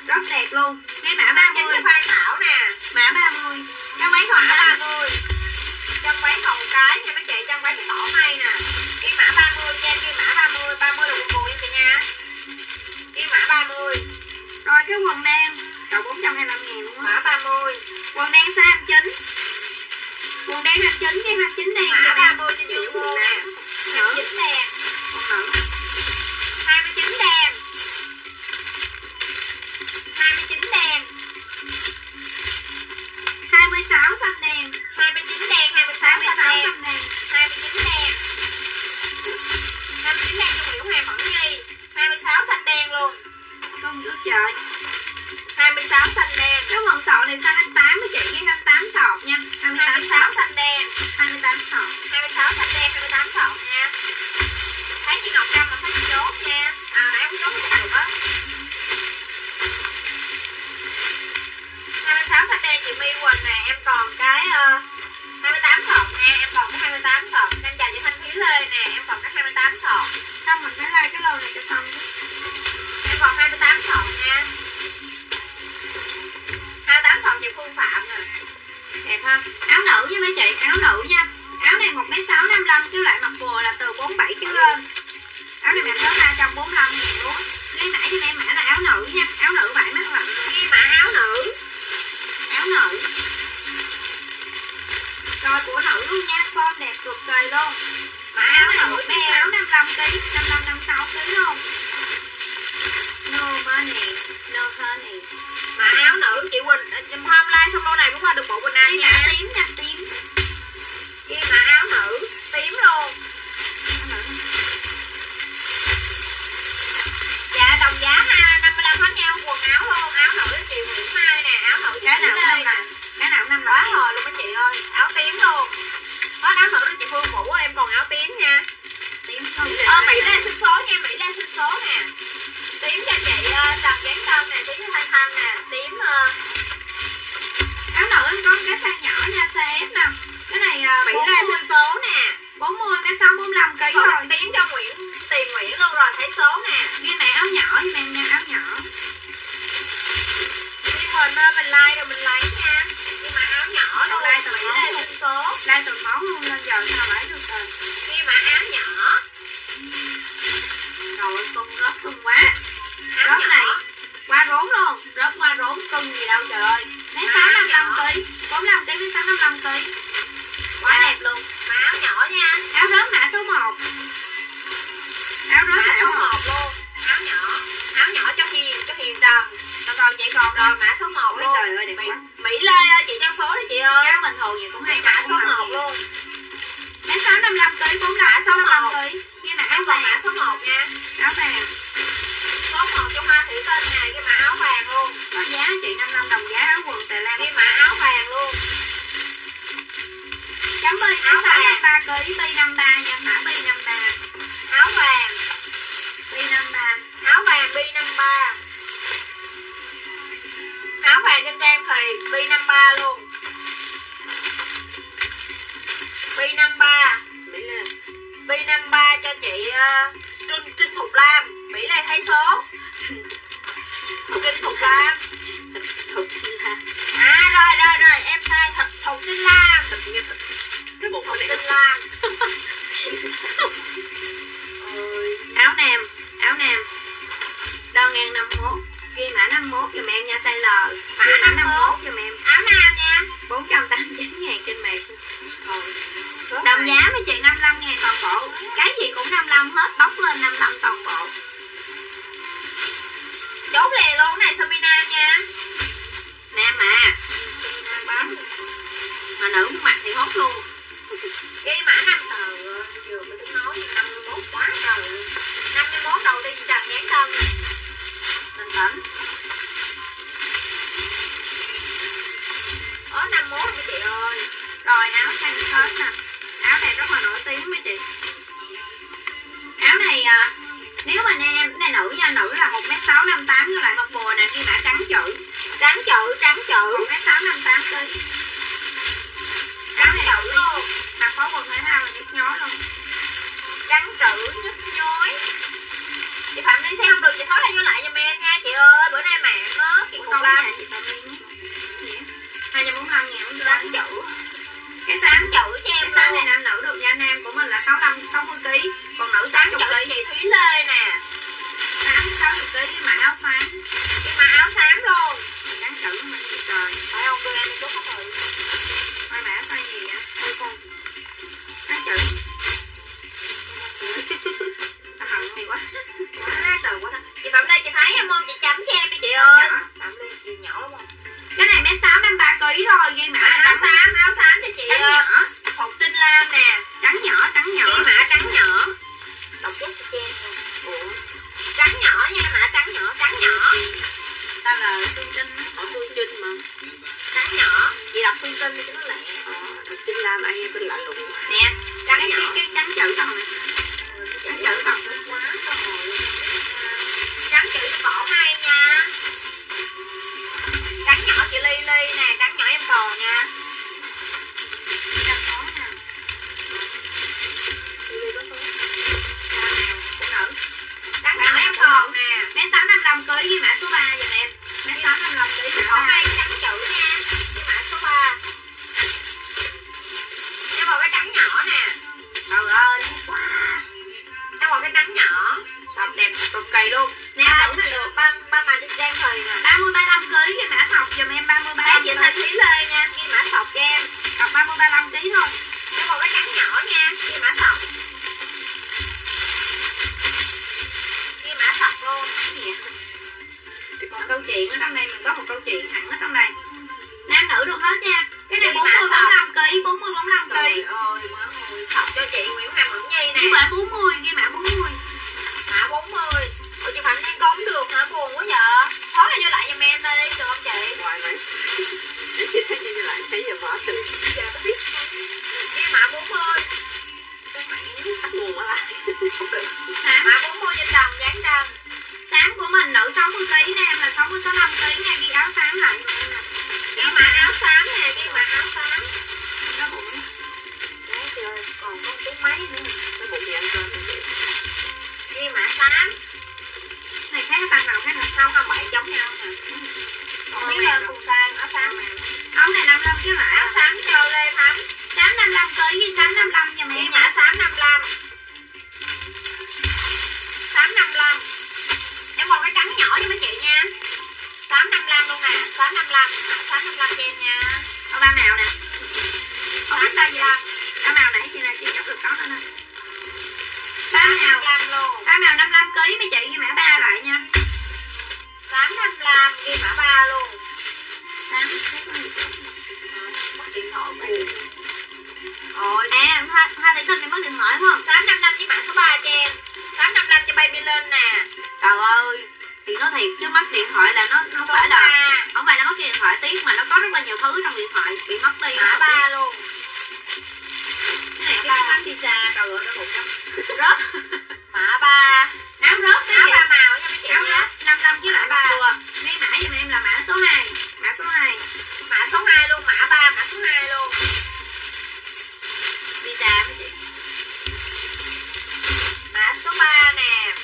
rất đẹp luôn. Cái mã 30 cho Phan Thảo nè. Mã 30. Trong váy còn mã 30. Trong váy còn một cái nha mấy chị, trong váy cái tỏ may nè. Cái mã 30 cho em, cái mã 30, 30 là quần bùi em chị nha. Cái mã 30. Rồi cái quần đen cậu 425.000 luôn á. Mã 30. Quần đen size 29. Quần đen 29 cái 29 đen. Mã 30 cho chị Ngô nè. 29 đen. Quần nữ. 29 đen. 29 đen. 26 xanh đen. 29 đen, 26 xanh đen. 29 đen. 29 đen cho Nguyễn Hoàng Mẫn Nhi. 26 xanh đen luôn. Không được trời. 26 xanh đen. Cái quần sọt này size 28 với chị, cái 28 sọt nha. 26 xanh đen. 28 sọt. 26 xanh đen, 28 sọt nha. Thấy chị Ngọc Trâm mà thấy chị chốt nha. À nãy không chốt thì được á. 26 xanh đen chị My Quỳnh nè, em còn cái 28 sọt nha, em còn cái 28 sọt. Em chào chị Thanh Thúy Lê nè, em còn cái 28 sọt. Xong mình phải like cái lô này cho xong chứ. Em còn 28 sọt nha. 28 sọt chị Phương Phạm nè. Đẹp ha. Áo nữ nha mấy chị, áo nữ nha. Áo này 1m655 chứ lại mặc vừa là từ 47 kg lên. Áo này mặc tới 345.000 luôn. Ghi mã cho em mã là áo nữ nha, áo nữ vải mát lạnh. Ghi mã áo nữ. Áo nữ. Rồi của nữ luôn nha, form đẹp cực kỳ luôn. Mã áo nữ đen 55kg, 56kg luôn. No money, no honey. Mã áo nữ chị Quỳnh hôm like xong lô này cũng qua được bộ Quỳnh Anh nha. Tím nha, tím. Ghi mã áo nữ tím luôn. Dạ đồng giá 55 hết nhau quần áo luôn. Áo nữ chị Nguyễn Mai nè, áo nữ cái nào cũng năm lần. Cái nào cũng năm quá hồi luôn mấy chị ơi. Áo tím luôn. Hết áo nữ cho chị Phương Vũ, em còn áo tím nha. Tím không. Mỹ Lê xin số nha, Mỹ Lê xin số nè. Tím cho chị Trần Giáng Tân nè, tím cho Thanh Thanh nè, tím áo nữ em có cái size nhỏ nha, size S nè. Cái này Mỹ Lê xin số nè. 40 cái 645 kg rồi. Tím cho Tiền Nguyễn luôn rồi, thấy số nè. Ghi mã áo nhỏ cho em nha, áo nhỏ. Mình like rồi mình lấy nha. Ghi mã áo nhỏ luôn. Like từ Mỹ món Lê luôn. xin số. Like từ món luôn nên giờ sao lấy được rồi. Ghi mã áo nhỏ. Rồi cưng rớt cưng quá. Áo Rớt nhỏ. này qua rốn luôn, rớt qua rốn cưng gì đâu trời ơi. Mấy 655kg, 45kg với 655kg. Quá đẹp luôn. Mã áo nhỏ nha. Áo rớt mã số 1. Áo rớt Mã mã số số 1 1 luôn. Áo nhỏ cho Hiền Trần. Rồi chị còn Rồi mã số 1 luôn. Trời ơi đẹp quá. Mỹ Lê ơi, chị cho số đi chị ơi. Áo bình thường vậy cũng Ghi mã số 1 luôn. Mấy 655kg, 45 số 1. 655kg. Ghi mã áo Em còn vàng. mã số 1 nha. Áo vàng. Số 1 cho Hoa Thủy Tinh nè, cái mã áo vàng luôn. Có giá chị 55 đồng giá áo quần Tề Lan. Cái mã áo vàng luôn. Chấm bi Áo áo vàng. 53kg, bi 53 nha, mã bi 53. Áo vàng. Bi 53. Áo vàng bi 53. Áo vàng trên Trang thì bi 53 luôn. Bi 53. Mỹ Lê. Bi 53 cho chị Trinh Thục Lam. Mỹ Lê thấy số. Trinh Thục Lam. Thục Trinh Lam. À rồi em sai Thục Trinh Lam. Cái bộ Thục Trinh Lam. Áo nam. Đơn ngang 51. Ghi mã 51 giùm em nha, size L. Mã 51 giùm em. Áo nam nha. 489.000 trên mạng. Đồng giá mấy chị 55.000 toàn bộ. Cái gì cũng 55 hết, bóc lên 55 toàn bộ. Chốt liền luôn này sơ mi nam nha. Nam mà. Nam bán. Mà nữ muốn mặc thì hốt luôn. Ghi mã 5 tờ. Vừa mới tính nói 51 quá trời. 51 đầu tiên Trần Giáng Tân. Bình tĩnh. Có 51 mấy chị ơi. Rồi áo xanh hết nè. Áo này rất là nổi tiếng mấy chị. Áo này nếu mà nam, cái này nữ nha, nữ là 1m658 với lại mặc bùa nè, ghi mã trắng chữ. Trắng chữ. 1m658 kg. Trắng chữ luôn. Mặc phó quần thể thao là nhức nhối luôn. Trắng chữ nhức nhối. Chị Phạm đi xe không được chị tháo ra vô lại giùm em nha chị ơi. Bữa nay mạng đó. Con nhà chị Phạm Liên 245 ngàn cũng Sáng chữ. cái sáng chữ cho em cái sáng này luôn. nam nữ được nha, nam của mình là 65 60 kg, còn nữ Sáng 60 chữ kg. chị Thúy Lê nè. Sáng 60 kg với mã áo xám. Cái mà áo xám luôn. Sáng chữ mình gì trời. Phải không, đưa em đi chút có thời. Coi mã size gì vậy? Thôi sao? Sáng chữ. Tao hận mày quá. Quá trời quá. Chị Phạm Lê chị thấy em không? Chị chấm cho em đi chị ơi. Nhỏ. Phạm Lê chị nhỏ lắm không? Cái này bé 6 53 kg thôi, ghi mã là Áo xám cho chị trắng nhỏ, Phục Trinh Lam nè. trắng nhỏ. Ghi mã trắng nhỏ. Đọc Jessica luôn. Ủa? Trắng nhỏ nha, mã trắng nhỏ. Ta là Phương Trinh á. Ở Phương Trinh mà. Trắng nhỏ. Chị đọc Phương Trinh đi cho nó lẹ. Đọc Trinh Lam ai nghe tên lạ lùng. Nè, Trắng nhỏ. cái trắng chữ còn nè. Trắng chữ còn. Quá rồi. Trắng chữ cho cổ hay nha. Trắng nhỏ chị Ly nè, trắng nhỏ em còn nha. Trắng có nè. Ly có số. Của nữ. Trắng nhỏ em còn nè. Bé 655 kg ghi mã số 3 giùm em. Bé 655 kg mã Cổ 3. hay trắng chữ nha. Cái mã số 3. Em còn cái trắng nhỏ nè. Trời ơi, đẹp quá. Em còn cái trắng nhỏ. Sọc đẹp cực kỳ luôn. Nè, Ba nữ được. ba mà đang thời nè. 30 35 kg ghi mã sọc giùm em 30 Bé 35 chị kg. Thanh Thúy Lê nha, ghi mã sọc cho em. Sọc 30 35 kg thôi. Em còn cái trắng nhỏ nha, ghi mã sọc. Ghi mã sọc luôn. Cái gì vậy? Một câu chuyện ở trong đây, mình có một câu chuyện hẳn ở trong đây. Nam nữ được hết nha. Cái này Ghi 40 mã sọc. 45 kg, 40 45 Trời kg. ơi, má ơi, sọc cho chị Nguyễn Hoàng Mẫn Nhi nè. Ghi mã 40, ghi mã 40. Mã 40. Ủa chị Phạm Nhi con được hả? Buồn quá vậy. Thói ra vô lại giùm em đi, được không chị? Hoài mày. Để chị thấy như lại thấy giờ mở tình. Giờ có biết không? Ghi mã 40. Tắt nguồn nó lại. Không được. Hả? Mã 40 trên đồng, dán trần. Xám của mình nữ 60 kg, nam là 60 65 kg nha, ghi áo xám lại giùm em nè. Ghi mã áo xám nè, ghi mã áo xám. Nó bụng. Đấy chị ơi, còn có tí mấy nữa. Cái bụng thì ăn cơm như vậy. Ghi mã xám. Này khác tăng nào khác nào. Không, không bảy giống nhau nè. Không biết là cùng size áo xám. Áo này 55 chứ lại. Áo xám cho Lê Thắm. Xám 55 kg, ghi xám 55 giùm Ghi em mã nha. xám 55. Xám 55. Em còn cái trắng nhỏ cho mấy chị nha. Xám 55 luôn nè, xám 55. Xám 55 cho em nha. Có ba màu nè. Không biết Xám ba gì. 55. Ba màu nãy chị nào chưa chấp được có nữa nè. Ba Xám màu. 55 luôn. Ba màu 55 kg mấy chị, ghi mã 3 lại nha. Xám 55, ghi mã 3 luôn. Xám thấy có gì chứ? Mất điện thoại của Ôi, À, Hoa Thị Sinh mày mất điện thoại đúng không? xám 55 với mã số 3 cho em. Xám 55 cho baby lên nè. Trời ơi, thì nói thiệt chứ mất điện thoại là nó không Số phải là 3. không phải là mất điện thoại tiếc, mà nó có rất là nhiều thứ trong điện thoại bị mất đi. Mã 3 luôn. Cái này cái bánh pizza, trời ơi nó một lắm. Rớt. Mã 3. Áo rớt cái Áo gì? 3 màu nha mấy chị Áo nha. rớt 55 với lại Mã mặt ba. vừa. Ghi mã giùm em là mã số 2. Mã số 2. Mã số 2 luôn, mã 3, mã số 2 luôn. Pizza mấy chị. Mã số 3 nè.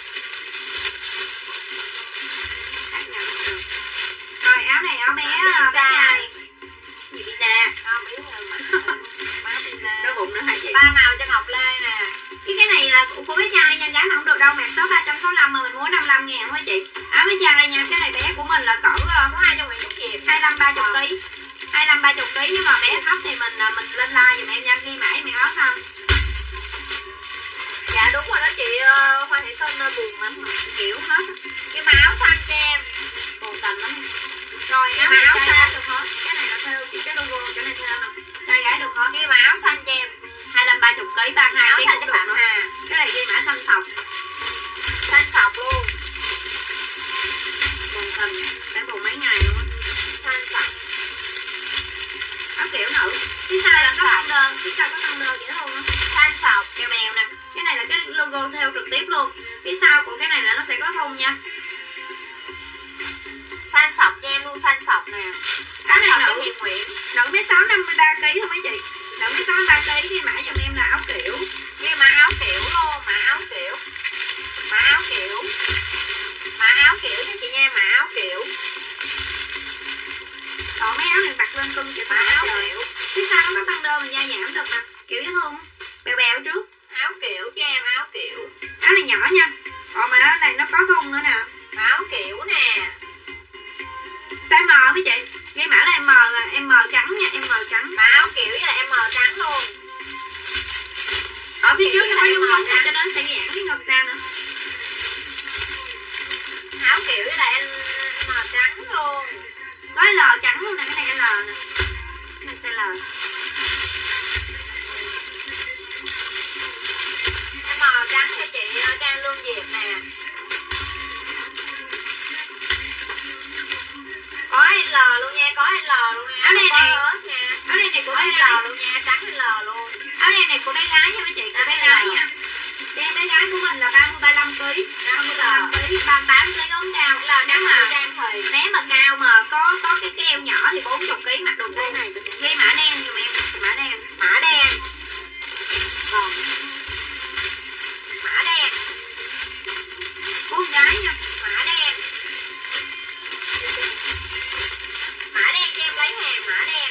Khác nhau được. Rồi áo này áo bé Pizza. bé trai. Gì pizza? Không biết là mã pizza. Đôi bụng nữa hả chị? 3 màu cho Ngọc Lê nè. Cái này là của bé trai nha, gái mà không được đâu, mặc số 365 mà mình mua 55 ngàn thôi chị. Áo bé trai nha, cái này bé của mình là cỡ Số 2 cho Nguyễn Trúc Diệp. 25 30 kg. 25 30 kg, nếu mà bé thấp thì mình lên like giùm em nha, ghi mã mẹ áo xanh. Dạ đúng rồi đó chị Hoa Thị Xuân buồn lắm rồi. Kiểu hết. Cái mã áo xanh cho em. Buồn tình lắm. Rồi Cái áo mã này áo trai xanh. gái được hết. Cái này là theo chị cái logo chỗ này theo nè. Trai gái được hết. Ghi mã áo xanh cho em. 25 30 kg 32 Áo kg xanh cũng cho được Phạm nữa. Hà. Cái này ghi mã xanh sọc. Xanh sọc luôn. Buồn tình. Phải buồn mấy ngày luôn á. Xanh sọc. Áo kiểu nữ. Phía sau là có tăng đơn. Phía sau có tăng đơn dễ thương á. Xanh sọc. Keo bèo nè. Cái này là cái logo theo trực tiếp luôn. Phía sau của cái này là nó sẽ có thun nha. Xanh sọc cho em luôn, xanh sọc nè. Cái Xanh này sọc cho nữ. Hiền Nguyễn. Nữ bé 6 53 kg thôi mấy chị. Nữ bé 6 53 kg ghi mã giùm em là áo kiểu. Ghi mã áo kiểu luôn, mã áo kiểu. Mã áo kiểu. Mã áo kiểu cho chị nha, mã áo kiểu. Cho Mã tao áo trời. kiểu. Phía sau nó có tăng đơn mình da giảm được nè. Kiểu dễ thương. Bèo bèo trước. Áo kiểu cho em, áo kiểu. Áo này nhỏ nha. Còn mà nó này nó có thun nữa nè. Áo kiểu nè. Size M với chị. Ghi mã là M, M trắng nha, M trắng. Mã áo kiểu với là em mờ trắng luôn. Ở phía trước nó có Kiểu nhung là nhung M này cho nên sẽ giãn cái ngực ra nữa. Áo kiểu với là em mờ trắng luôn. Có L trắng luôn nè, cái này L nè. Cái này size L. Em mờ trắng cho chị Trang Lương Diệp nè. Có L luôn nha, có L luôn nha. Áo này Có này. hết nha. Áo này của Có bé gái. L luôn nha, trắng L luôn. Áo này của bé gái nha mấy chị, của bé gái nha. Đen bé gái của mình là 30-35 kg, 35 kg, 38 kg ốm cao. Là Nếu mà Trang thì nếu mà cao mà có cái eo nhỏ thì 40 kg mặc được luôn. này Ghi mã đen giùm em, mã đen. mã đen. Còn mã đen, Của con gái nha. mã đen. Mã đen cho em lấy hàng, mã đen.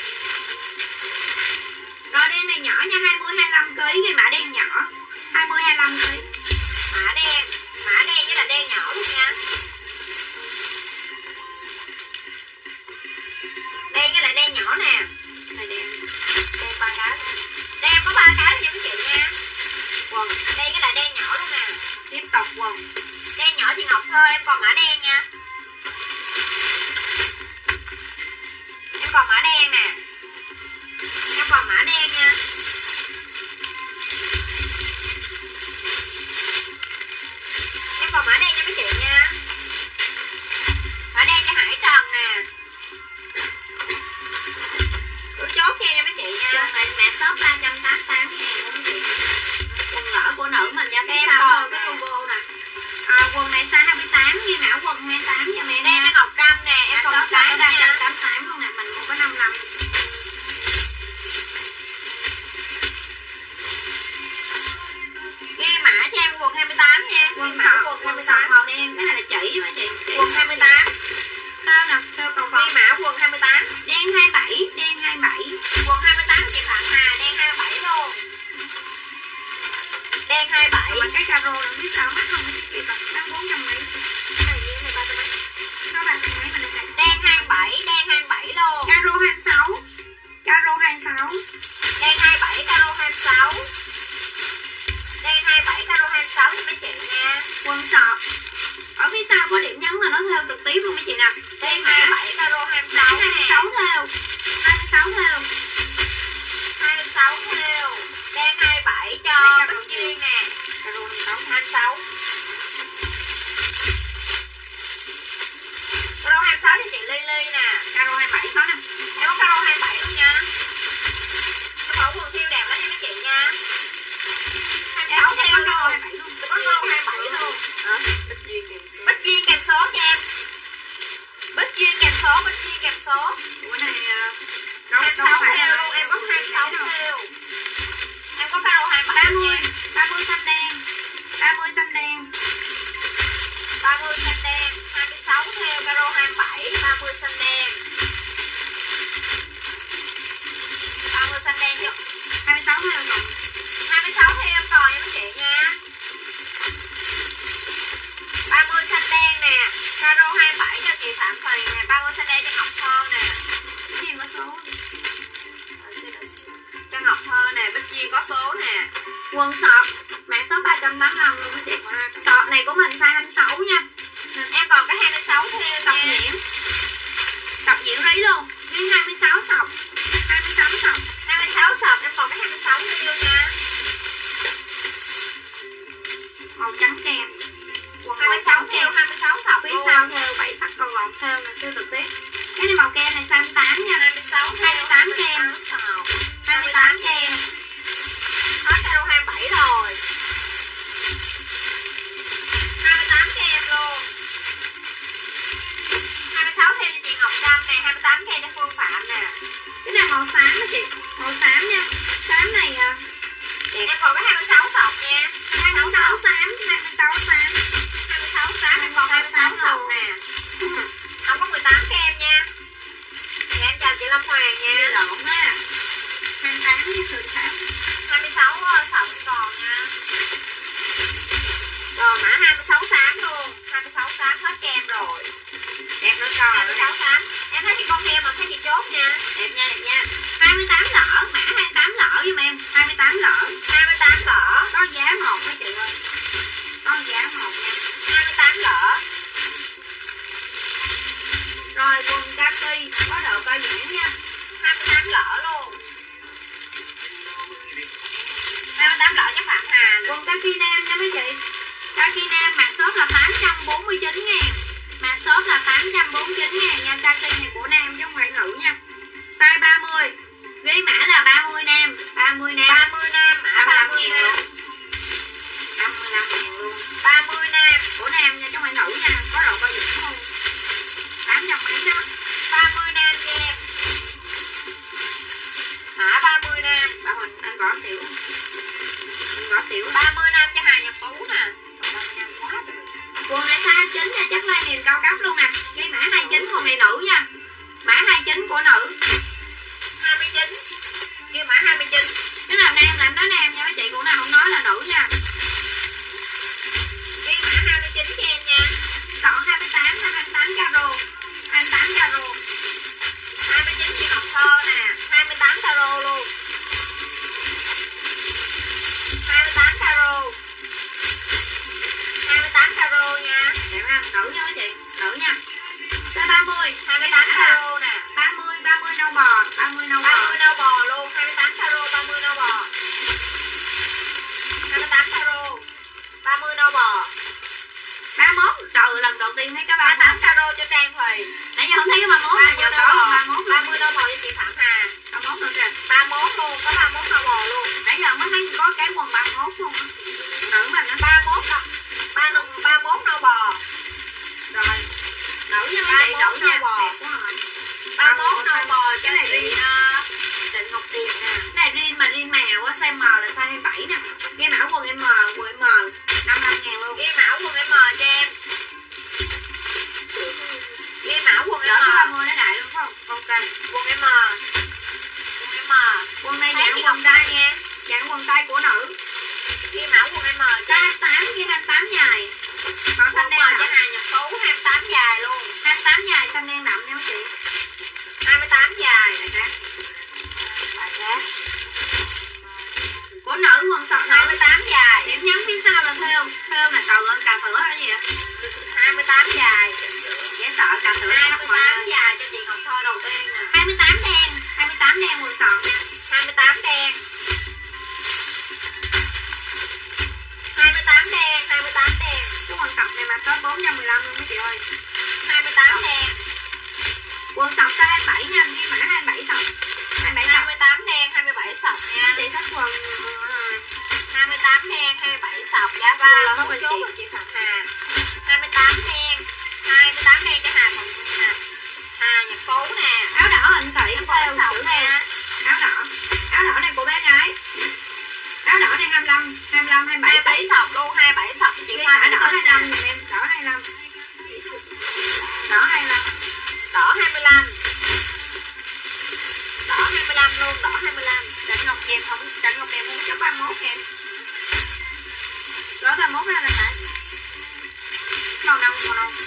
Rồi đen này nhỏ nha, 20-25 kg, ghi mã đen nhỏ. 20-25 kg. Mã đen với là đen nhỏ luôn nha. Đen với lại đen nhỏ nè. Này đen. Đen 3 cái. Đen có 3 cái nha mấy chị nha. Quần. Đen với lại đen nhỏ luôn nè. Tiếp tục quần. Đen nhỏ chị Ngọc Thơ, em còn mã đen nha. Em còn mã đen nè. Em còn mã đen nha. Em còn mã đen nha mấy chị nha. Mã đen cho Hải Trần nè. Cứ chốt cho em nha mấy chị nha. Quần này mẹ shop 388 ngàn luôn chị. Quần lỡ của nữ mình nha, phía Em sau còn cái nè. logo nè. Quần này size 28, ghi mã quần 28 cho mẹ Đen nha. cho Ngọc Trâm nè, em còn một cái nha. 388 luôn nè, mình mua có 55. Ghi mã cho em quần 28 nha. Quần Ghi mã sọt, quần quần sọt 28. màu đen, cái này là chỉ mà chị. Quần 28. Thêu nè, thêu cầu vồng. Ghi mã quần 28. Đen 27, đen 27. Quần 28 chị Phạm Hà, đen 27 luôn. Đen 27. Mà cái caro là biết sao mắc không biết chị tập bán 400 mấy. Này như này 300 mấy. Có 300 mấy mà này. Đen 27, đen 27 luôn. Caro 26. Caro 26. Đen 27, caro 26. Đen 27, caro 26 cho mấy chị nha. Quần sọt. Ở phía sau có điểm nhấn là nó thêu trực tiếp luôn mấy chị nè. Đen 27, caro 26 Mã nè. 26 thêu. 26 thêu. 26 theo. Đen 27 cho Đây, Bích Duyên nè. Caro 26. 26. Caro 26 cho chị Lily nè. Caro 27 có nè. Em có caro 27 luôn nha. Em có quần thiêu đẹp lắm nha mấy chị nha. 26 Em theo có caro luôn. 27 luôn. Tôi có caro 27 luôn. Bích Duyên kèm số. Bích Duyên kèm số cho em. Bích Duyên kèm số, Bích Duyên kèm số. Bữa này 26 theo luôn, em có 26 theo. Em có caro 27 30, nha. 30 xanh đen. 30 xanh đen. 30 xanh đen, 26 theo, caro 27, 30 xanh đen. 30 xanh đen chứ. 26 thêu rồi. 26 theo em còn nha mấy chị nha. 30 xanh đen nè, caro 27 cho chị Phạm Thùy nè, 30 xanh đen cho Ngọc Thơ nè. Cái gì có số. Cho Ngọc Thơ nè, Bích Duyên có số nè. Quần sọt. Mã số 385 luôn mấy chị. Sọt này của mình size 26 nha. Em còn cái 26 theo Tập nha. nhiễm. Tập nhiễm rí luôn. Ghi 26 sọc. 26 sọc. 26 sọc, em còn cái 26 theo nha. Màu trắng kem. Quần màu 26 trắng theo, kem. 26 sọc Phía luôn. sau thêu 7 sắc cầu vòng thêu nè, thêu trực tiếp. Cái này màu kem này size 28 nha. 26 theo, 28 kem. 26 sọc. 28 kem. Hết caro 27 rồi. 28 kem luôn. 26 theo cho chị Ngọc Trâm nè, 28 kem cho Phương Phạm nè. Cái này màu xám đó chị. Màu xám nha. Xám này Em còn cái 26 sọc nha. 26 26 sọc. xám. 26 xám. 26 xám, em còn 26 sọc nè. Không có 18 kem nha. Dạ em chào chị Lâm Hoàng nha. Lộn á. 28 với 18. 26 sọc còn nha. Rồi mã 26 xám luôn. 26 xám hết kem rồi. Đẹp nữa coi. 26 xám. Em thấy chị con heo mà thấy chị chốt nha. Đẹp nha, đẹp nha. 28 lỡ, mã 28 lỡ giùm em. 28 lỡ. 28 lỡ. Có giá 1 mấy chị ơi. Có giá 1 nha. 28 lỡ. Rồi quần kaki có độ co giãn nha. 28 lỡ luôn. 28 lỡ cho Phạm Hà nè. Quần kaki nam nha mấy chị. Kaki nam mặt shop là 849 ngàn. Mặt shop là 849 ngàn nha. Kaki này của nam chứ không phải nữ nha. Size 30. Ghi mã là 30 nam. 30 nam. 30 nam, mã 30 ngàn nam. luôn. 55 ngàn luôn. 30 nam. Của nam nha chứ không phải nữ nha. Có độ co giãn luôn. 800 mấy đó. 30 nam cho em. Mã 30 nam. Bà Huỳnh anh gõ xỉu. Anh gõ xỉu. 30 nam cho Hà Nhật Tú nè. 30 nam quá rồi. Quần này size 29 nha, chắc lai niềm cao cấp luôn nè. Ghi mã 29, quần này nữ nha. Mã 29 của nữ. 29. Kêu mã 29. Cái nào nam là em nói nam nha mấy chị, cũng nào không nói là nữ nha. Kêu mã 29 cho em nha. Chọn 28, 28 caro. 28 caro. 29 chị Ngọc Thơ nè. 28 caro luôn. 28 caro. 28 caro nha. Đẹp ha, nữ nha mấy chị, nữ nha. Size 30, 28 caro nè. 30 nâu bò, 30 nâu bò. 30 nâu bò luôn. 28 caro, 30 nâu bò. 28 caro. 30 nâu bò. 31, trời lần đầu tiên thấy cái 38 31. caro cho Trang Thùy. Nãy giờ không thấy cái 31 mà giờ có luôn 31 luôn. 30 nâu bò cho chị Phạm Hà. 31 nữa kìa. 31 luôn, có 31 nâu bò luôn. Nãy giờ mới thấy có cái quần 31 luôn á. Nữ mình á. 31 đâu. 31 nâu bò. Rồi. Nữ nha mấy chị, nữ nha. Đẹp quá rồi. 31 nâu bò cho Cái này chị riêng. Trịnh Ngọc Điệp nè. Cái này riêng mà riêng màu á, size M là size 27 nè. Ghi mã quần M, quần M 55 ngàn luôn. Ghi mã quần M cho em. Ghi mã quần Lỡ có M. 30 nó đại luôn phải không? Ok. Quần M. Quần M. Quần này Thấy dạng chị quần Ngọc tay Trai nha. Dạng quần tay của nữ. Ghi mã quần M cho Size em. 28, ghi 28 dài. Màu xanh Quần đen M cho đậm. Hà Nhật Tú 28 dài luôn. 28 dài, xanh đen đậm nha mấy chị. 28 dài. Bài khác. Bài khác. Của nữ quần sọt nữ. 28 dài. Điểm nhấn phía sau là thêu. Thêu là trời ơi, cà sữa hay gì vậy? 28 dài. Dễ sợ, cà sữa khắp mọi 28 nơi. dài cho chị Ngọc Thơ đầu tiên nè. 28 đen. 28 đen quần sọt nha. 28 đen. 28 đen, 28 đen. Cái quần sọt này mà có 415 luôn mấy chị ơi. 28 đen. Quần sọt size 27 nha, ghi mã 27 sọt. 27 sọt. 28 đen, 27 sọc nha. Chị thích quần 28 đen, 27 sọc giá Quần là 3 hết một rồi chút chị. của chị Phạm Hà. 28 đen. 28 đen cho Hà Thuận nè. Hà Nhật Tú nè. áo đỏ hình thị theo 27 chữ sọc theo. nha. Áo đỏ. Áo đỏ này của bé gái. Áo đỏ này 25, 27 27 tỷ. sọc luôn, 27 sọc cho chị Ghi Hoa mã Mỹ đỏ Linh 25 nè. giùm em, đỏ 25. Đỏ 25. Đỏ 25. Đỏ 25 luôn, đỏ 25. Trịnh Ngọc Diệp không, Trịnh Ngọc Diệp muốn chấm 31 em. Đó 31 ra là lại. Màu nâu, màu nâu.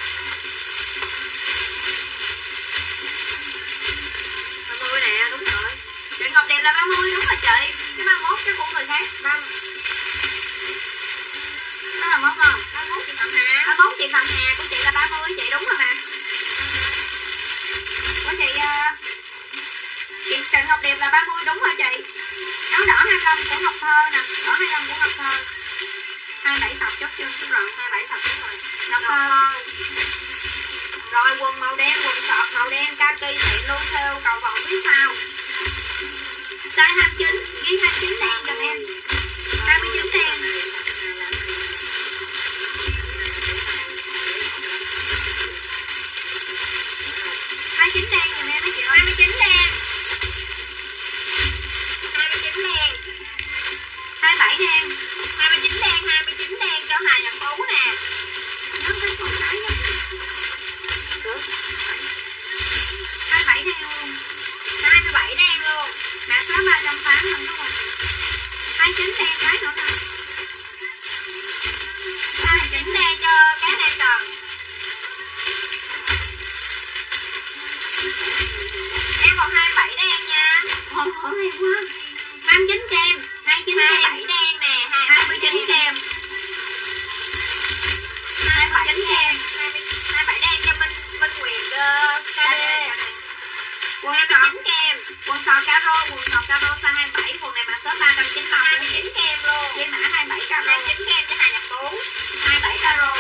30 nè, đúng rồi. Trịnh Ngọc Diệp là 30, đúng rồi chị. Cái 31 cái của người khác. 30. Đó là 31 không? 31 chị Phạm Hà. 31 chị Phạm Hà, của chị là 30, chị đúng rồi nè. Của chị Trịnh Ngọc Điệp là 30, đúng rồi chị. Áo đỏ 25 của Ngọc Thơ nè, đỏ 25 của Ngọc Thơ. 27 sọc chốt chưa? Đúng rồi, 27 sọc đúng rồi. Ngọc Thơ. Rồi quần màu đen, quần sọt màu đen kaki xịn luôn, theo cầu vòng phía sau. Size 29, ghi 29 đen giùm em. 29 đen. 29 đen giùm em mấy chị ơi. 29 đen. 29 đen. 27 đen. 29 đen, 29 đen cho Hà Nhật Tú nè. Nó phải còn lại nha. 27 đen luôn. 27 đen luôn. Mã số 380 luôn đúng không? 29 đen cái nữa thôi. 29 đen cho cá đen tròn. Em còn 27 đen nha. Ôi ôi quá. 29 kem, 29 kem. 27 đen nè, 29 kem. 27 kem. 27 đen cho Minh Nguyệt KD. Quần 29 kem. Quần sò caro size 27, quần này mã số 395. 29 kem luôn. Với mã 27 caro. 29 kem cho Hà Nhật Tú. 27 caro.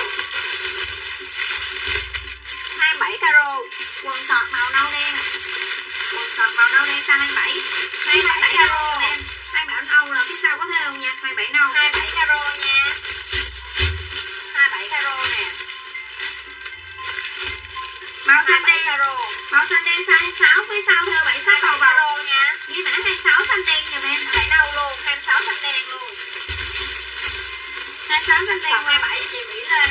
27 caro. Quần sọt màu nâu đen. Quần sọt màu nâu đen size 27. 27 caro. Hai bạn Âu là phía sau có thấy không nha? 27 nâu. 27 caro nha. 27 caro nè. Màu xanh đen. Caro. Màu xanh đen size 26, phía sau theo 76 cầu vồng. Caro nha. Với mã 26 xanh đen giùm em. 27 nâu luôn, 26 xanh đen luôn. 26 xanh đen. Còn 27 chị Mỹ Lê.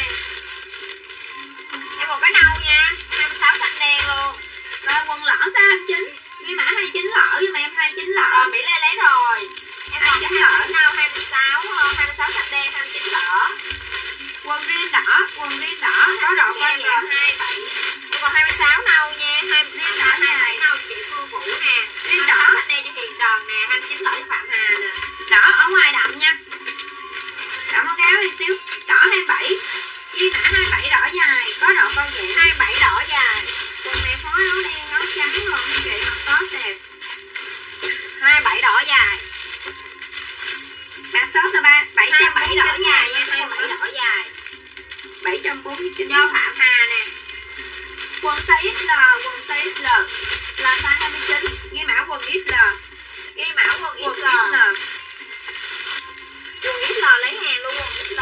Em một cái nâu nha, 26 xanh đen luôn. Rồi quần lỡ size 29. Với mã 29 lỡ giùm em, 29 lỡ. Rồi Mỹ Lê lấy rồi. Em còn 29 cái lỡ. nâu 26 xanh đen, 29 lỡ. Quần riêng đỏ có độ co giãn. 27. Em còn 26 nâu nha, 27 nâu chị Phương Vũ nè. Riêng 26 đỏ. xanh đen cho Hiền Trần nè, 29 lỡ cho Phạm Hà nè. Đỏ ở ngoài đậm nha. Đậm áo áo một xíu. Đỏ 27. Ghi mã 27 đỏ dài, có độ co giãn. 27 đỏ dài. Quần này phối áo đen, áo trắng rồi mấy chị mặc có đẹp. 27 đỏ dài. Mã số là 27 đỏ dài nha, 749. 27 đỏ dài. 749 Cho Phạm Hà nè. Quần size XL, quần size XL là size 29. Ghi mã quần XL. Ghi mã quần Quần XL. XL. Quần XL lấy hàng luôn, quần XL.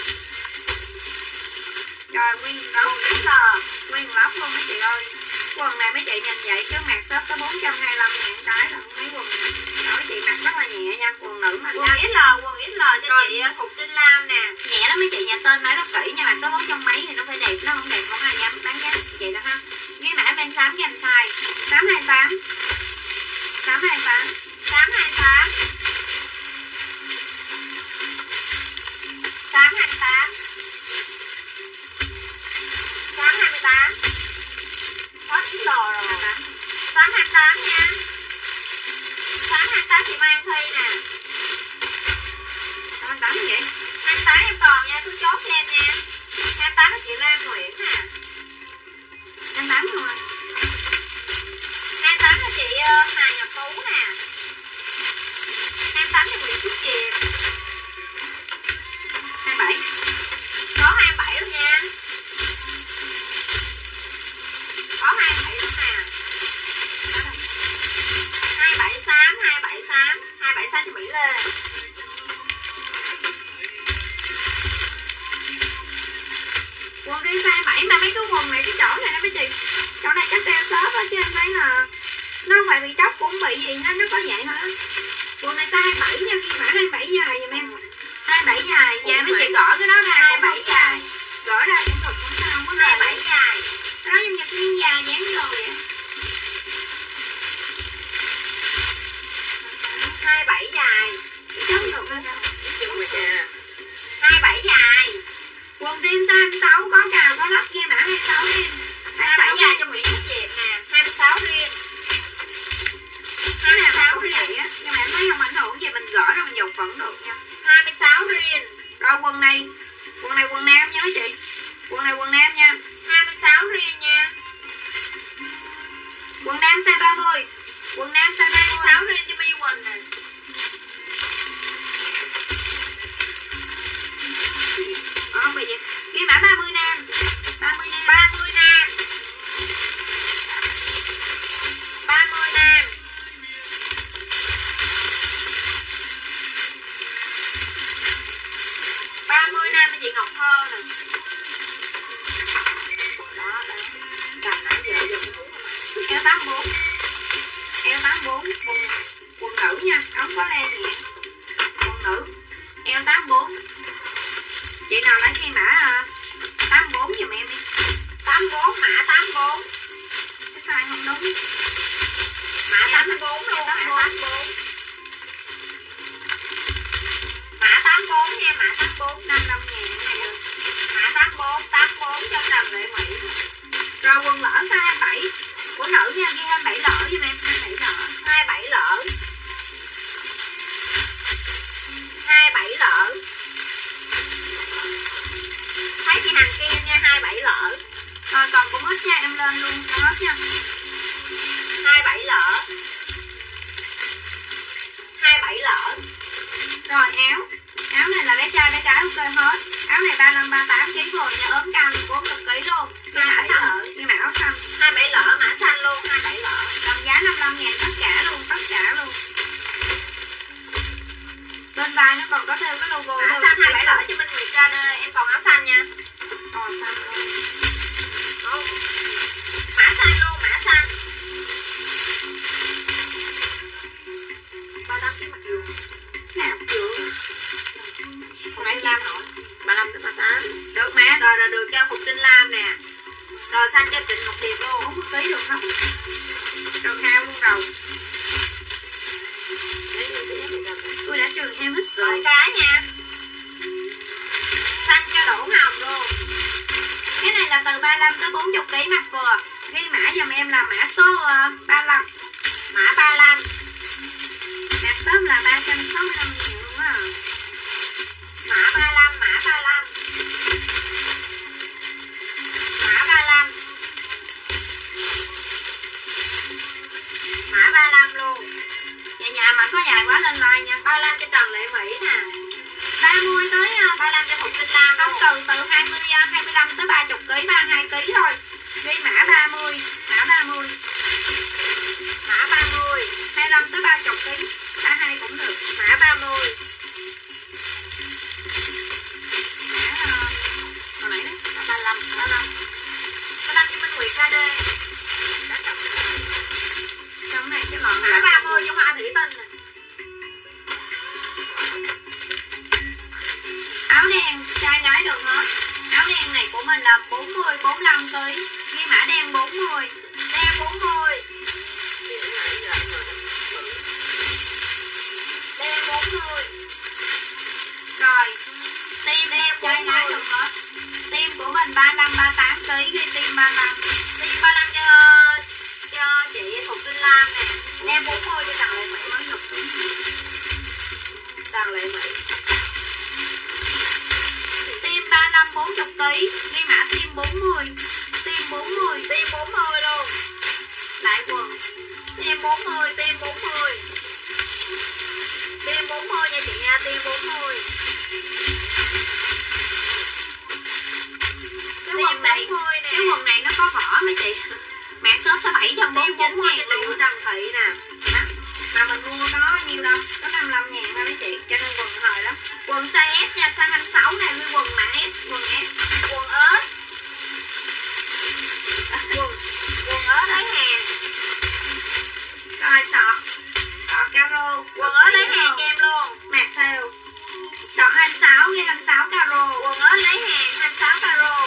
Rồi nguyên đó. Quần XL. Nguyên lóc luôn mấy chị ơi. Quần này mấy chị nhìn vậy chứ mặc shop có 425 ngàn cái là mấy quần này. Rồi mấy chị mặc rất là nhẹ nha, quần nữ mà Quần XL cho rồi. chị Thục Trinh Lam nè. Nhẹ lắm mấy chị, nhà tên nói rất kỹ nha, mà số 400 mấy thì nó phải đẹp, nó không đẹp không ai dám bán giá chị đâu ha. Ghi mã bên xám cho em xài 828. 828. 828. 828. 828. Có XL rồi. 828 nha. 828 chị Mai Thi nè. 828 gì vậy? 28 em còn nha, cứ chốt cho em nha. 28 là chị Lan Nguyễn nè. 28 rồi. 28 là chị Hà Nhật Tú nè. 28 là Nguyễn Phước Diệp. 27. Có 27 luôn nha. Có 27 luôn nè. 276, 276, 276 cho Mỹ Lê. Quần riêng size 7 mà mấy cái quần này cái chỗ này nó mấy chị. Chỗ này chắc đeo shop á chứ em thấy là nó không phải bị tróc cũng bị gì nó có vậy thôi á. Quần này size 27 nha, ghi mã 27 dài giùm em. 27 dài, về mấy chị gõ cái đó ra. 27 dài. Gõ ra cũng được, cũng sao không có 27 dài. cái đó giống như cái miếng da dán vô vậy. 27 dài. Chấm được lên. 27 dài. Quần riêng size 26 có cào có lắp, ghi mã 26 đi. 27 dài cho Nguyễn Phước Diệp nè. 26 riêng. Cái nào mà 26 cũng riêng. vậy á, nhưng mà em thấy không ảnh hưởng gì, mình gỡ ra mình dùng vẫn được nha. 26 riêng. Rồi quần này quần nam nha mấy chị. Quần này quần nam nha. 26 riêng nha. Quần nam size 30. Quần nam size 30. 26 riêng cho My Quỳnh nè. Không bị gì. Ghi mã 30 nam. 30 nam. 30 nam. 30 nam. 30 nam cho chị Ngọc Thơ nè. Đó, đó. Cầm nãy giờ giờ Eo 84. Eo 84. Quần nữ nha, ống có len nhẹ. Quần nữ. Eo 84. Chị nào lấy cái mã 84 giùm em đi. 84 mã 84. Cái size không đúng. Mã 84. Mã 84 nha, mã 84 55 ngàn này được. mã 84 84 cho Trần Lệ Mỹ. Rồi quần lỡ size 27 của nữ nha, ghi 27 lỡ giùm em, 27 lỡ. 27 lỡ. 27 lỡ. Thấy chị Hằng Kim nha, 27 lỡ. Rồi còn cũng hết nha, em lên luôn cho hết nha. 27 lỡ. 27 lỡ. Rồi áo này là bé trai ok hết. Áo này 35 38 kg vừa nha, ốm cao được 40 kg luôn. Ghi mã 27 xanh, lỡ. ghi mã áo xanh. 27 lỡ, mã xanh luôn, 27 lỡ. Còn giá 55 ngàn tất cả luôn. Bên vai nó còn có theo cái logo. Mã xanh 27 lỡ cho Minh Nguyệt ra đây, em còn áo xanh nha. Còn xanh luôn. Đúng. Mã xanh luôn, mã xanh. 38 kg mặc dù. Nào, Vừa. còn nãy Lam hỏi. 35 tới 38. Được mà. Rồi được cho Phục Trinh Lam nè. Rồi xanh cho Trịnh Ngọc Điệp luôn. 40 kg được không? Tròn hao luôn rồi. Tôi đã trừ heo hết rồi. Con cá nha. Xanh cho Đỗ Hồng luôn. Cái này là từ 35 tới 40 kg mặc vừa. Ghi mã giùm em là mã số 35. Mã 35. Mặc tóm là 365 ngàn luôn á. Mã 35, mã 35. Mã 35. Mã 35 luôn. Nhà mà có dài quá lên like nha. 35 cho Trần Lệ Mỹ nè. 30 tới 35 cho Phục Trinh Lam không, luôn. từ 25 tới 30 kg, 32 kg thôi. Ghi mã 30, mã 30. Mã 30. 25 tới 30 kg, 32 cũng được. Mã 30. Mã hồi nãy đó, 35. 35 cho Minh Nguyệt ra đây. trong này cái lọn Mã này 30 cho Hoa Thủy Tinh nè. áo đen trai gái được hết. Áo đen này của mình là 40 45 kg, ghi mã đen 40. Đen 40. Đen 40. Rồi tim Đen trai 40. gái được hết. Tim của mình 35 38 kg, ghi tim 35. Tim 35 cho chị Phục Trinh Lam nè. Đen 40 cho Trần Lệ Mỹ. Mới lục đúng. Trần Lệ Mỹ. Tim 35 40 kg, ghi mã tim 40. Tim 40. Tim 40 luôn. Lại quần. Tim 40, tim 40. Tim 40 nha chị nha, tim 40. Cái quần này, 40 nè. cái quần này nó có vỏ mấy chị. Mẹ shop tới 749 Tim 40 ngàn cho luôn. chị Trần Thị nè. Đó. Mà mình mua có nhiêu đâu, có 55 ngàn thôi mấy chị, cho nên quần hời lắm. Quần size S nha, size 26 này với quần mã S, quần S. Quần ớt. Quần ớt lấy hàng. Rồi sọt caro. Quần ớt lấy hàng cho em luôn. Mạc theo. Sọt 26, ghi 26 caro. Quần ớt lấy hàng 26 caro.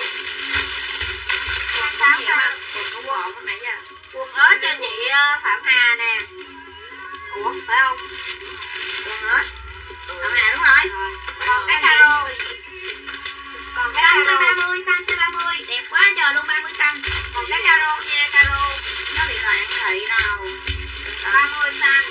26 caro. Quần có bò hôm nãy giờ. Quần ớt cho chị Phạm Hà nè. Ủa, phải không? Quần ớt. Phạm Hà đúng rồi. Còn cái caro. Còn cái Xanh caro. xanh C30, đẹp quá trời luôn 30 xanh. Còn cái caro nha, caro. Nó bị loạn thị rồi. 30 xanh.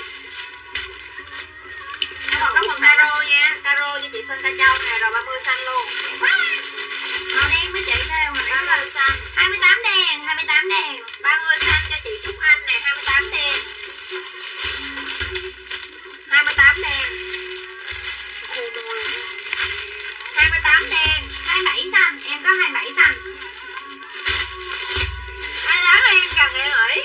Còn có một caro nha, caro cho chị Sơn Ca Châu nè, rồi 30 xanh luôn. Đẹp quá. Màu đen mới chạy theo hồi nãy 30 xanh. 28 đèn, 28 đèn. 30 xanh cho chị Trúc Anh nè, 28 đen. 28 đen. 28 đen. 27 xanh, em có 27 xanh. Ai lắm em cần em ơi.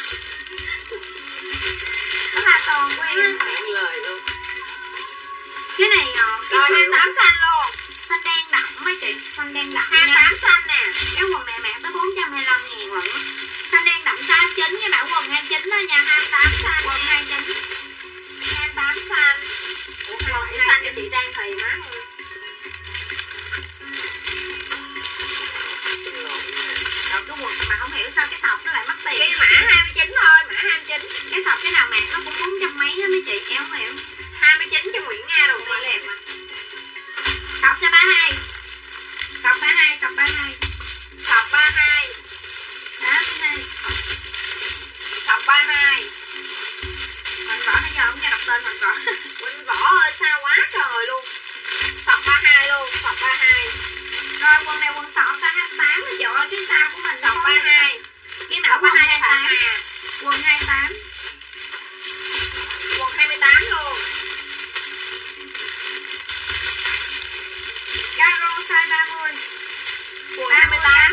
Đó là toàn của em. Bạn lời luôn. Cái này Rồi 28 xanh luôn. xanh đen đậm mấy chị, xanh đen đậm nha. 28 xanh nè. Cái quần này mẹ tới 425 ngàn lận. Xanh đen đậm size 9 cái mã quần 29 đó nha, 28 xanh. quần 29. 28 xanh. Ủa, 27 xanh cho chị Trang Thùy má ơi. Rồi cái quần mà không hiểu sao cái sọc nó lại mắc tiền. Cái mã 29 thôi, mã 29. Cái sọc cái nào mạc nó cũng 400 mấy nè. Quần 28. Quần 28 luôn. Caro size 30. Quần 28.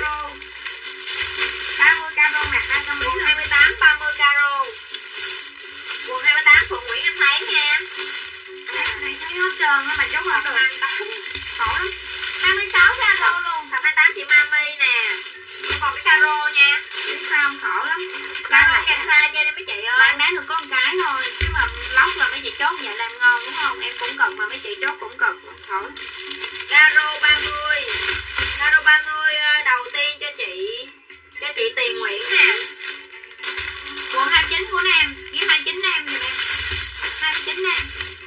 30 caro mặc 300 Quần 28 30 caro. Quần 28 Phượng Nguyễn em thấy nha. Này thấy hết trơn á mà chốt không được. 28 Khổ lắm. 26 caro luôn. Sập 28 chị Mami nè. Em còn cái caro nha. Biết sao không, khổ lắm. Caro kèm size cho nên mấy chị ơi. Bạn bán được có một cái thôi. Chứ mà lóc là mấy chị chốt vậy làm ngon đúng không? Em cũng cực mà mấy chị chốt cũng cực. Khổ lắm. Caro 30. Caro 30 đầu tiên cho chị Tiền Nguyễn nè. Quần 29 của Nam. Ghi 29 Nam rồi nè. 29 Nam.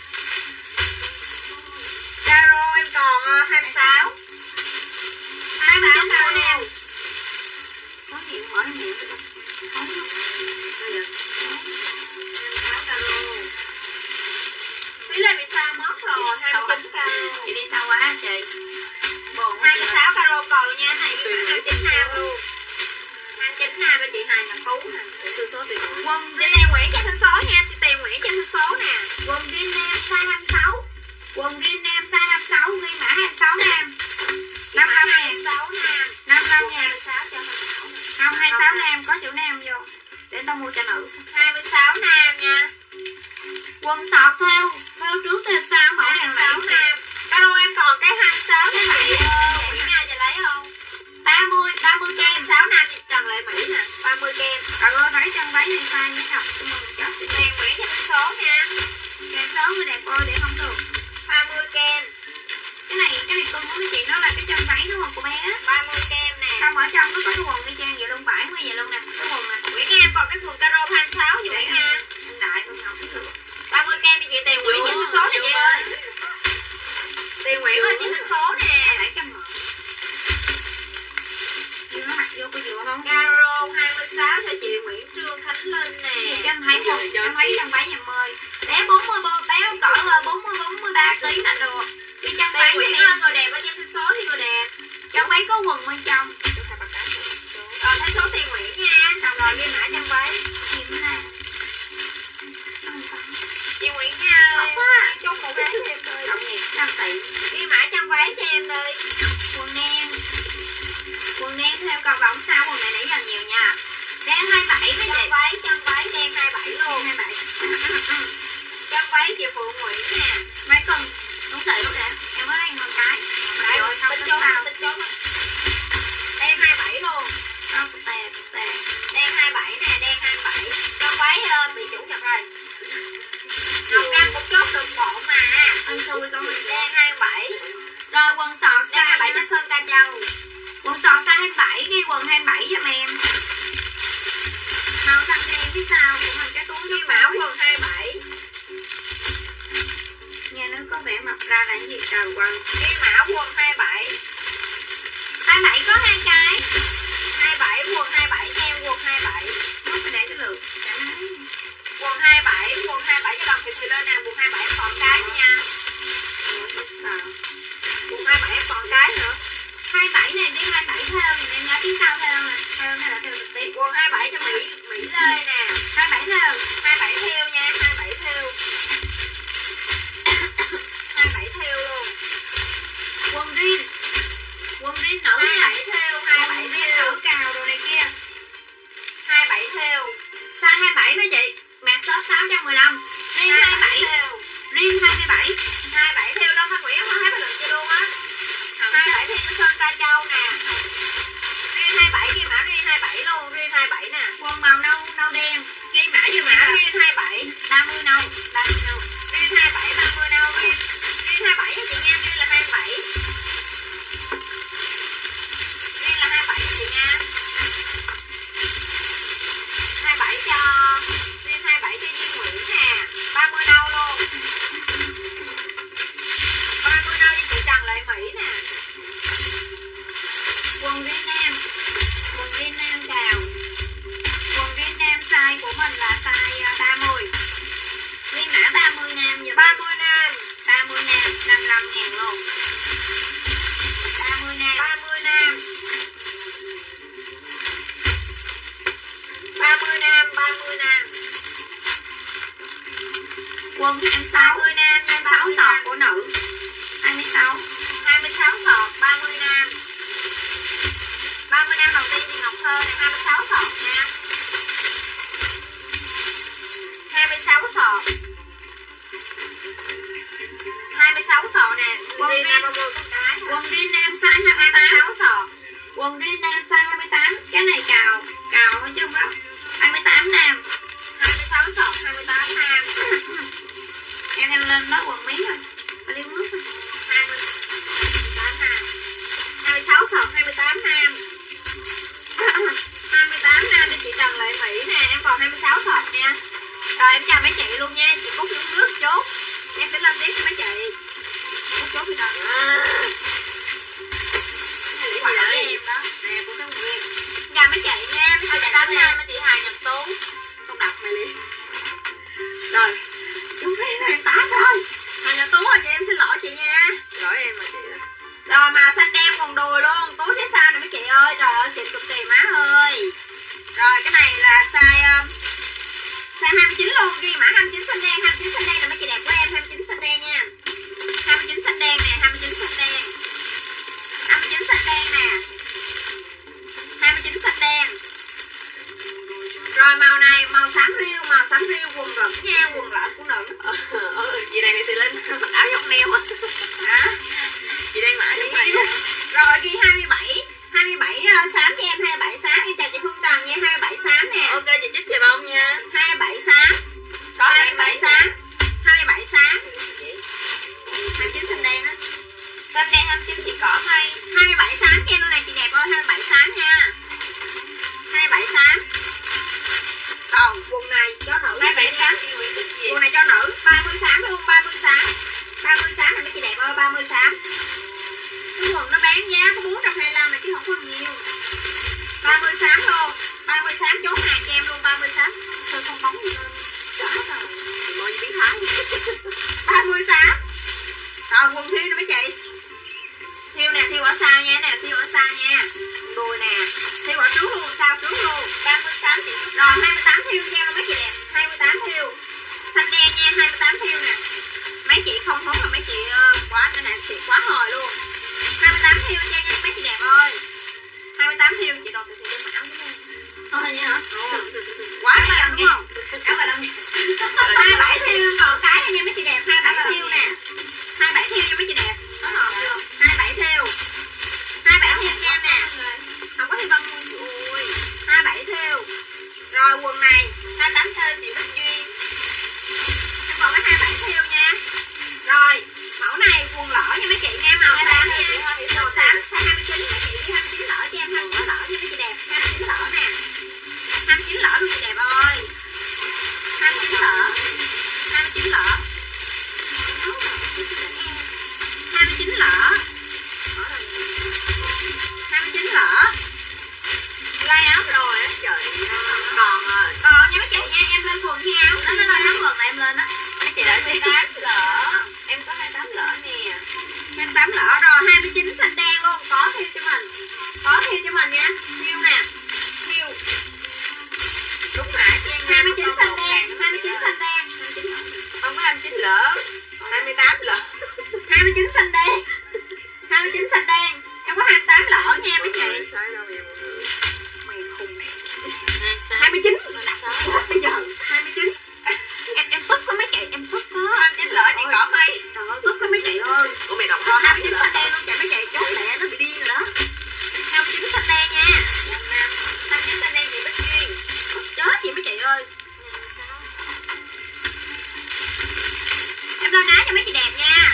Caro em còn 26. 29 của Nam. Có nhiều mở nhiều. Không. Đây nè. 26 caro. Phí lên bị sao mất rồi. 29 caro. Chị đi sao quá chị. Buồn quá. 26 caro còn luôn nha. Này cái mã 29 Nam luôn. 29 Nam cho chị Hà Nhật Phú nè. Số số Tiền Nguyễn. Quần Đi Tiền Nguyễn cho thêm số nha. Tiền Nguyễn cho thêm số nè. Quần riêng nam size 26. Quần riêng nam size 26. Ghi mã 26 Nam. 55 ngàn. 26 Nam. 55 ngàn. 26 cho Hà Nhật. Không 26 Nam. Có chữ Nam vô. Để tao mua cho nữ. 26 Nam nha. Quần sọt theo. Theo trước theo sau. Mẫu này 26 Nam. Caro em còn cái 26 cho chị Nguyễn Nga chị lấy không? 30 kem. 26 Nam chị Trần Lệ Mỹ nè. 30 kem. Trời ơi thấy chân váy này size mới thật. Tôi mừng chết. Tiền Nguyễn cho thêm số nha. Kèm số người đẹp ơi để không được. 30 kem. Cái này tôi muốn với chị nó là cái chân váy đúng không của bé. 30 kem nè. Xong ở trong nó có cái quần y chang vậy luôn, vải nguyên vậy luôn nè. Cái quần nè. Nguyễn Nga em còn cái quần caro 26 chị Nguyễn Nga. Em đại con không biết được. 30 kem cho chị Tiền Nguyễn cho thêm số này chị ơi. Tiền Nguyễn ơi cho thêm số nè. 700 ngàn. Nhưng nó mặc vô có vừa không? Caro 26 cho chị Nguyễn Trương Khánh Linh nè. Chị em thấy không? Em thấy trong váy nhà ơi. Bé 40 bé cỡ 40 43 kg là được. Cái chân váy Tiền Nguyễn này ơi người đẹp ở trên số thì người đẹp. chân váy có quần bên trong. Rồi thấy số Tiền Nguyễn nha. Xong rồi ghi mã chân váy. Gì này? Chị Nguyễn Nga chốt một cái thiệt rồi. Cộng nghiệp 5 tỷ. Ghi mã chân váy cho em đi. Quần đen. Quần đen theo cầu vòng sau, quần này nãy giờ nhiều nha. Đen 27 mấy chị. Chân váy đen 27 luôn. 27. Chân váy chị Phượng Nguyễn nè. Mấy cân. Đúng xị luôn nè. Em mới lấy một cái. Đấy, Rồi không tính tính chốt sao. tính chốt. Đen 27 luôn. Con tè. Đen 27 nè, đen 27. Chân váy bị chủ nhật rồi. Ngọc Đăng cũng chốt được bộ mà. Anh xui con mình Đen 27. Rồi quần sọt Đen 27 cho Sơn Ca Châu. Quần sọt size 27, ghi quần 27 giùm em. Màu xanh đen phía sau của mình cái túi Ghi nó mã quần 27. nghe nó có vẻ mập ra là cái gì trời quần. Ghi mã quần 27. 27 có 2 cái. 27 quần 27 cho em quần 27. Nó phải để cái lượt cả nó. Quần 27 cho bằng thì lên nè, quần 27 còn cái nữa nha. Quần 27 còn cái nữa. 27 này đi 27 theo thì em nhớ phía sau theo nè. Theo này là theo trực tiếp. Quần 27 cho Mỹ Lê nè. 27 theo. 27 theo nha, 27 theo. 27 theo luôn. Quần jean. Quần jean nữ nha. 27 theo, 27 Quần jean theo. nữ cào đồ này kia. 27 theo. Size 27 với chị. Mạc shop 615. Riêng 27. theo. Riêng 27. 27 theo Long Thanh Nguyễn không thấy bình luận cho luôn á. 27 theo cho Sơn Ca Châu nè. Riêng 27 ghi mã riêng 27 luôn, riêng 27 nè. Quần màu nâu đen. Ghi mã Ghi cho mã mã riêng 27. 30 nâu. 30 nâu. Riêng 27 30 nâu riêng. Riêng 27 cho chị nha, riêng là 27. Riêng là 27 cho chị nha. 27 cho riêng 27 cho Duy Nguyễn nè. 30 nâu luôn. 30 nâu cho chị Trần Lệ Mỹ nè. Quần riêng nam. Quần riêng nam cào. Quần riêng nam size của mình là size 30. Ghi mã 30 nam giờ 30 nam. 30 nam 55 ngàn luôn. 30 nam. 30 nam. 30 30 nam, 30 nam. Quần 26 30 nam nha, 26 30 sọt nam. của nữ 26 sọt, 30 nam. 30 nam đầu tiên thì Ngọc Thơ này, 26 sọt nha. 26 sọt. 26 sọt nè. Quần Riêng riêng. nam 30 con cái. Quần riêng nam size 28 26 sọt. Quần riêng nam size 28. Cái này cào thôi chứ không có đâu. 28 nam. 26 sọt, 28 nam. Em lên đó quần mấy rồi. Bà đi uống nước rồi. 28 nam. 26 sọt, 28 nam. 28 nam cho chị Trần Lệ Mỹ nè. Em còn 26 sọt nha. Rồi em chào mấy chị luôn nha. Chị Cúc uống nước chốt. Em sẽ lên tiếp cho mấy chị. Cúc chốt đi đâu. Quả của em đó. Nè của các người. Chào mấy chị nha. Mấy chị đẹp lắm nha. Mấy chị Hà Nhật Tú. Không đọc mày đi. Rồi. Chúng riêng này 8 thôi. Hà Nhật Tú ơi chị em xin lỗi chị nha. Lỗi em mà chị. Rồi màu xanh đen quần đùi luôn. Túi phía sau nè mấy chị ơi. Trời ơi xịn cực kỳ má ơi. Rồi cái này là size 29 luôn. Ghi mã 29 xanh đen. 29 xanh đen là mấy chị đẹp của em. 29 xanh đen nha. 29 xanh đen nè. 29 xanh đen. 29 xanh đen nè. 29 xanh đen. Rồi màu này màu xám riêu quần rực nha, quần lợn của nữ. Chị này thì lên áo giống neo á. Hả? Chị đang mãi giống này. Rồi ghi 27 xám cho em, 27 xám. Em chào chị Phương Trần nha, 27 xám nè. Ok chị chích về bông nha. 27 xám. Có 27 xám. 27 xám. 29 xanh đen á. Xanh đen 29 chị cỏ hay. 27 xám cho em luôn này chị đẹp ơi, 27 xám nha. 27 xám. Còn quần này cho nữ. 27 xám chị Nguyễn Bích gì? Quần này cho nữ 30 xám luôn, 30 xám. 30 xám này mấy chị đẹp ơi, 30 xám. Cái quần nó bán giá có 425 mà chứ không có nhiều. 30 xám luôn. 30 xám chốt hàng cho em luôn, 30 xám. Thôi không bóng gì lên. Đó rồi. Ngồi như biến thái. 30 xám. Rồi quần thiêu nè mấy chị. Thiêu nè, thiêu ở xa nha, nè, thiêu ở xa nha. Đùi nè, thiêu ở trước luôn, sau trước luôn. 30 xám chị Trúc. Rồi 28 thiêu cho em luôn mấy chị đẹp. 28 thiêu. Xanh đen nha, 28 thiêu nè. Mấy chị không hốt là mấy chị quá cái này chị quá hồi luôn. 28 thiêu cho em mấy chị đẹp ơi. 28 thiêu chị đột từ thiêu lên áo đúng không? Thôi vậy hả? Quá đẹp đúng không? Áo 35 27 thiêu còn cái này nha mấy chị đẹp. 27 thiêu nè. 27 thiêu cho mấy chị đẹp. Có ngọt chưa? 27 thiêu. 27 thiêu cho em nè. Không có thiêu 30 chị ơi. 27 thiêu. Rồi quần này 28 thêu chị Bích Duyên. em còn cái 27 thiêu nha. Rồi mẫu này quần lỡ nha mấy chị nha, màu xám nha. Màu xám size 29 mấy chị, 29 lỡ cho em, 29 lỡ cho mấy chị đẹp. 29 lỡ nè. 29 lỡ luôn chị đẹp ơi. 29 lỡ. 29 lỡ. 29 lỡ. 29 lỡ. Lai áo rồi á trời. Còn nha mấy chị nha, em lên quần theo áo. Nó lên áo quần này em lên á. Mấy chị đợi 28 lỡ. Em có 28 lỡ nè. 28 lỡ rồi, 29 xanh đen luôn, có thiêu cho mình. Có thiêu cho mình nha. Thiêu nè. Thiêu. Đúng mã cho em nha. 29 xanh đen, 29 xanh đen. 29 lỡ. Không có 29 lỡ. 28 lỡ. 29 xanh đen. 29 xanh đen. Em có 28 lỡ nha mấy chị. Sai đâu em. Mày khùng nè. 29. Bây giờ 29. Em tức có mấy chị, em tức có. 29 lỡ chị cỏ mây. Trời ơi, tức có mấy chị ơi. Ủa mày đọc Rồi 29 xanh đen luôn chạy mấy chị, chốt lẹ nó bị điên rồi đó. 29 xanh đen nha. 29 xanh đen chị Bích Duyên. Chết chị mấy chị ơi. Em lên áo cho mấy chị đẹp nha.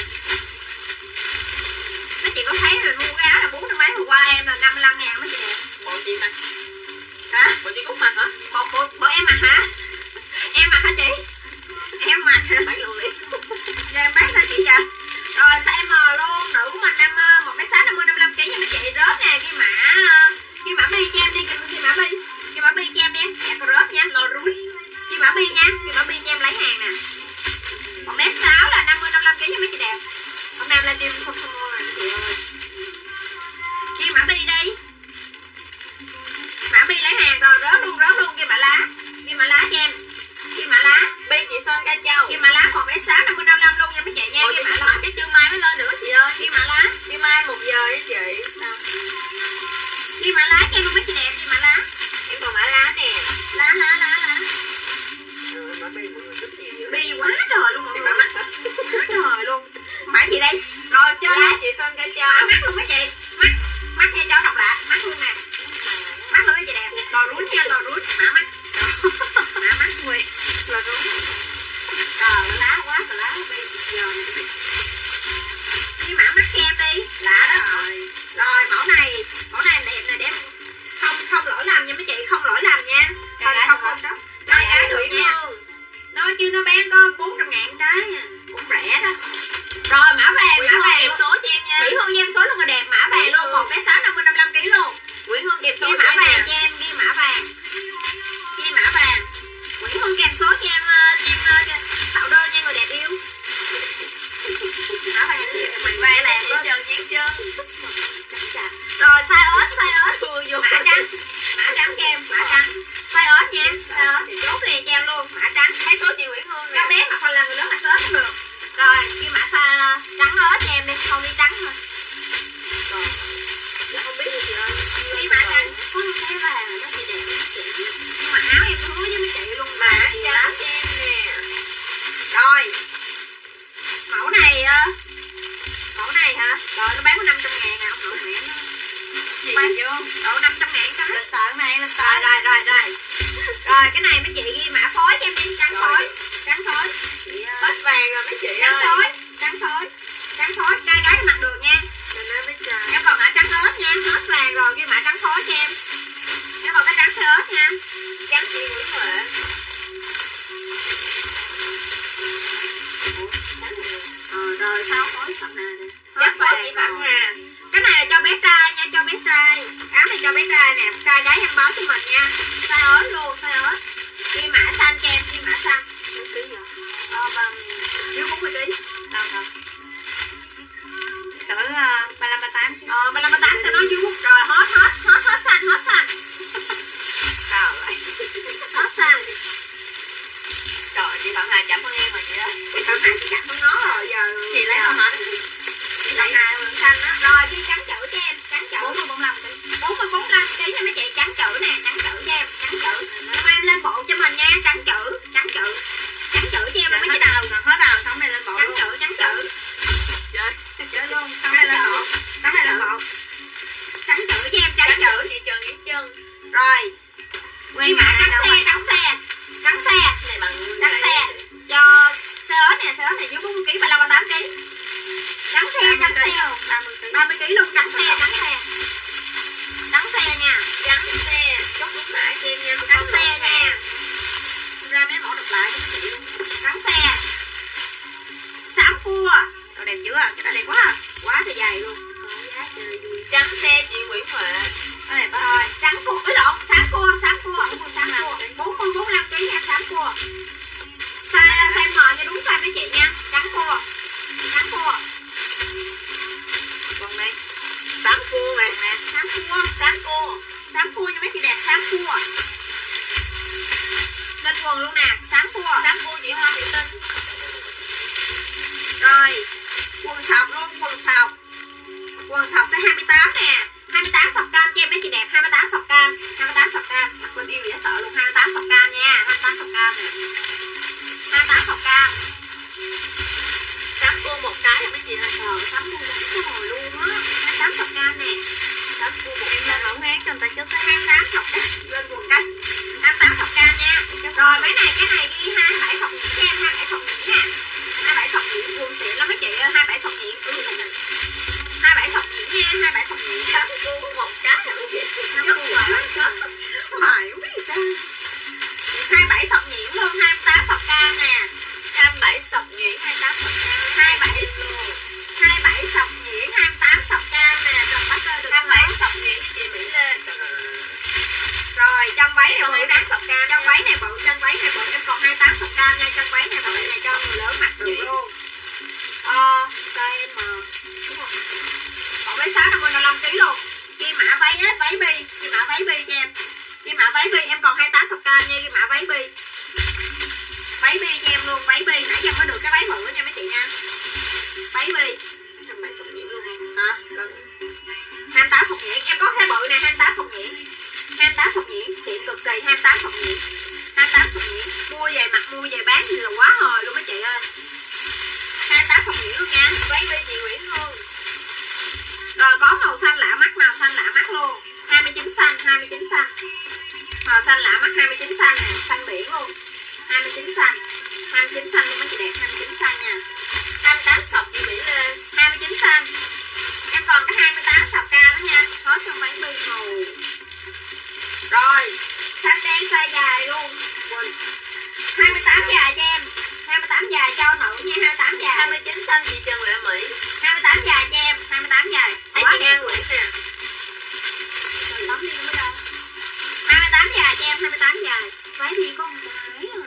Mấy chị có thấy rồi mua cái áo là 400 mấy hôm qua em là 55.000 mấy chị đẹp. Bộ chị mặc. Hả? Bộ chị Cúc mặc hả? Bộ em mặc hả? Em mặc hả chị? Em mặc hả? Bán luôn đi. Dạ em bán thôi chị dạ. Rồi size M luôn, nữ của mình 1m6 50 55 kg nha mấy chị, rớt nè, ghi mã bi cho em đi, ghi mã bi cho em đi, dạ con rớt nha, lò rúi. Ghi mã bi nha, ghi mã bi cho em lấy hàng nè. 1m6 là 50 55 kg nha mấy chị đẹp. Hôm nay lên đêm không mua rồi mấy chị ơi. Ghi mã bi đi. Mã bi lấy hàng rồi, rớt luôn ghi mã lá. Ghi mã mắc kem đi, lạ đó. Rồi mẫu này đẹp này, đẹp. Không lỗi lầm nha mấy chị, không lỗi lầm nha. Không đó. Đây gái được nha. Nó chứ nó bán có 400.000 cái à. Cũng rẻ đó. Rồi mã vàng kèm số cho em nha. Mỹ Hương em số luôn rồi đẹp, mã vàng luôn, 1m6 50 55 kg luôn. Nguyễn Hương kèm số Ghi mã vàng cho em, ghi mã vàng. Nguyễn Hương kèm số cho em tạo đơn nha người đẹp yêu. Mã vàng gì mày vàng làm luôn. Dán chân. Rồi size ớt. Mã trắng cho em, mã trắng. Size ớt nha, size ớt thì chốt liền cho em luôn, mã trắng. Thấy số chị Nguyễn Hương Các bé hoặc là người lớn mặc ớt cũng được. Rồi ghi mã size trắng ớt cho em đi, không đi trắng thôi. Rồi. Dạ không biết gì chị ơi. Ghi mã trắng. Có một cái vàng nó chị đẹp lắm chị. Nhưng mà áo em hứa với mấy chị luôn, mã trắng cho em nè. Rồi mẫu này hả? Rồi nó bán có 500.000 à, ông nội mẹ nó. Gì vô? Độ 500.000 cái. Là sợ này là sợ. Rồi cái này mấy chị ghi mã phối cho em đi, trắng phối. Hết vàng rồi mấy chị Trắng ơi. phối, trai gái mặc được nha. Em còn mã trắng ớt nha, hết vàng rồi, ghi mã trắng phối cho em. Em còn cái trắng xe ớt nha. Trắng chị Nguyễn Huệ. Rồi sao phối sọc này nè. Chắc phối chị Phạm Hà. Cái này là cho bé trai nha, cho bé trai. Áo này cho bé trai nè, trai gái em báo cho mình nha. Size ớt luôn, size ớt. Ghi mã xanh cho em, ghi mã xanh. Mấy ký vậy? Dưới 40 kg. Đâu. Cỡ 35 38 chứ. 35 38 tao nói dưới rồi, hết xanh. Sao vậy? Hết xanh. Trời, chị Phạm Hà cảm ơn em rồi chị ơi. Còn này chị cảm ơn nó rồi giờ. Chị lấy không hả? Chị lấy hai mượn xanh á. Rồi ghi trắng chữ cho em, trắng chữ. 40 45 kg. 40 45 kg nha mấy chị, trắng chữ nè, trắng chữ cho em, trắng chữ. Hôm em lên bộ cho mình nha, trắng chữ cho em mấy chị. Hết đầu sống này lên bộ luôn. Trắng chữ. Chơi luôn, sống này lên bộ. Sống này lên bộ. Trắng chữ cho em, trắng chữ. Chị Trần Nguyễn Trân. Rồi. Ghi mã trắng xe. Này bằng Trắng xe. Cho xe ớt nè, dưới 40 kg, 35 38 kg. Trắng xe 30 kg luôn, trắng xe nha. Trắng xe. Chốt đúng mã cho em nha. Trắng xe nha. Ra mấy mẫu đọc lại cho mấy chị luôn. Trắng xe. Xám cua. Đồ đẹp chưa? Cái đó đẹp quá à. Quá trời dày luôn. Trắng xe chị Nguyễn Huệ. Cái này rồi, trắng cua với lộn, xám cua. 40 45 kg nha, xám cua. Size M nha, đúng size mấy chị nha. Trắng cua. Còn đây. Xám cua mà. Xám cua nha mấy chị đẹp, xám cua. Lên quần luôn nè, xám cua chị Hoa Thị Tinh. Rồi, quần sọc luôn, quần sọc size 28 nè. 28 sọc cam cho em mấy chị đẹp, 28 sọc cam. Mặc bên yêu dễ sợ luôn, 28 sọc cam nha, 28 sọc cam nè. 28 sọc cam. Xám cua một cái là mấy chị ơi. Sắm cua đúng rồi luôn á. 28 sọc cam nè. Xám cua một Em cái. lên mẫu ngán cho người ta chốt tới 28 sọc cam. Lên quần canh 28 sọc cam nha. Rồi cái này ghi 27 sọc nhỉ cho em, 27 sọc nhỉ nè. 27 sọc nhỉ, quần xịn lắm mấy chị ơi, 27 sọc nhỉ. 27 sọc nhỉ nha, 27 sọc nhỉ. Xám cua một cái là mấy chị. Chốt hoài không biết sao. 27 sọc nhỉ luôn, 28 sọc cam nè. 27 sọc nhuyễn, 28 sọc cam. 27 sọc nhuyễn, 28 sọc cam nè. Rồi bắt được 27 sọc nhuyễn với chị Mỹ Lê. Rồi chân váy này bự nè, chân váy này bự, em còn 28 sọc cam nha, chân váy này bự này cho người lớn mặc được luôn. Size M đúng không? Còn váy 6 50 55 kg luôn. Ghi mã váy bi, ghi mã váy bi cho em. Ghi mã váy bi, em còn 28 sọc cam nha, ghi mã váy bi. Váy bi cho em luôn, váy bi, nãy giờ mới được cái váy bự nha mấy chị nha. Váy bi. 27 sọc nhuyễn luôn em. Hả? 28 sọc nhuyễn, em có cái bự nè, 28 sọc nhuyễn. 28 sọc nhuyễn, xịn cực kỳ, 28 sọc nhuyễn. 28 sọc nhuyễn, mua về mặc mua về bán thì là quá hời luôn mấy chị ơi. 28 sọc nhuyễn luôn nha. Váy bi chị Nguyễn Hương. Rồi có màu xanh lạ mắt luôn. 29 xanh. Màu xanh lạ mắt 29 xanh nè, xanh biển luôn. 29 xanh luôn mấy chị đẹp, 29 xanh nha. 28 dài cho em. 28 dài cho nữ nha, 28 dài. 29 xanh chị Trần Lệ Mỹ. 28 dài cho em, 28 dài. Thấy chị An Nguyễn nè. Mình bấm đi mới đâu. 28 dài cho em, 28 dài. Váy thì có một cái à.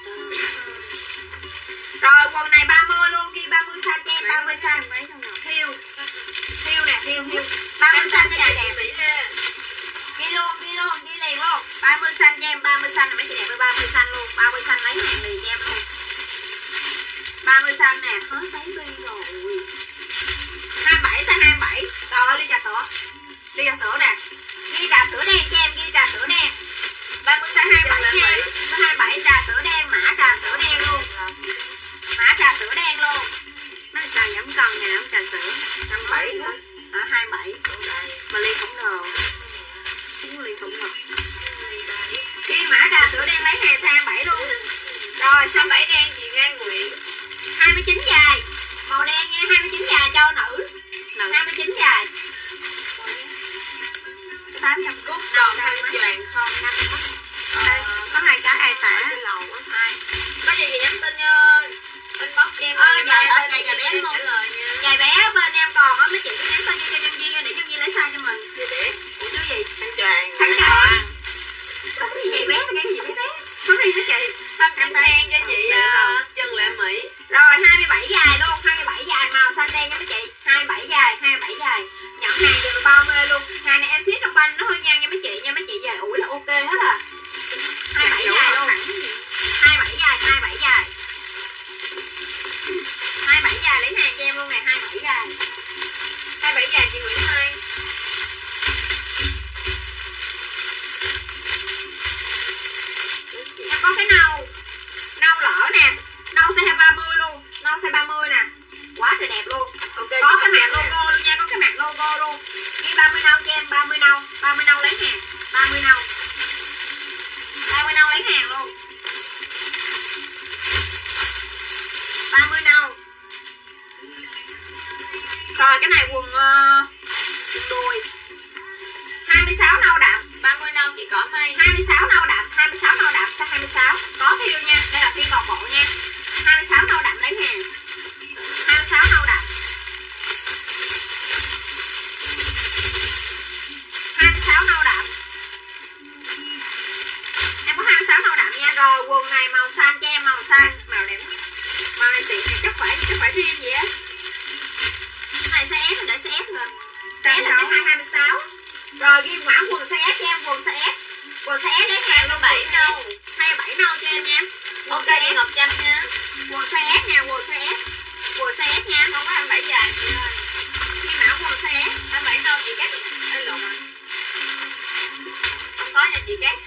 Rồi quần này 30 luôn, ghi 30 size cho em, 30 size. Thiêu. Thiêu nè, thiêu. 30 size cho chị đẹp. Mỹ Lê. Ghi luôn, ghi liền luôn. 30 xanh cho em, 30 xanh là mấy chị đẹp với 30 xanh luôn. 30 xanh lấy hàng liền cho em luôn. 30 xanh nè, hết thấy bi rồi. 27 size 27. Rồi ly trà sữa. Ly trà sữa nè. Ghi trà sữa đen cho em, ghi trà sữa đen. 30 size 27 nha. Số 27 trà sữa đen, mã trà sữa đen luôn. Mã trà sữa đen luôn. Nó là trà giảm cân nè, trà sữa 27 hả? 27. mà ly khổng lồ. Không ly khổng lồ. Ghi mã trà sữa đen lấy hàng sang 7 luôn. Rồi sang 27 đen chị An Nguyễn. 29 dài. Màu đen nha, 29 dài cho nữ. 29 dài. 800 Cúc đòn khăn choàng không 5 mắt. có 2 cái ai xả. Trên lầu á. Có gì thì nhắn tin inbox cho em. Dạ bên dạ bé trả luôn. lời nha. Dài bé bên em còn á, mấy chị cứ nhắn tin cho nhân viên để nhân viên lấy size cho mình. Gì để? Ủa chứ gì? Khăn choàng. Khăn choàng. Có gì vậy bé, cái gì bé bé. Có gì hả chị? Tâm khăn đen cho chị Trần Lệ Mỹ. Rồi 27 dài luôn, 27 dài màu xanh đen nha mấy chị. 27 dài, 27 dài. Nhận hàng được bao mê luôn. Hàng này em ship trong banh nó hơi nhăn nha mấy chị nha, mấy chị dài ủi là ok hết à. 27 dài luôn. 27 dài, 27 dài. 27 dài lấy hàng cho em luôn nè, 27 dài. 27 dài chị Nguyễn Mai. Em có cái nâu. Nâu lỡ nè. Nâu size 30 luôn. Nâu size 30 nè. Quá trời đẹp luôn. Okay, Có cái mặt logo luôn nha, có cái mặt logo luôn. Ghi 30 nâu cho em, 30 nâu. 30 nâu lấy hàng. 30 nâu. 30 nâu lấy hàng luôn. 30 nâu. Rồi cái này quần đùi 26 nâu đậm. 30 nâu chị Cỏ Mây. 26 nâu đậm, 26 nâu đậm, size 26. Có thiêu nha, đây là phiên toàn bộ nha. 26 nâu đậm lấy hàng. 26 nâu đậm. 26 nâu đậm. Em có 26 nâu đậm nha. Rồi quần này màu xanh cho em, màu xanh. Màu đẹp. Màu này xịn này chắc phải riêng vậy á. Này size S, để size S lên. Size S là cái 26. Rồi ghi mã quần size S cho em, quần size S. Quần size S lấy hàng luôn 27 nâu. 27 nâu cho em nha. Ok chị Ngọc Trâm nha. Quần size S nè, quần size S. Quần size S nha. Không có 27 dài chị ơi. Ghi mã quần size S. 27 nâu chị Cát. Ê lộn rồi. Không có nha chị Cát.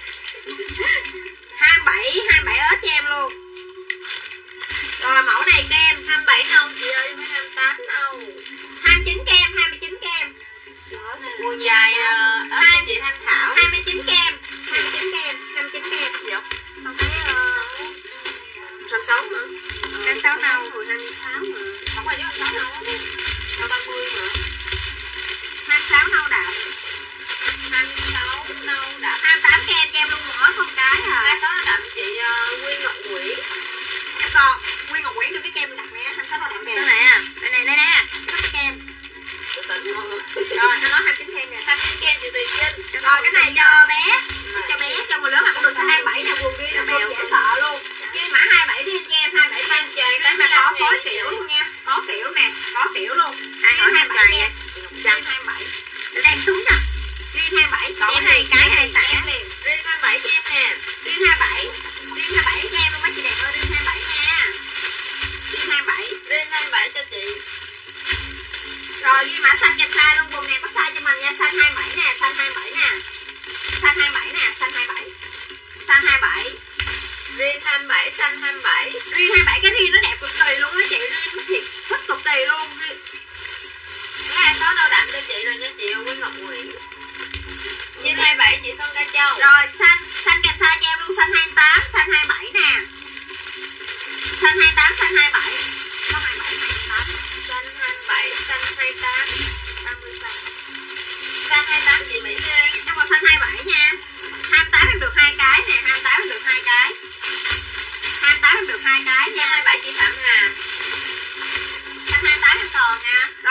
27 ớt cho em luôn. Rồi mẫu này kem 27 nâu chị ơi, mới 28 nâu. 29 kem, 29 kem. Quần dài ớt cho chị Thanh Thảo. 29 kem, 29 kem, 29 kem. Dạ. Không thấy 26 hả? 26 nâu, 26 mà. Không phải 26 nâu á. Đâu 30 mà. 26 nâu đậm. 26 nâu đậm. 28 kem cho em luôn một ớt không cái à. 26 nâu đậm chị Nguyên Ngọc Nguyễn. Em còn Nguyên Ngọc Nguyễn được cái kem đặc nè, 26 nâu đậm kìa. Đây nè, đây nè. Có cái kem. Từ từ ngon. Rồi nó nói 29 kem nè. 29 kem chị Tùy Trinh. Rồi cái này cho bé. Cho bé, cho người lớn mặc cũng được size 27 nè, quần ghi là không dễ sợ luôn. Ghi mã 27 riêng cho em, 27 Khăn choàng đây mà có 85 phối ngàn kiểu luôn nha. Có kiểu nè, có kiểu luôn. Ai hỏi 27 27 kem. Riêng 27. Để đem xuống nè. Riêng 27 Có em 2 liền, cái em ai liền, xả. em liền. Riêng 27 cho em nè. Riêng 27. Riêng 27 cho em luôn mấy chị đẹp ơi, riêng 27 nha. Riêng 27. Riêng 27 cho chị. Rồi ghi mã xanh kèm size luôn, quần này có size cho mình nha, size 27 nè, size 27 nè. Size 27 nè, size 27. Size 27. Riêng 27, xanh 27. Riêng 27 cái riêng nó đẹp cực kỳ luôn á chị, riêng thiệt thích cực kỳ luôn. Cái 26 nâu đậm cho chị rồi nha chị Nguyên Ngọc Nguyễn. Riêng 27 chị Son Ca Châu. Rồi xanh kèm size cho em luôn, xanh 28, xanh 27 nè. Xanh 28, xanh 27. Có 27, 28. Xanh 27, xanh 28. 30 xanh. Xanh 28 chị Mỹ Lê. Em còn xanh 27 nha. 28 em được 2 cái nè, 28 em được 2 cái.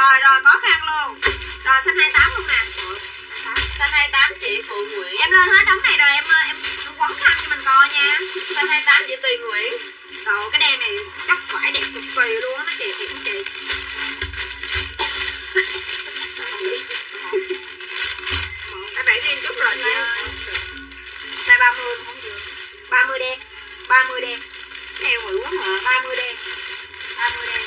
Rồi có khăn luôn. Rồi xanh 28 luôn nè. Xanh 28 chị Phụ Nguyễn. Em lên hết đống này rồi em quấn khăn cho mình coi nha. Xanh 28 chị Tùy Nguyễn. Rồi cái đen này chắc phải đẹp cực kỳ luôn á chị, thiệt chị. Em phải riêng chút rồi nha. Size 30 không vừa. 30 đen. 30 đen. Theo bự quá hả? 30 đen. 30 đen.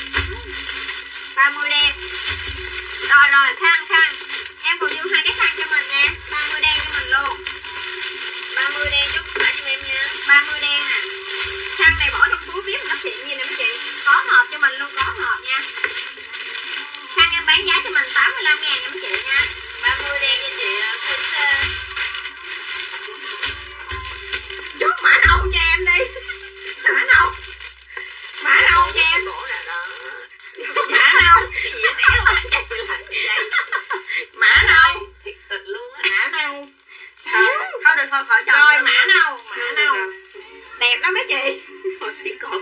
30 đen. Rồi khăn. Em còn dư 2 cái khăn cho mình nha. 30 đen cho mình luôn. 30 đen chút mã cho em nha. 30 đen nè. Khăn này bỏ trong túi biết nó xịn gì nè mấy chị. Có hộp cho mình luôn, có hộp nha. Khăn em bán giá cho mình 85.000 nha mấy chị nha. 30 đen cho chị Thúy. Chốt mã nâu cho em đi. Mã nâu cho em. Cổ nè đó. Mã nâu. Cái gì né không? Chắc sự lạnh gì vậy? Mã nâu. Thiệt tình luôn á. Mã nâu. Thôi được thôi khỏi chọn. Rồi mã nâu. Đẹp lắm mấy chị. Hồi xí cổ.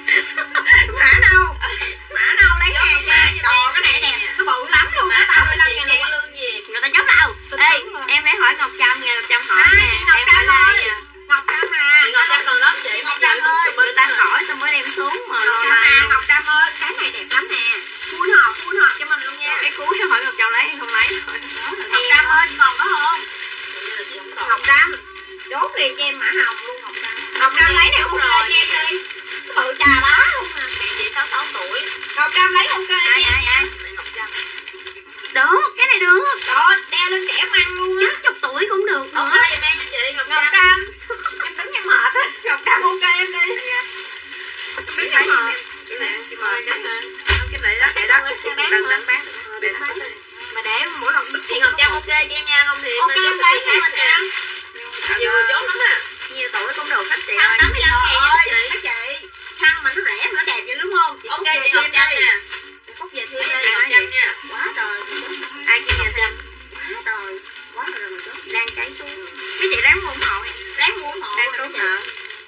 Mã nâu lấy hàng nha. Trời cái này đẹp, nó bự lắm luôn. Mã 85.000 chị luôn. lương gì? Người ta chốt đâu. Ê em phải hỏi Ngọc Trâm nha, Ngọc Trâm hỏi À, nha. chị Ngọc Em Trâm phải like ơi. nha. Ngọc Trâm à. Chị Ngọc Trâm còn lớp chị. Ngọc Trâm ơi. Người ta hỏi tôi mới đem xuống mà. Ngọc Trâm à, Ngọc Trâm ơi, cái này đẹp lắm nè. Full hộp cho mình luôn nha. Cái cuối hỏi Ngọc Trâm lấy em không lấy. Ngọc Trâm ơi, còn có không? Chị không còn. Ngọc Trâm, chốt liền cho em mã hồng luôn Ngọc Trâm. Ngọc Trâm lấy này ok cho em đi. Tự trà bá luôn nè. Mẹ chị 66 tuổi. Ngọc Trâm lấy ok cho em nha. Mẹ Ngọc Trâm. Được, cái này được. Đó, đeo lên trẻ măng luôn á. 90 tuổi cũng được nữa. Ok giùm em cho chị Ngọc Ngọc Trâm. Trâm, em đứng em mệt á. Ngọc Trâm ok em đi. Em đứng em mệt. Chị mời cái nè. Cái này đó, để đó. Đừng bán. Để bán. Mà để mỗi lần đứt Chị Ngọc Trâm ok cho em nha, không thì ok em lấy hả mình nha. Nhiều người chốt lắm à. Nhiều tuổi cũng được hết chị Khăn ơi. 85.000 nha chị. Mấy chị, khăn mà nó rẻ mà nó đẹp vậy đúng không? Ok chị Ngọc Trâm nè. Phúc về Chị thêm Ngọc đây. Trâm nha. Quá trời. Ai kia nhà thêm. Quá trời rồi đó. Đang cháy xuống. Cái chị ráng mua ủng hộ em. Ráng muốn hộ. Đang trốn nợ.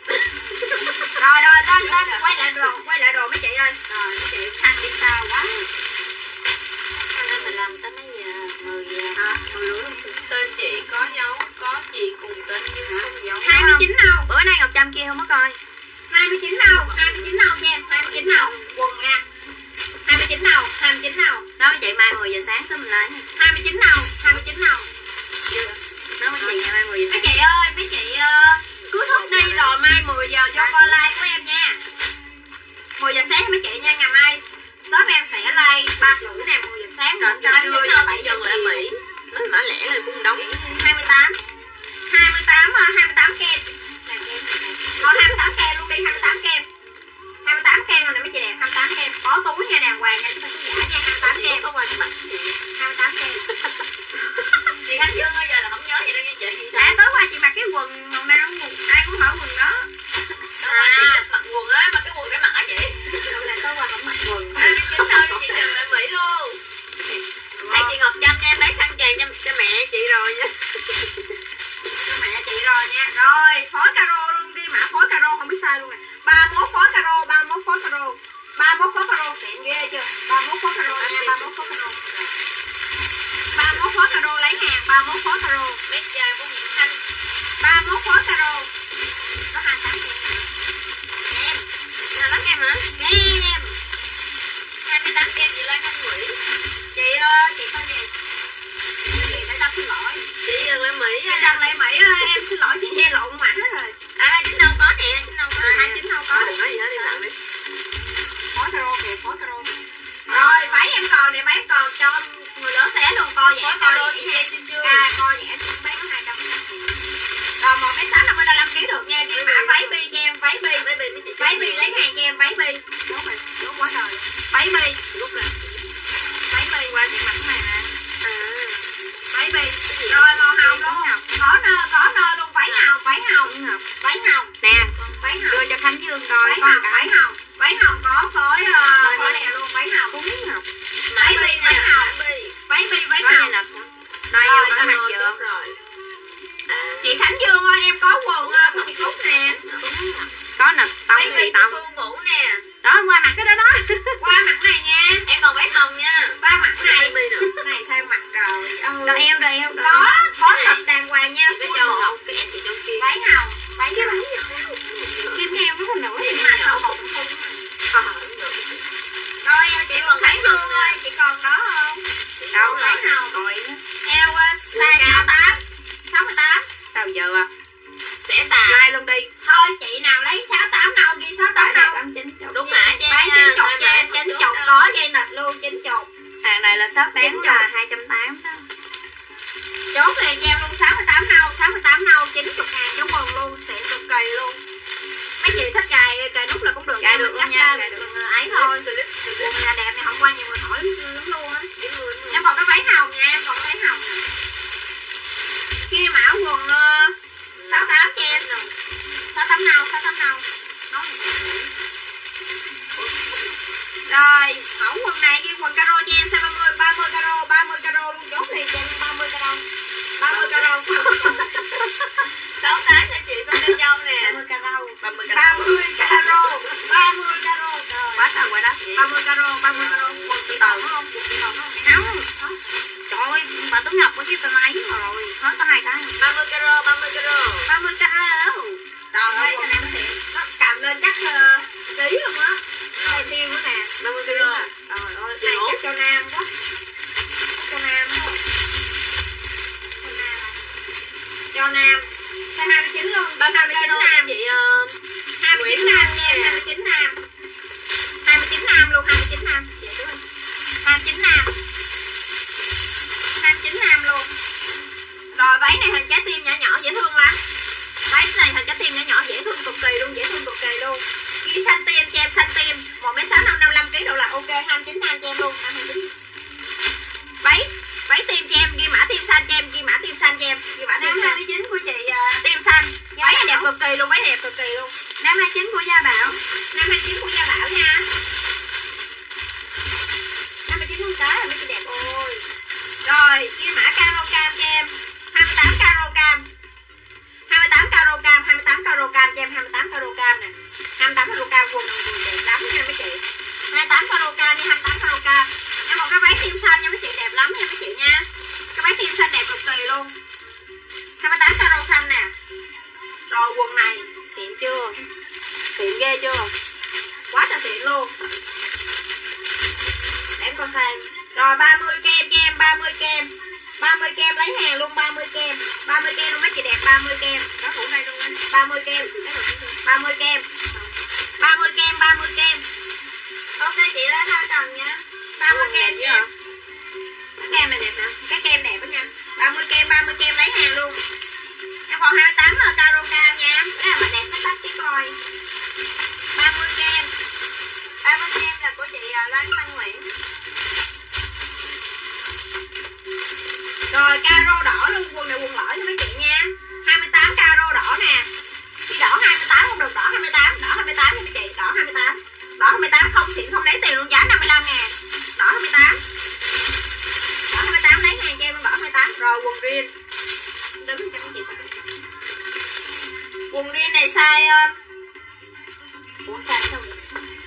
Rồi lên quay lại đồ mấy chị ơi. Rồi mấy chị khăn đi sao quá. Khăn mình làm tới mấy giờ? 10 giờ. 10 rưỡi luôn. Tên chị có dấu, có chị cùng tên nhưng không dấu. 29 đâu? Bữa nay Ngọc Trâm kia không có coi. 29 đâu? 29 đâu cho em? 29 đâu? Quần nha. 29 đâu? 29 đâu? Nói với chị mai 10 giờ sáng sớm mình lấy nha. 29 đâu? 29 đâu? Nói với chị ngày mai 10 giờ Mấy sáng. chị ơi, mấy chị cứ thức đi rồi mai 10 giờ cho coi like của em nha. 10 giờ sáng mấy chị nha, ngày mai shop em sẽ like 3 rưỡi nè, 10 giờ sáng rồi Em đưa đưa cho cho 7 chị giờ dần lại Mỹ. Mấy mã lẻ này cũng đóng. 28 kem. Thôi 28 kem luôn đi, 28 kem. 28 kem rồi nè mấy chị đẹp, 28 kem. Bỏ túi nha, đàng hoàng nha, chứ phải túi giả nha, 28 kem. Có quanh mặt chị. 28 kem. Chị Khánh Dương bây giờ là không nhớ gì đâu nha chị. À tối qua chị mặc cái quần màu nâu, ai cũng hỏi quần đó. Đó là chị thích mặc quần á, mặc cái quần cái mặt á chị. Đâu là tối qua không mặc quần. 29 đâu cho chị Trần lại Mỹ luôn. Đây chị Ngọc Trâm nha, em lấy khăn tràng cho mẹ chị rồi nha. Cho mẹ chị rồi nha. Rồi, phối caro luôn đi, mã phối caro không biết sai luôn nè. 31 phối caro, 31 phối caro. 31 phối caro xịn ghê chưa? 31 phối caro nha, 31 phối caro. 31 phối caro lấy hàng, 31 phối caro. Bé trai của Nguyễn Thanh. 31 phối caro. Có 28 em. Là lắm em hả? Em. 28 kem chị Lan Thanh Nguyễn. Chị ơi, chị tên gì? Chị để tao xin lỗi. Chị Trần Lại Mỹ Chị Trần Lại Mỹ ơi, em xin lỗi chị nghe lộn mã rồi. À 29 đâu có nè, 29 đâu có nè. 29 đâu có. Đừng nói gì hết, đi lặng đi. Phối caro kìa, phối caro. Rồi, váy em còn nè, váy em còn cho người lớn té luôn, co Phối dẻ, caro co chị dẻ. Jay xin chưa? Co dẻ cho bán có 200 ngàn. Rồi 1m6 là 35 kg được nha, cái mã váy bi cho em, váy bi. Mấy bên mấy chị Váy bi lấy hàng cho em, váy bi. Chốt rồi, chốt quá trời. Váy bi, lúc này. váy bi qua chị mặc cái này nè. À. Váy bi. Rồi màu hồng luôn. Có nơ luôn, váy hồng, váy hồng. Váy hồng. Nè, Váy hồng. đưa cho Khánh Dương coi. Váy Con hồng, cả. váy hồng. Váy hồng có phối này luôn, váy hồng. Ngọc. Váy bi, váy hồng. Váy bi, váy Có hồng. này nè. Đây Rồi, vô có mặt Rồi, chưa? tốt rồi. À. Chị Khánh Dương ơi, em có quần của chị Cúc nè. Có nè, tông Váy xì bi tông. Phương Vũ nè. Đó qua mặt cái đó đó. Qua mặt này nha. Em còn váy hồng nha. shop bán là 280 đó. Chốt liền cho em luôn 68 nâu 90 ngàn chống quần luôn, xịn cực kỳ luôn. Mấy chị thích cài nút là cũng được. Cài được luôn nha, cài được. Ấy thôi. Quần là đẹp này, hôm qua nhiều người hỏi lắm luôn á. Em còn cái váy hồng nha, em còn cái váy hồng nè. Kia mã quần 68 cho em nè. 68 nâu. Rồi, mẫu quần này ghi quần caro cho em size 30 caro luôn, chốt liền cho em 30 caro. 30 caro. 68 cho chị xong đeo dâu nè. 30 caro. 30 caro. 30 caro. Quá trời quá đắt chị. 30 caro. Quần chị Toàn đúng không? Quần chị Toàn đúng không? Không. Trời ơi, bà Tuấn Ngọc có cái tên máy rồi. Hết có 2 cái. 30 caro. 30 caro. Rồi ơi, cho em xịn. Nó cầm lên chắc tí luôn á. Đây tiêu nữa nè. 50 caro. Trời ơi, này chắc cho nam quá. Cho nam quá. Cho nam. Size 29 luôn. 30 caro cho chị 29 nam nha, 29 nam. 29 nam luôn, 29 nam. Dạ đúng rồi. 29 nam. 29 nam luôn. Rồi váy này hình trái tim nhỏ nhỏ dễ thương lắm. Váy này hình trái tim nhỏ nhỏ dễ thương cực kỳ luôn, Ghi xanh tim cho em, xanh tim 1m6 55 kg độ là ok. 29 nam cho em luôn, 29. Váy tim cho em, ghi mã tim xanh cho em, ghi mã tim xanh cho em, ghi mã tim Nam xanh. 29 của chị Tim xanh. Váy này đẹp cực kỳ luôn, Nam 29 của Gia Bảo. Nam 29 của Gia Bảo nha. 59 con cái là mấy chị đẹp ôi. Rồi, ghi mã caro cam cho em. 28 caro cam. 28 caro cam, 28 caro cam cho em, 28 caro cam nè. 28 caro cam quần đẹp lắm nha mấy chị. 28 caro cam nha, 28 caro cam. Em một cái váy tim xanh nha mấy chị, đẹp lắm nha mấy chị nha. Cái váy tim xanh đẹp cực kỳ luôn. 28 caro xanh nè. Rồi quần này xịn chưa? Xịn ghê chưa? Quá trời xịn luôn. Để em coi xem. Rồi 30 kem cho em, 30 kem. 30 kem lấy hàng luôn, 30 kem. 30 kem luôn mấy chị đẹp, 30 kem. Đó cũng đây luôn anh. 30 kem. 30 kem. 30 kem, 30 kem. Ok chị lấy 2 tầng nha. 30 kem nha. Cái kem này đẹp nè. Cái kem đẹp đó nha. 30 kem lấy hàng luôn. Em còn 28 caro cam nha. Cái này mà đẹp nó tắt cái coi. 30 kem. 30 kem là của chị Loan Thanh Nguyễn. Rồi caro đỏ luôn, quần này quần lõi cho mấy chị nha. 28 caro đỏ nè. Chỉ đỏ 28 không được, đỏ 28 cho mấy chị, đỏ 28. Đỏ 28 không xịn không lấy tiền luôn, giá 55 ngàn. Đỏ 28. Đỏ 28 lấy hàng cho em luôn, đỏ 28. Rồi quần riêng. Đứng cho mấy chị. Quần riêng này size ủa size sao vậy?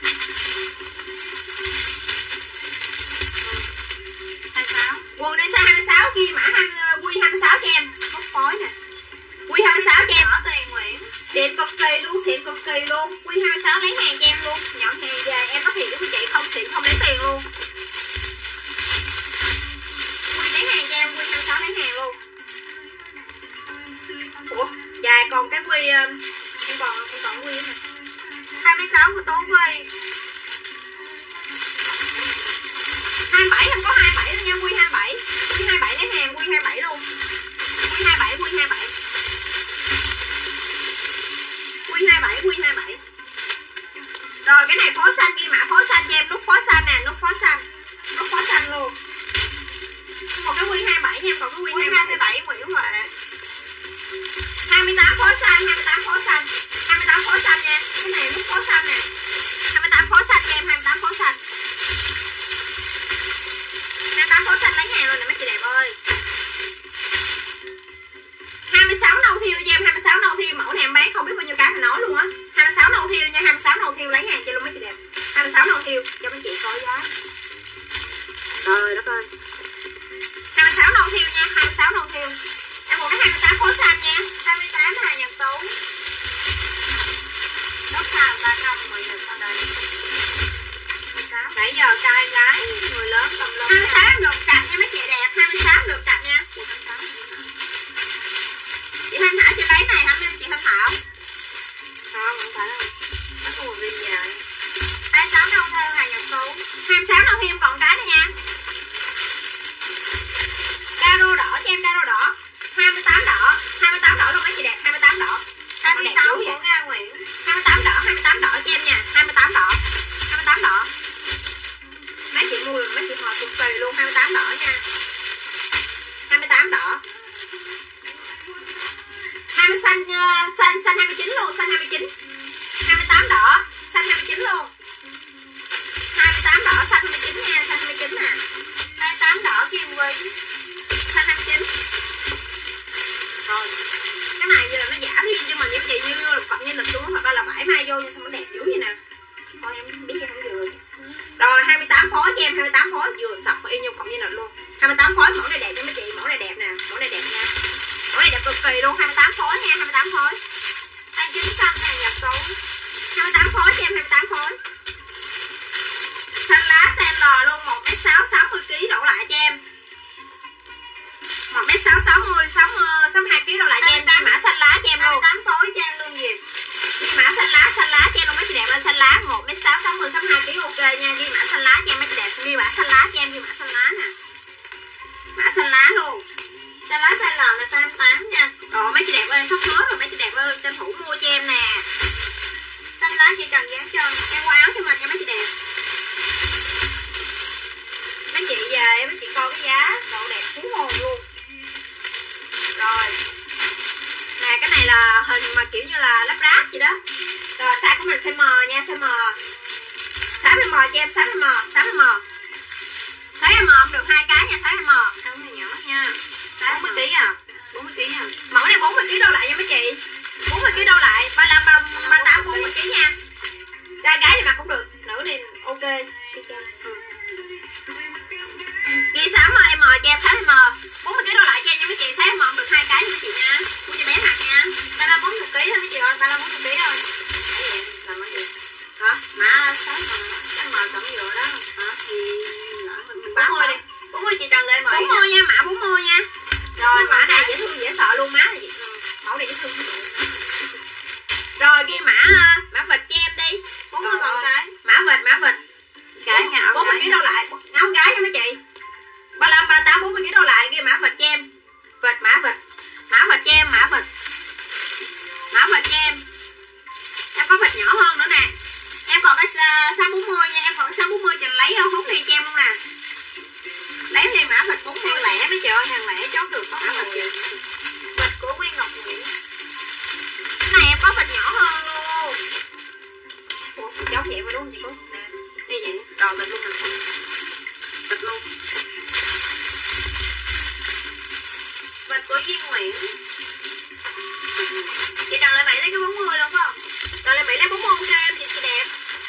26. Quần riêng size 26 ghi mã quy 26 cho em. Hút phối nè. Quy 26 cho em. Nhỏ Tiền Nguyễn. Xịn cực kỳ luôn, Quy 26 lấy hàng cho em luôn. Nhận hàng về em phát hiện với chị không xịn không lấy tiền luôn. Quy lấy hàng cho em, Quy 26 lấy hàng luôn. Ủa, dài còn cái Quy em còn Quy nè. 26 của Tú Vi. 27 em có 27 luôn nha, Quy 27. Quy 27 lấy hàng, Quy 27 luôn. Quy 27. Quy 27. Rồi cái này phối xanh, ghi mã phối xanh cho em, nút phối xanh nè, nút phối xanh luôn. Một cái Quy 27 nha em, còn cái Quy 27 Nguyễn Huệ. 28 phối xanh, 28 phối xanh nha. Cái này nút phối xanh nè. 28 phối xanh cho em, 28 phối xanh. 28 phối xanh lấy hàng rồi nè mấy chị đẹp ơi. 26 nâu thiêu cho em, 26 nâu thiêu, mẫu này em bán không biết bao nhiêu cái phải nói luôn á. 26 nâu thiêu nha, 26 nâu thiêu lấy hàng cho luôn mấy chị đẹp. 26 nâu thiêu cho mấy chị coi giá. Trời đất ơi. 26 nâu thiêu nha, 26 nâu thiêu. Em một cái 28 phối xanh nha. 28 Hà Nhật Tú. Đốt xào 300 mọi người ở đây. 28. Nãy giờ trai gái người lớn tầm lớn. 28 được cặp nha mấy chị đẹp, 26 được cặp nha. Chị Thanh Thảo trên váy này hả chị Thanh Thảo? Không phải đâu. Nó có một viên dài. 26 nâu theo Hà Nhật Tú. 26 nâu thêm còn cái này nha. vô nha, sao nó đẹp dữ vậy nè. Thôi em biết em không vừa. Rồi 28 phối cho em, 28 phối vừa sọc và y như cộng như nịch luôn. 28 phối mẫu này đẹp cho mấy chị, mẫu này đẹp nè, mẫu này đẹp nha. Mẫu này đẹp cực kỳ luôn, 28 phối nha, 28 phối. Ai chính xanh nè nhập số. 28 phối cho em, 28 phối. Xanh lá sen lò luôn, 1m6 60kg đổ lại cho em. 1m6 62kg đổ lại cho em. Ghi mã xanh lá cho em luôn. 28 phối cho em luôn Diệp. Ghi mã xanh lá cho em luôn mấy chị đẹp ơi. Xanh lá 1m6 60 62kg ok nha. Ghi mã xanh lá cho em mấy chị đẹp. Ghi mã xanh lá cho em, ghi mã xanh lá nè. Mã xanh lá luôn. Xanh lá size L là size 28 nha. Rồi mấy chị đẹp ơi, sắp hết rồi mấy chị đẹp ơi, tranh thủ mua cho em nè. Xanh lá chỉ cần dán chân. Em qua áo cho mình nha mấy chị đẹp. Mấy chị về mấy chị coi cái giá độ đẹp cú hồn luôn. Rồi nè, cái này là hình mà kiểu như là lắp ráp gì đó. Rồi size của mình size M nha, size M. 6M cho em, 6M 6M không được 2 cái nha, 6M. Áo này nhỏ nha. 40kg à? 40kg à? Mẫu này 40kg đô lại nha mấy chị. 40kg đô lại, 35 38 40kg nha. Trai gái thì mặc cũng được, nữ thì ok. Ghi 6M cho em, 6M 40kg đô lại cho em nha mấy chị. 6M không được 2 cái nha mấy chị nha. Mua cho bé mặc nha. 35 40kg thôi mấy chị ơi, 35 40kg thôi. Đấy vậy, làm cái gì? Hả? Mã 6M. Cái mờ sẵn vừa đó. Hả? Thì mình bán 40 đi. 40 chị Trần Lê mời. 40 nha, mã 40 nha. Rồi mã này dễ thương dễ sợ luôn má này. Mẫu này dễ thương. Rồi ghi mã vịt cho em đi. 40 còn cái. Mã vịt. Gái nha, áo 40kg đô lại. Áo gái nha mấy chị. 35 38 40kg đô lại, ghi mã vịt cho em. Mã vịt cho em, mã vịt cho em. Em có vịt nhỏ hơn nữa nè. Em còn cái size 40 nha, em còn cái size 40 trình lấy hút đi cho em luôn nè. Lấy liền mã vịt 40 hàng lẻ mấy chị ơi, hàng lẻ chốt được có mã màu vịt. vịt của Quyên Ngọc Nguyễn. Cái này em có vịt nhỏ hơn luôn. Ủa, giống vậy mà đúng không chị Phú? Nè. Như vậy. Rồi vịt luôn nè. Vịt luôn. Vịt của Duyên Nguyễn. Chị Trần Lê 7 lấy cái 40 luôn phải không? Rồi lại 7 lấy 40 cho em chị đẹp.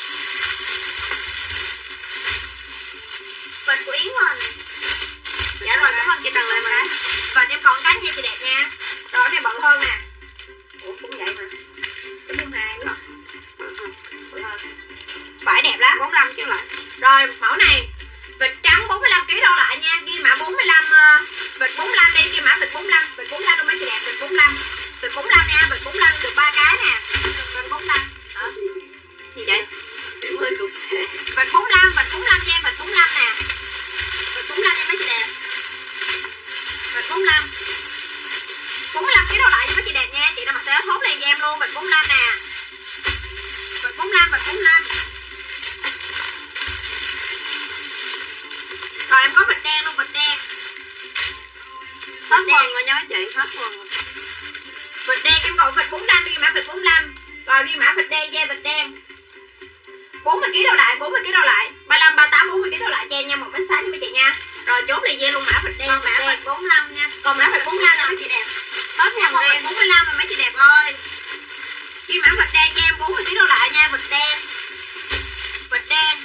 Vịt của Yến Huỳnh. Dạ rồi, cảm ơn chị Trần Lê cái. Vịt em còn cái nha chị đẹp nha. Rồi cái này bự hơn nè. Ủa cũng vậy mà. Cái 42 nữa. Bự hơn. Vải đẹp lắm. 45 chứ lại. Rồi mẫu này vịt trắng 45kg đô lại nha. Ghi mã 45 vịt 45 đi, ghi mã vịt 45. Vịt 45 luôn mấy chị đẹp, vịt 45. Vịt 45 nha, vịt 45 được 3 cái nè. Vịt 45. Hả? Gì vậy? Điểm hơi cục xe. Vịt 45 cho em, vịt 45 nè. Vịt 45 nha mấy chị đẹp. Vịt 45. 45kg đô lại cho mấy chị đẹp nha. Chị nào mặc sẽ hốt liền cho em luôn, vịt 45 nè. Vịt 45. Rồi em có vịt đen luôn, vịt đen. Hết quần rồi nha mấy chị, hết quần rồi. Vịt đen em còn vịt 45, ghi mã vịt 45. Rồi ghi mã vịt đen cho em, vịt đen 40kg đô lại, 35 38 40kg đô lại cho em nha, 1m6 cho mấy chị nha. Rồi chốt liền cho luôn mã vịt đen. Còn mã vịt 45 nha. Còn mã vịt 45 nha mấy chị đẹp. Hết Em hàng còn vịt riêng. 45 mà mấy chị đẹp ơi. Ghi mã vịt đen cho em 40kg đô lại nha, vịt đen. Vịt đen.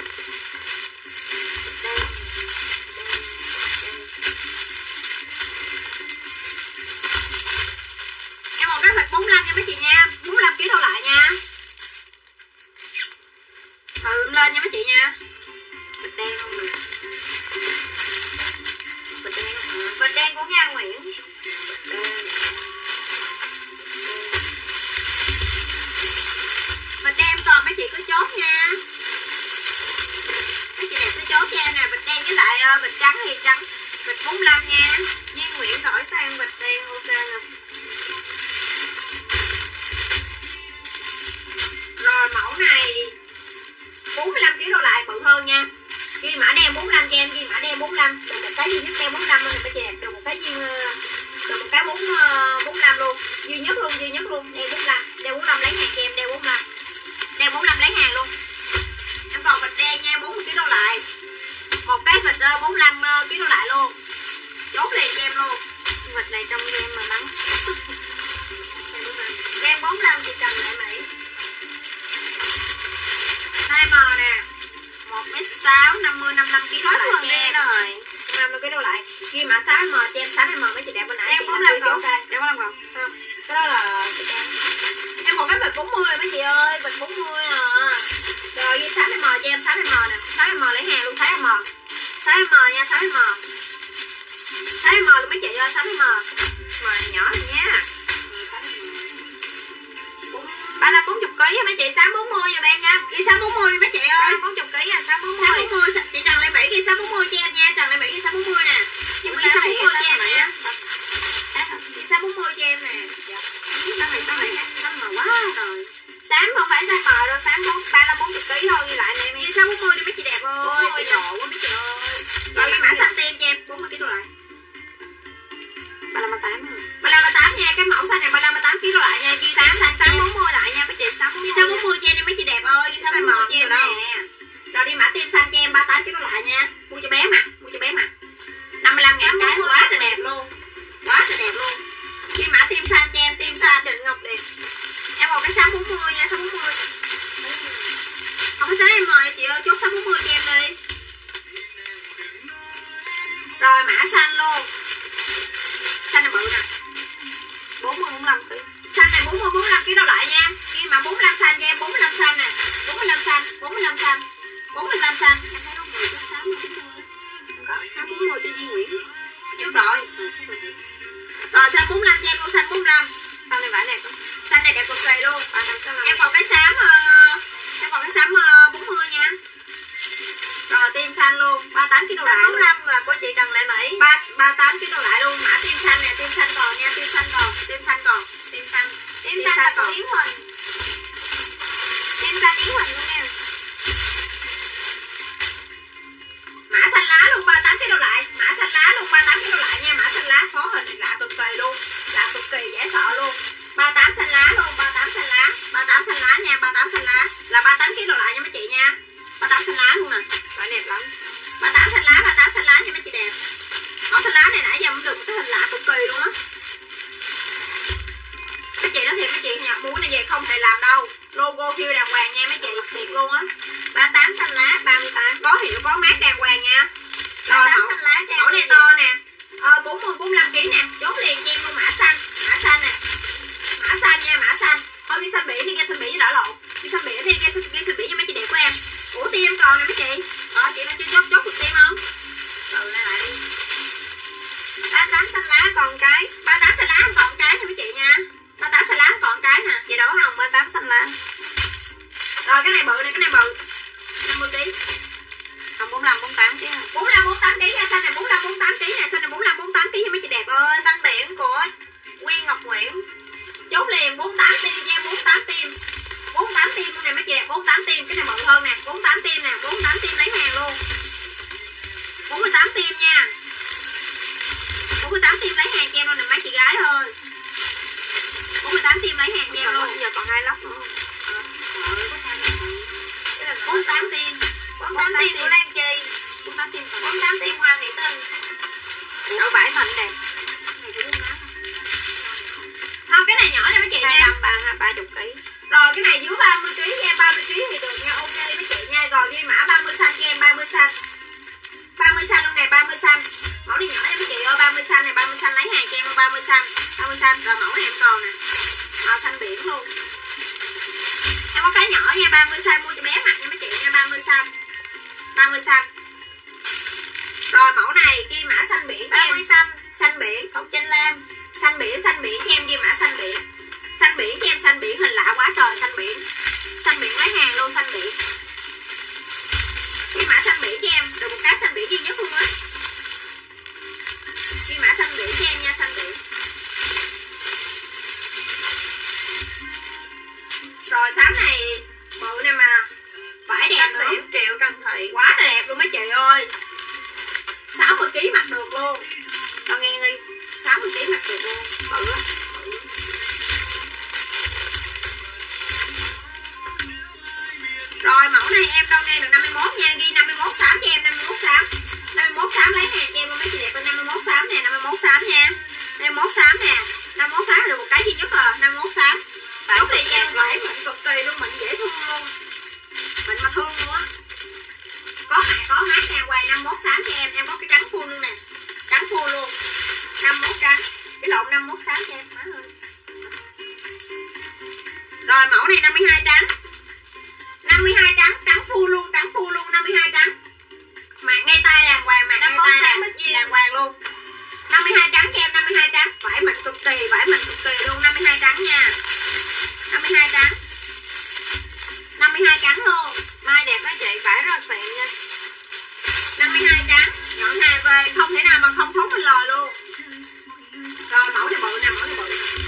Em còn cái vịt 45 nha mấy chị nha, 45kg đô lại nha. Lên nha mấy chị nha. Vịt đen không được. Vịt đen của Nga Nguyễn. Vịt đen còn mấy chị cứ chốt nha. Mấy chị đẹp cứ chốt cho em nè, vịt đen với lại vịt trắng thì trắng. Vịt 45 nha. Duyên Nguyễn đổi sang vịt đen ok nè. Rồi mẫu này 45kg đô lại, bự hơn nha. Ghi mã đen 45 cho em, ghi mã đen 45. Được một cái duy nhất đen 45 luôn nè mấy chị đẹp. Được một cái 45 luôn. Duy nhất luôn, đen 45. Đen 45 lấy hàng cho em, đen 45. Đen 45 lấy hàng luôn. Em còn vịt đen nha, 40kg đô lại. Một cái vịt 45kg đô lại luôn. Chốt liền cho em luôn. Vịt này trong game mà bắn. Đen 45 chị Trần lại Mỹ. size M nè, 1m6, 50, 55 kg Hết lại phần cho ghi em. rồi. 50 kg lại. Ghi mã 6M cho em 6M mấy chị đẹp bên nãy Em chị 45 chưa chốt còn. đây. Em 45 còn. Không, cái đó là chị em. Em còn cái bịch 40 mấy chị ơi, bịch 40 à. Rồi ghi 6M cho em 6M nè, 6M lấy hàng luôn 6M. 6M nha, 6M. 6M luôn mấy chị ơi, 6M. Mà nhỏ rồi nha. 35-40 kg á mấy chị, 640 giùm em nha. Ghi 640 đi mấy chị ơi. 40 kg à, 640. 640, chị Trần Lê Mỹ ghi 640 cho em nha, Trần Lê Mỹ ghi 640 nè. Nhưng ghi 640 cho em nha. Ghi 640 cho em nè. Xám mà quá rồi. Xám không phải size M đâu, xám 35-40 kg thôi, ghi lại nè em. Ghi 640 đi mấy chị đẹp ơi. 40 Chị độ quá mấy chị ơi. Rồi ghi mã xanh tim cho em 40 kg lại. 35-38 rồi. 35-38 nha, cái mẫu xanh này 35-38 kg lại nha, ghi 8 xanh 640 lại nha mấy chị, 640. Ghi 640 cho em đi mấy chị đẹp ơi, ghi 640 cho em nè. Rồi đi mã tim xanh cho em 38 kg lại nha. Mua cho bé mặt, mua cho bé mặt. 55.000 cái quá là đẹp luôn. Quá là đẹp luôn. Ghi mã tim xanh cho em, tim xanh. Trịnh Ngọc Điệp. Em còn cái 640 nha, 640. Không có 6M nha chị ơi, chốt 640 cho em đi. Rồi mã xanh luôn. Xanh này bự nè. 40-45 kg. Xanh này 40-45 kg đâu lại nha. Ghi mã 45 xanh cho em, 45 xanh nè. 45 xanh, 45 xanh. 45 xanh. Em thấy nó 10 chút 60 40. Không có, 240 cho Duy Nguyễn. Chút rồi. Rồi xanh 45 cho em luôn, xanh 45. Sau này vải đẹp không? Xanh này đẹp cực kỳ luôn. Em Em còn cái xám em còn cái xám 40 nha. Rồi tim xanh luôn, 38 kg lại luôn. 45 là của chị Trần Lệ Mỹ. 38 kg lại luôn. Mã tim xanh nè, tim xanh còn nha, tim xanh còn, tim xanh còn. Tim xanh. Tim xanh là của Yến Huỳnh. Tim xanh Yến Huỳnh luôn nha. Mã xanh lá luôn, 38 kg lại. Mã xanh lá luôn, 38 kg lại nha. Mã xanh lá có hình lạ cực kỳ luôn. Lạ cực kỳ dễ sợ luôn. 38 xanh lá luôn, 38 xanh lá. 38 xanh lá nha, 38 xanh lá. Là 38 kg lại nha mấy chị nha. 38 xanh lá luôn nè. Vải đẹp lắm. 38 xanh lá, 38 xanh lá nha mấy chị đẹp. Mẫu xanh lá này nãy giờ cũng được một cái hình lạ cực kỳ luôn á. Mấy chị nói thiệt mấy chị nhập muốn này về không thể làm đâu. Logo kêu đàng hoàng nha mấy chị, thiệt luôn á. 38 xanh lá, 38. Có hiệu có mát đàng hoàng nha. Rồi 38 mẫu, xanh lá cho em. mẫu này to nè. 40-45 kg nè. Chốt liền cho em luôn mã xanh. Mã xanh nè. Mã xanh nha, mã xanh. Thôi ghi xanh biển đi, ghi xanh biển với đỏ lộn. Ghi xanh biển đi, ghi xanh biển cho mấy chị đẹp của em. Ủa tim còn nè mấy chị. Chị đang chưa chốt được tim không? Tự lên lại đi. 38 xanh lá còn cái. 38 xanh lá không còn cái nha mấy chị nha. 38 xanh lá không còn cái nè. Chị Đỗ Hồng 38 xanh lá. Rồi cái này bự nè, cái này bự. 50 kg. Còn 45-48 kg. 45-48 kg nha, xanh này 45-48 kg nè, xanh này 45-48 kg nha mấy chị đẹp ơi. Xanh biển của Nguyên Ngọc Nguyễn. Chốt liền 48 tim nha, 48 tim. 48 tim luôn nè mấy chị đẹp, 48 tim, cái này bự hơn nè, 48 tim nè, 48 tim lấy hàng luôn. 48 tim nha. 48 tim lấy hàng cho em luôn nè mấy chị gái ơi. 48 tim lấy hàng cho em luôn. Giờ còn 2 lốc nữa. Trời ơi, có sao này. 48 tim. 48 tim của Lan Chi. 48 tim còn 48 tim Hoa Thị Tinh. Đậu vải mịn đẹp. Không, cái này nhỏ nha mấy chị nha. 30 kg. Rồi cái này dưới 30 kg nha, 30 kg thì được nha, ok mấy chị nha. Rồi ghi mã 30 xanh cho em, 30 xanh. 30 xanh luôn nè, 30 xanh. Mẫu này nhỏ nha mấy chị ơi, 30 xanh này, 30 xanh lấy hàng cho em luôn, 30 xanh. 30 xanh, rồi mẫu này em còn nè. Màu xanh biển luôn. Em có cái nhỏ nha, 30 xanh mua cho bé mặc nha mấy chị nha, 30 xanh. 30 xanh. Rồi mẫu này ghi mã xanh biển cho 30 em. xanh. Xanh biển. Cọc Chanh Lam. Xanh biển cho em, ghi mã xanh biển. Xanh biển cho em, xanh biển hình lạ quá trời, xanh biển. Xanh biển lấy hàng luôn, xanh biển. Ghi mã xanh biển cho em, được một cái xanh biển duy nhất luôn á. Ghi mã xanh biển cho em nha, xanh biển. Rồi xám này bự nè mà vải đẹp Xanh nữa. biển Triệu Trần Thị. Quá là đẹp luôn mấy chị ơi. 60 kg mặc được luôn. Con nghe nghi. 60 kg mặc được luôn. Bự lắm. Rồi mẫu này em đo ngang được 51 nha, ghi 51 xám cho em, 51 xám. 51 xám lấy hàng cho em luôn mấy chị đẹp ơi, 51 xám nè, 51 xám nha. 51 xám nè. 51 xám được một cái duy nhất à, 51 xám. Chốt đi cho em vải mịn cực kỳ luôn, mịn dễ thương luôn. Mịn mà thương 516 cho em má ơi. Rồi mẫu này 52 trắng. 52 trắng, trắng full luôn, 52 trắng. Mạc ngay tay đàng hoàng, mạc ngay tay đàng hoàng luôn. 52 trắng cho em, 52 trắng. Vải mịn cực kỳ luôn, 52 trắng nha. 52 trắng. 52 trắng luôn. Mai đẹp á chị, vải rất xịn nha. 52 trắng, nhọn hàng về không thể nào mà không thốt bên lòi luôn. Rồi mẫu này bự nè, mẫu này bự.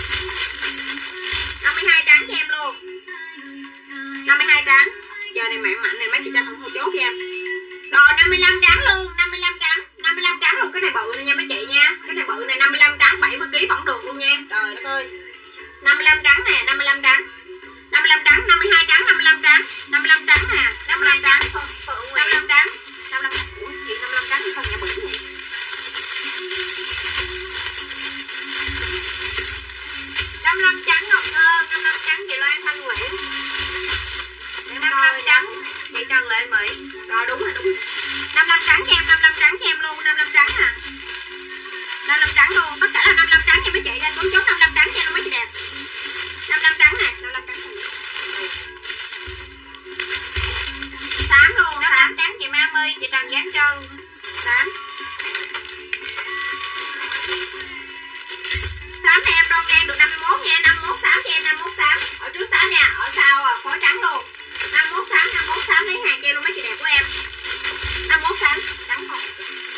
52 trắng cho em luôn. 52 trắng. Giờ này mạng mạnh này mấy chị cho không chốt cho em. Rồi 55 trắng luôn, 55 trắng. 55 trắng luôn, cái này bự này nha mấy chị nha. Cái này bự này 55 trắng, 70 kg vẫn được luôn nha. Trời đất ơi. 55 trắng nè, 55 trắng. 55 trắng, 52 trắng, 55 trắng. 55 trắng nè, 55 trắng. 55 trắng. 55 trắng. Ủa gì 55 trắng thì không nhà bự vậy? 55 trắng Ngọc Thơ, 55 trắng chị Loan Thanh Nguyễn. 55 trắng chị Trần Lệ Mỹ. Rồi đúng rồi. 55 trắng cho em, 55 trắng cho em luôn, 55 trắng nè. 55 trắng luôn, tất cả là 55 trắng cho mấy chị, anh cũng chốt 55 trắng cho nó mấy chị đẹp. 55 trắng nè, 55 trắng. 8 luôn, 55 trắng chị Ma My, chị Trần Giáng Trân. 8. 8 này em đo ngang được 51 nha, 516 cho em, 516. Ở trước 6 nha, ở sau phối trắng luôn. 516 lấy hàng cho em luôn mấy chị đẹp của em. 516 trắng không.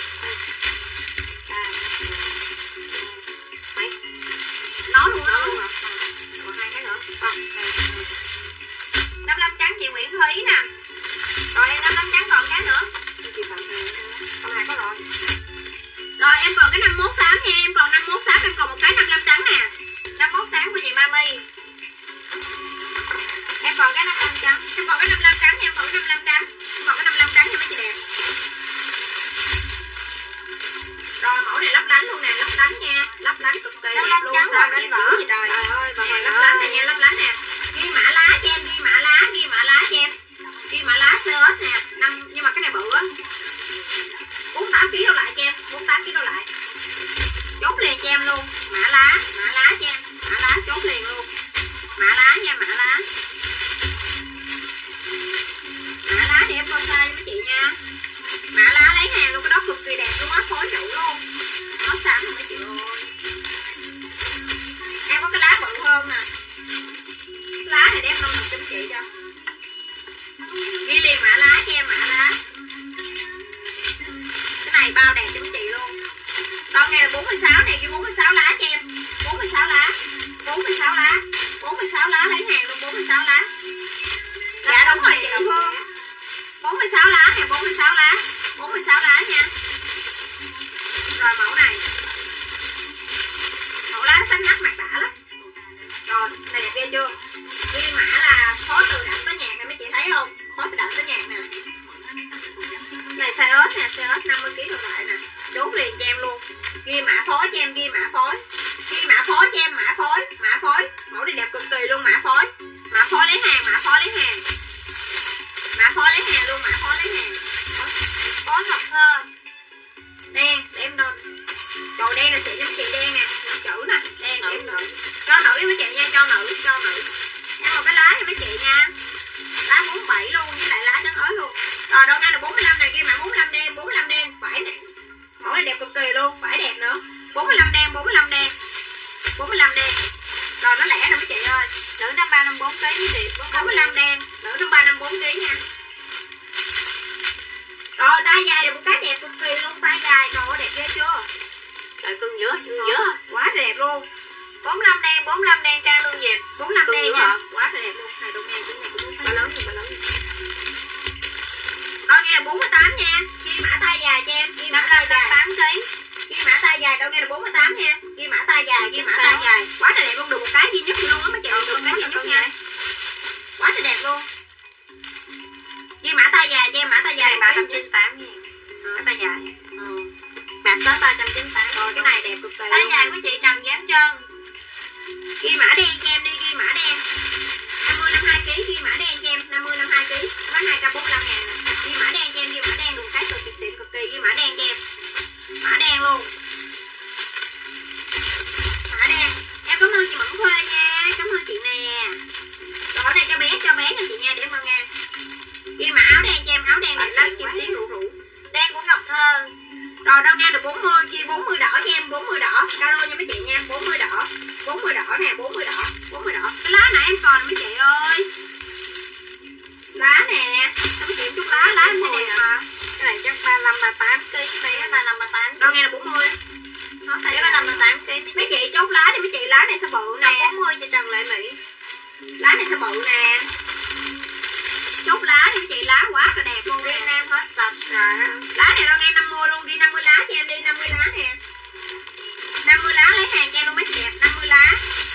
Mấy? Nó luôn á. Còn 2 cái nữa. 55 trắng chị Nguyễn Thúy nè. Rồi 55 trắng còn cái nữa. Còn 2 có rồi. Rồi em còn cái 516 nha, em còn 516, em còn một cái 55 trắng nè. 51 sáng của chị Mami. Em còn cái 55 trắng. Em còn cái 55 trắng nha, em còn cái 55 trắng. Em còn cái 55 trắng cho mấy chị đẹp. Rồi mẫu này lấp lánh luôn nè, lấp lánh nha, lấp lánh cực kỳ đẹp luôn. Sao đẹp dữ vậy trời. Trời ơi, nè, lấp lánh này nha, lấp lánh nè. Ghi mã lá cho em, ghi mã lá cho em. Ghi mã lá CS nè, 5 nhưng mà cái này bự á. 48 kg đâu lại cho em, 48 kg đâu lại. Chốt liền cho em luôn. Mã lá cho em. Mã lá chốt liền luôn. Mã lá nha, mã lá. Mã lá để em coi size cho mấy chị nha. Mã lá lấy hàng luôn, cái đó cực kỳ đẹp luôn á, phối trụ luôn. Nó xám rồi mấy chị ơi. Em có cái lá bự hơn nè. Lá này đem đông lực cho mấy chị cho. Ghi liền mã lá cho em, mã lá. Cái này bao đẹp cho mấy chị luôn. Đo nghe là 46 này, kêu 46 lá cho em. 46 lá. 46 lá. 46 lá lấy hàng luôn, 46 lá. Dạ đúng rồi chị Hương. 46 lá nè, 46 lá. 46 lá nha. Rồi mẫu này. Mẫu lá xanh nát mặt đã lắm. Rồi, này đẹp ghê chưa? Ghi mã là phó từ đậm tới nhạc nè, mấy chị thấy không? Phó từ đậm tới nhạc nè. Này size ớt nè, size ớt 50 kg còn lại nè. Chốt liền cho em luôn. Ghi mã phối cho em, ghi mã phối. Ghi mã phối cho em, mã phối, mã phối. Mẫu này đẹp cực kỳ luôn, mã phối. Mã phối lấy hàng, mã phối lấy hàng. Mã phối lấy hàng luôn, mã phối lấy hàng. Phối Ngọc Thơ. Đen, để em đo. Đồ đen là xịn cho mấy chị, đen nè, chữ nè, đen để em đo. Cho nữ với mấy chị nha, cho nữ. Em một cái lá cho mấy chị nha. Lá 47 luôn, với lại lá trắng ớt luôn. Rồi đo ngang là 45 này, ghi mã 45 đen, 45 đen, vải này. Mẫu này đẹp cực kỳ luôn, vải đẹp nữa. 45 đen, 45 đen. 45 đen. Rồi nó lẻ rồi mấy chị ơi. Nữ 53 54 kg với chị. 45 đen, nữ 53 54 kg nha. Rồi tay dài được một cái đẹp cực kỳ luôn, tay dài trời ơi đẹp ghê chưa? Trời cưng dứa. Quá đẹp luôn. 45 đen Trang Lương Diệp. 45 Cưng đen dữ nha. hả? Quá đẹp luôn. Này đồ nghe chính này cũng Bà lớn gì. Đo nghe là 48 nha. Ghi mã tay dài cho em, ghi mã tay dài. 8 kg. Ghi mã tay dài, đo nghe là 48 nha. Ghi mã tay dài, ghi mã tay dài. Quá là đẹp luôn, được một cái duy nhất luôn á mấy chị, được một cái duy nhất nha. Quá là đẹp luôn. Ghi mã tay dài cho em, mã tay dài 398 nha. Cái tay dài. Mã số 398. Rồi cái này đẹp cực kỳ. Tay dài của chị Trần Giáng Trân. Ghi mã đen cho em đi, ghi mã đen. 50 52 kg, ghi mã đen cho em, 50 52 kg, bán 245 000 nè. Ghi mã đen cho em, ghi mã đen được cái cực xịn cực kỳ, ghi mã đen cho em. Mã đen luôn. Mã Rồi đâu nghe được 40, chia 40 đỏ cho em, 40 đỏ caro nha mấy chị nha, 40 đỏ nè, 40 đỏ. Cái lá nãy em còn mấy chị ơi. Lá nè, mấy chị chút lá em thấy đẹp mà. Cái này chắc 35 38 kg, té 35 38. Đâu nghe là 40. Nó té 35 38 kg. Mấy chị chốt lá đi mấy chị, lá này sẽ bự nè. 40 cho Trần Lệ Mỹ. Lá này sẽ bự nè. Chốt lá đi mấy chị, lá quá là đẹp luôn. Riêng Nam hết sạch rồi. Lá này đâu nghe 50 luôn, đi 50 lá cho em đi, 50 lá nè. 50 lá lấy hàng cho em luôn mấy chị đẹp, 50 lá.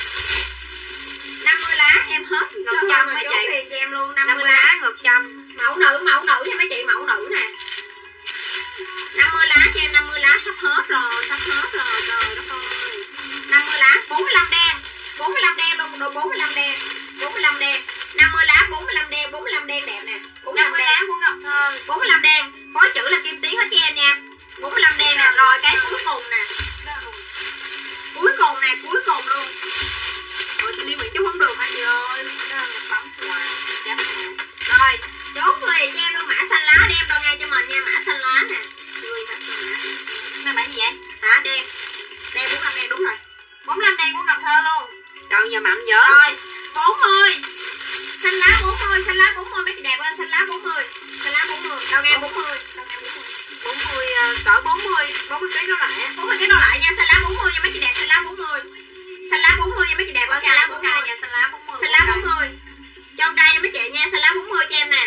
50 lá em hết ngược trăm mấy chị tiền cho em luôn, 50 lá ngược trăm. Mẫu nữ nha mấy chị, mẫu nữ nè. 50 lá cho em, 50 lá sắp hết rồi, trời đất ơi. 50 lá, 45 đen. 45 đen luôn, đồ 45 đen. 45 đen. 50 lá 45 đen, 45 đen đẹp nè. 50 lá của Ngọc Thơ. 45 đen, có chữ là Kim Tiến hết cho em nha. 45 đen nè, rồi cái cuối cùng nè. Cuối cùng luôn. Rồi chị Liên Nguyễn chú không được hả chị ơi. Rồi, chốt liền cho em luôn mã xanh lá đem đo ngay cho mình nha, mã xanh lá nè. Này mã gì vậy? Hả, đen. Đen 45 đen đúng rồi. 45 đen của Ngọc Thơ luôn. Trời giờ mặn dở. Rồi, 40. Xanh lá 40 mấy chị đẹp ơi, xanh lá 40. Đâu nghe 40. 40 cỡ 40 kg đâu lại. 40 cái đo lại nha, xanh lá 40 nha mấy chị đẹp, xanh lá 40. Xanh lá 40 nha mấy chị đẹp ơi, xanh lá 40. Xanh lá 40. Xanh lá 40. Cho con trai nha mấy chị nha, xanh lá 40 cho em nè.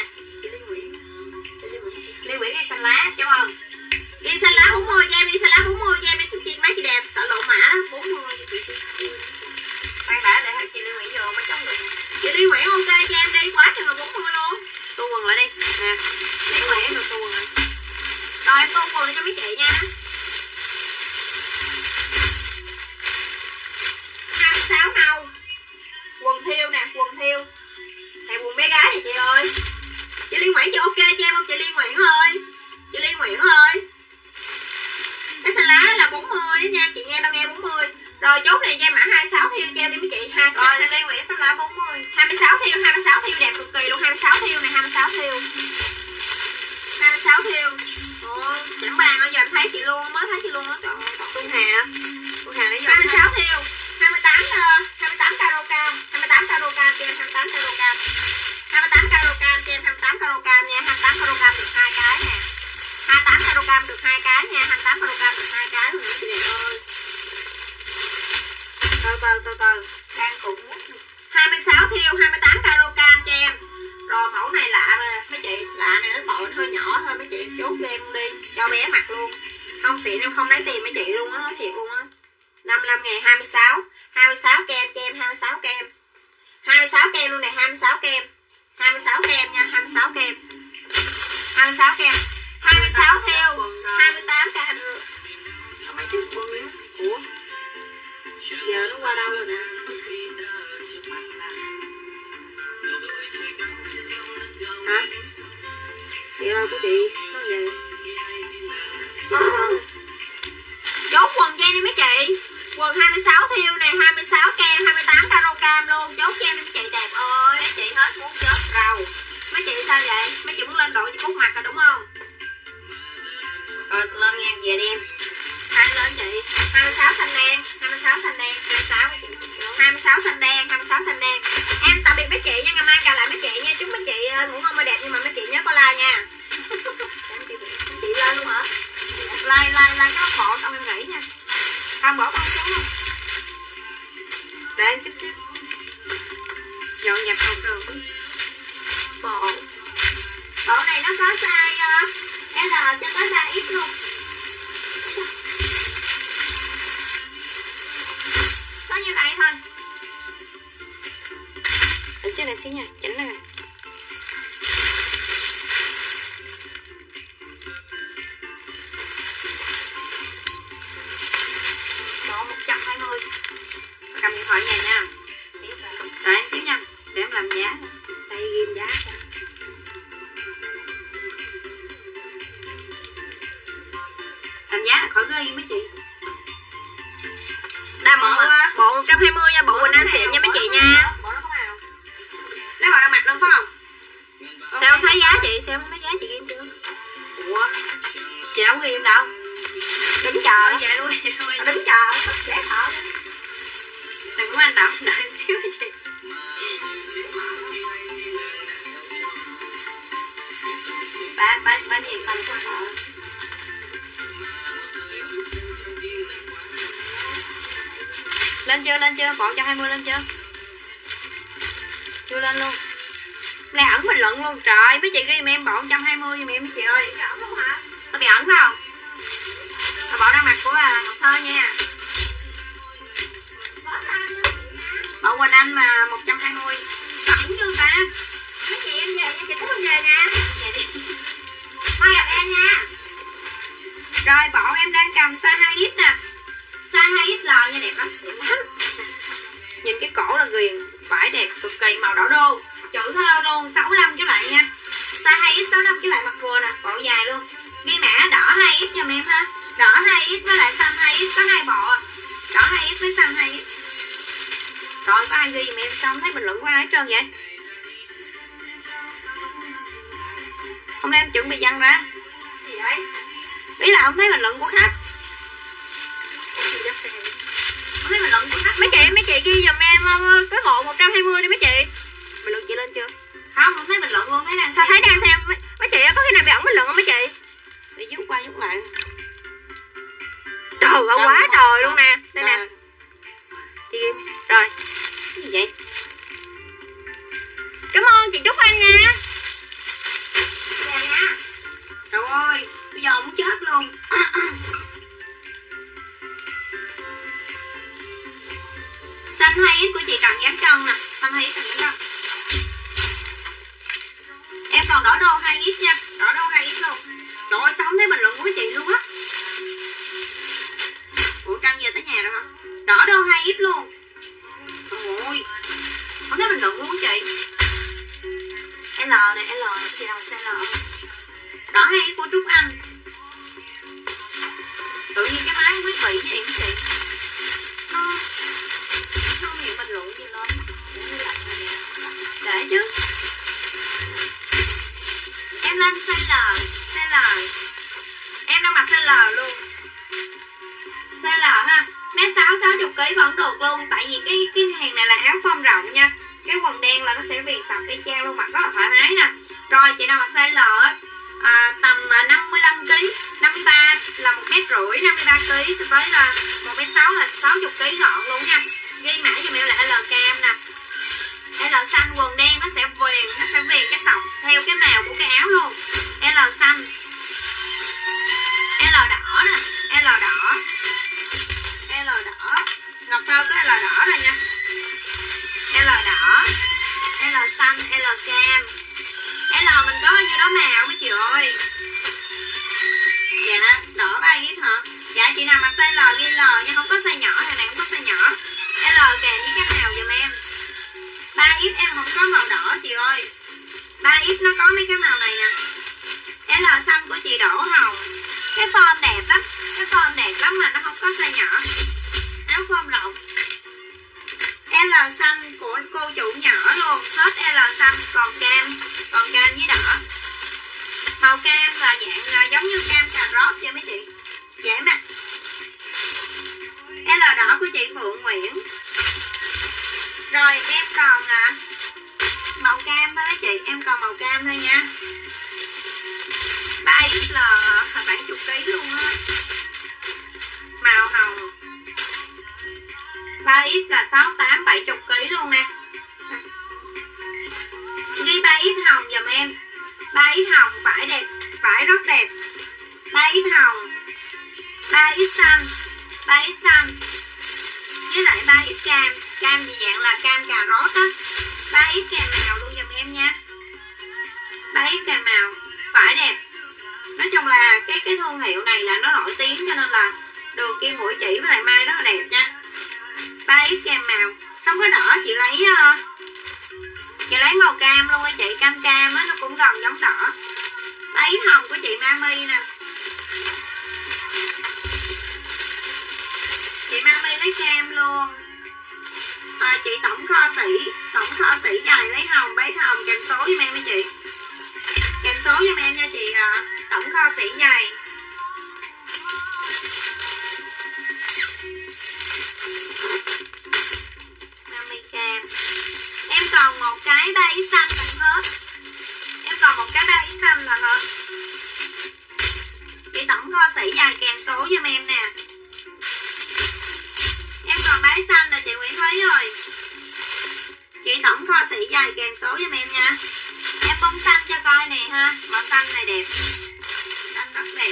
Liên Nguyễn đi xanh lá chứ không? Đi xanh lá 40 cho em, đi xanh lá 40 cho em đi chị mấy chị đẹp, sợ lộ mã đó, 40. Khoan đã để chị Liên Nguyễn vô mới chống được. Chị Liên Nguyễn ok cho em đi, quá chừng là 40 luôn. Tu quần lại đi. Nè. Liên Nguyễn được tu quần lại. Rồi em tu quần cho mấy chị nha. 26 nâu. Quần thiêu nè, này quần bé gái này chị ơi. Chị Liên Nguyễn chị ok cho em không chị Liên Nguyễn ơi? Cái xanh lá là 40 nha chị nha, đâu nghe 40. Rồi chốt này cho em mã 26 thiêu cho em đi mấy chị. 26. Rồi Liên Nguyễn xanh lá 40. 26 thiêu đẹp cực kỳ luôn, 26 thiêu này, 26 thiêu. Ồ, chẳng bàn bây giờ em thấy chị luôn, mới thấy chị luôn đó, trời ơi. Phương Hà lấy vô. 26 thiêu, 28 caro cam, 28 caro cam cho em, 28 caro cam. 28 caro cam cho em, 28 caro cam nha, 28 caro cam được 2 cái nè. 28 caro cam được 2 cái nha, 28 caro cam được 2 cái luôn chị đẹp ơi. Từ đang cũng 26 thiêu, 28 caro cam cho em. Rồi mẫu này lạ nè mấy chị, lạ này nó tội hơi nhỏ thôi mấy chị, chốt cho em luôn đi, cho bé mặc luôn. Không xịn em không lấy tiền mấy chị luôn á, nói thiệt luôn á. 55 ngàn 26 kem cho em, 26 kem. 26 kem luôn nè, 26 kem. 26 kem nha, 26 kem. 26 kem. 26 thiêu, 28 kem. mấy chút quần á. Ủa? Giờ nó qua đâu rồi nè? Hả? Chị ơi của chị nó gì? Chốt quần cho em đi mấy chị. Quần 26 thiêu nè, 26 kem, 28 caro cam luôn. Chốt cho em đi mấy chị đẹp ơi. Mấy chị hết muốn chốt rau. Mấy chị sao vậy? Mấy chị muốn lên đội cho cút mặt rồi đúng không? Rồi lên ngang về đi em. Hai lên chị. 26 xanh đen, 26 xanh đen, 26 mấy chị. 26 xanh đen, 26 xanh đen. Em tạm biệt mấy chị nha, ngày mai gặp lại mấy chị nha. Chúc mấy chị ngủ ngon mơ đẹp, nhưng mà mấy chị nhớ có like nha. Chị lên luôn hả? Like cái bóc bộ xong em nghỉ nha. Không bỏ con xuống không? Để em chút xíu. Dọn dẹp hộp rồi. Bộ này nó có size L cho tới 3X luôn. Có như vậy thôi. Để xíu nha, chỉnh lên nè. Bộ 120. Cầm điện thoại về nha. Đợi em xíu nha, để em làm giá. Đây ghim giá cho. Làm giá là khỏi ghi mấy chị. Đà bộ 120 nha, bộ quần áo xịn nha mấy chị nha. Bộ nó có màu. Lấy họ đang mặc luôn phải không? Sao không thấy giá chị? Sao không thấy giá chị ghim chưa? Ủa? Chị đâu có ghi em đâu. đứng chờ. Thôi về luôn. Đứng chờ dễ sợ. Đừng có hành động, đợi xíu chị. Ba nhìn mình không sợ. Lên chưa? Bọn 120 lên chưa? Chưa lên luôn. Này ẩn bình luận luôn. Trời, mấy chị ghi giùm em bọn 120 giùm em mấy chị ơi. Bị ẩn luôn hả? Nó bị ẩn không? Là bọn đang mặc của Ngọc Thơ nha. Bọn Quỳnh Anh mà 120. Ẩn chưa ta? Mấy chị em về nha, chị Cúc em về nha. Về đi. Mai gặp em nha. Rồi bọn em đang cầm size 2X nè. Size 2XL nha, đẹp lắm, xịn lắm. Nhìn cái cổ là ghiền, vải đẹp cực kỳ, màu đỏ đô. Chữ thơ luôn, 65 trở lại nha. Size 2X 65 trở lại mặc vừa nè, bộ dài luôn. Ghi mã đỏ 2X giùm em ha. Đỏ 2X với lại xanh 2X có 2 bộ à. Đỏ 2X với xanh 2X. Rồi có ai ghi giùm em xong thấy bình luận của ai hết trơn vậy? Hôm nay em chuẩn bị dăng ra. Gì vậy? Ý là không thấy bình luận của khách. Không thấy bình luận của khách. Mấy chị ghi giùm em cái bộ 120 đi mấy chị. Bình luận chị lên chưa? Không thấy bình luận luôn, thấy đang Sao thấy đang xem mấy chị có khi nào bị ẩn bình luận không mấy chị? Để rút qua rút lại. Trời ơi quá trời luôn nè. Đây nè. Chị ghi. Rồi. Cái gì vậy? Cảm ơn chị Trúc Anh nha. Dạ nha. Trời ơi, bây giờ muốn chết luôn. Xanh 2X của chị Trần Giáng Trân nè. Xanh 2X Trần Giáng Trân. Em còn đỏ đô 2X nha. Đỏ đô 2X luôn. Trời ơi, sao không thấy bình luận của chị luôn á. Ủa Trân giờ tới nhà rồi hả? Đỏ đô 2X luôn. Trời ơi, không thấy bình luận luôn chị. L nè, L chị nào size L. Đỏ 2X của Trúc Anh. Tự nhiên cái máy không biết bị với em chị. Nó không hiểu bình luận gì lên. Để chứ. Em lên size L. Em đang mặc size L luôn. Size L ha. Mét 6 60kg vẫn được luôn. Tại vì cái hàng này là áo phông rộng nha. Cái quần đen là nó sẽ viền sọc y chang luôn, mặc rất là thoải mái nè. Rồi chị nào mặc size L á, tầm 55kg, 53 là 1,5m, 53kg tới là 1,6m là 60kg gọn luôn nha. Ghi mã cho em là L cam nè. L xanh quần đen nó sẽ viền cái sọc theo cái màu của cái áo luôn. L xanh. L đỏ nè, L đỏ. Ngọc Thơ có L đỏ rồi nha. L đỏ, L xanh, L cam. L mình có nhiêu đó màu mấy chị ơi. Dạ, đỏ 3X hả? Dạ chị nào mặc size L ghi L nha, không có size nhỏ, này không có size nhỏ. L kèm với cái màu giùm em. 3X em không có màu đỏ chị ơi. 3X nó có mấy cái màu này nè. L xanh của chị đổ hồng. Cái form đẹp lắm, mà nó không có size nhỏ. Áo form rộng. L xanh của cô chủ nhỏ luôn. Hết L xanh, còn cam với đỏ. Màu cam là dạng giống như cam cà rốt cho mấy chị. Dễ mặc. L đỏ của chị Phượng Nguyễn. Rồi em còn màu cam thôi mấy chị. Em còn màu cam thôi nha. 3X là 70kg luôn á. Màu hồng. 3X là 68, 70kg luôn nè. Ghi 3X hồng giùm em. 3X hồng, vải đẹp, vải rất đẹp. 3X hồng, 3X xanh, 3X xanh. Với lại 3X cam. Cam gì dạng là cam cà rốt á. 3X kèm màu luôn giùm em nha. 3X kèm màu, vải đẹp. Nói chung là cái thương hiệu này là nó nổi tiếng, cho nên là Đường Kim Mũi Chỉ với lại Mai rất là đẹp nha. 3X kèm màu. Không có đỏ chị lấy màu cam luôn á chị. Cam á, nó cũng gần giống đỏ. 3X hồng của chị Mami nè. Chị Mami lấy cam luôn. Chị tổng kho sĩ dài lấy hồng, bấy hồng kèm số giùm em mấy chị. Kèm số giùm em nha chị. Tổng kho sĩ dài. còn một cái 3X xanh là hết. Chị tổng kho sỉ dài kèm số giùm em nè. Em còn 3X xanh là chị Nguyễn Thúy rồi. Chị tổng kho sỉ dài kèm số giùm em nha. Em bông xanh cho coi nè ha. Màu xanh này đẹp. Xanh rất đẹp.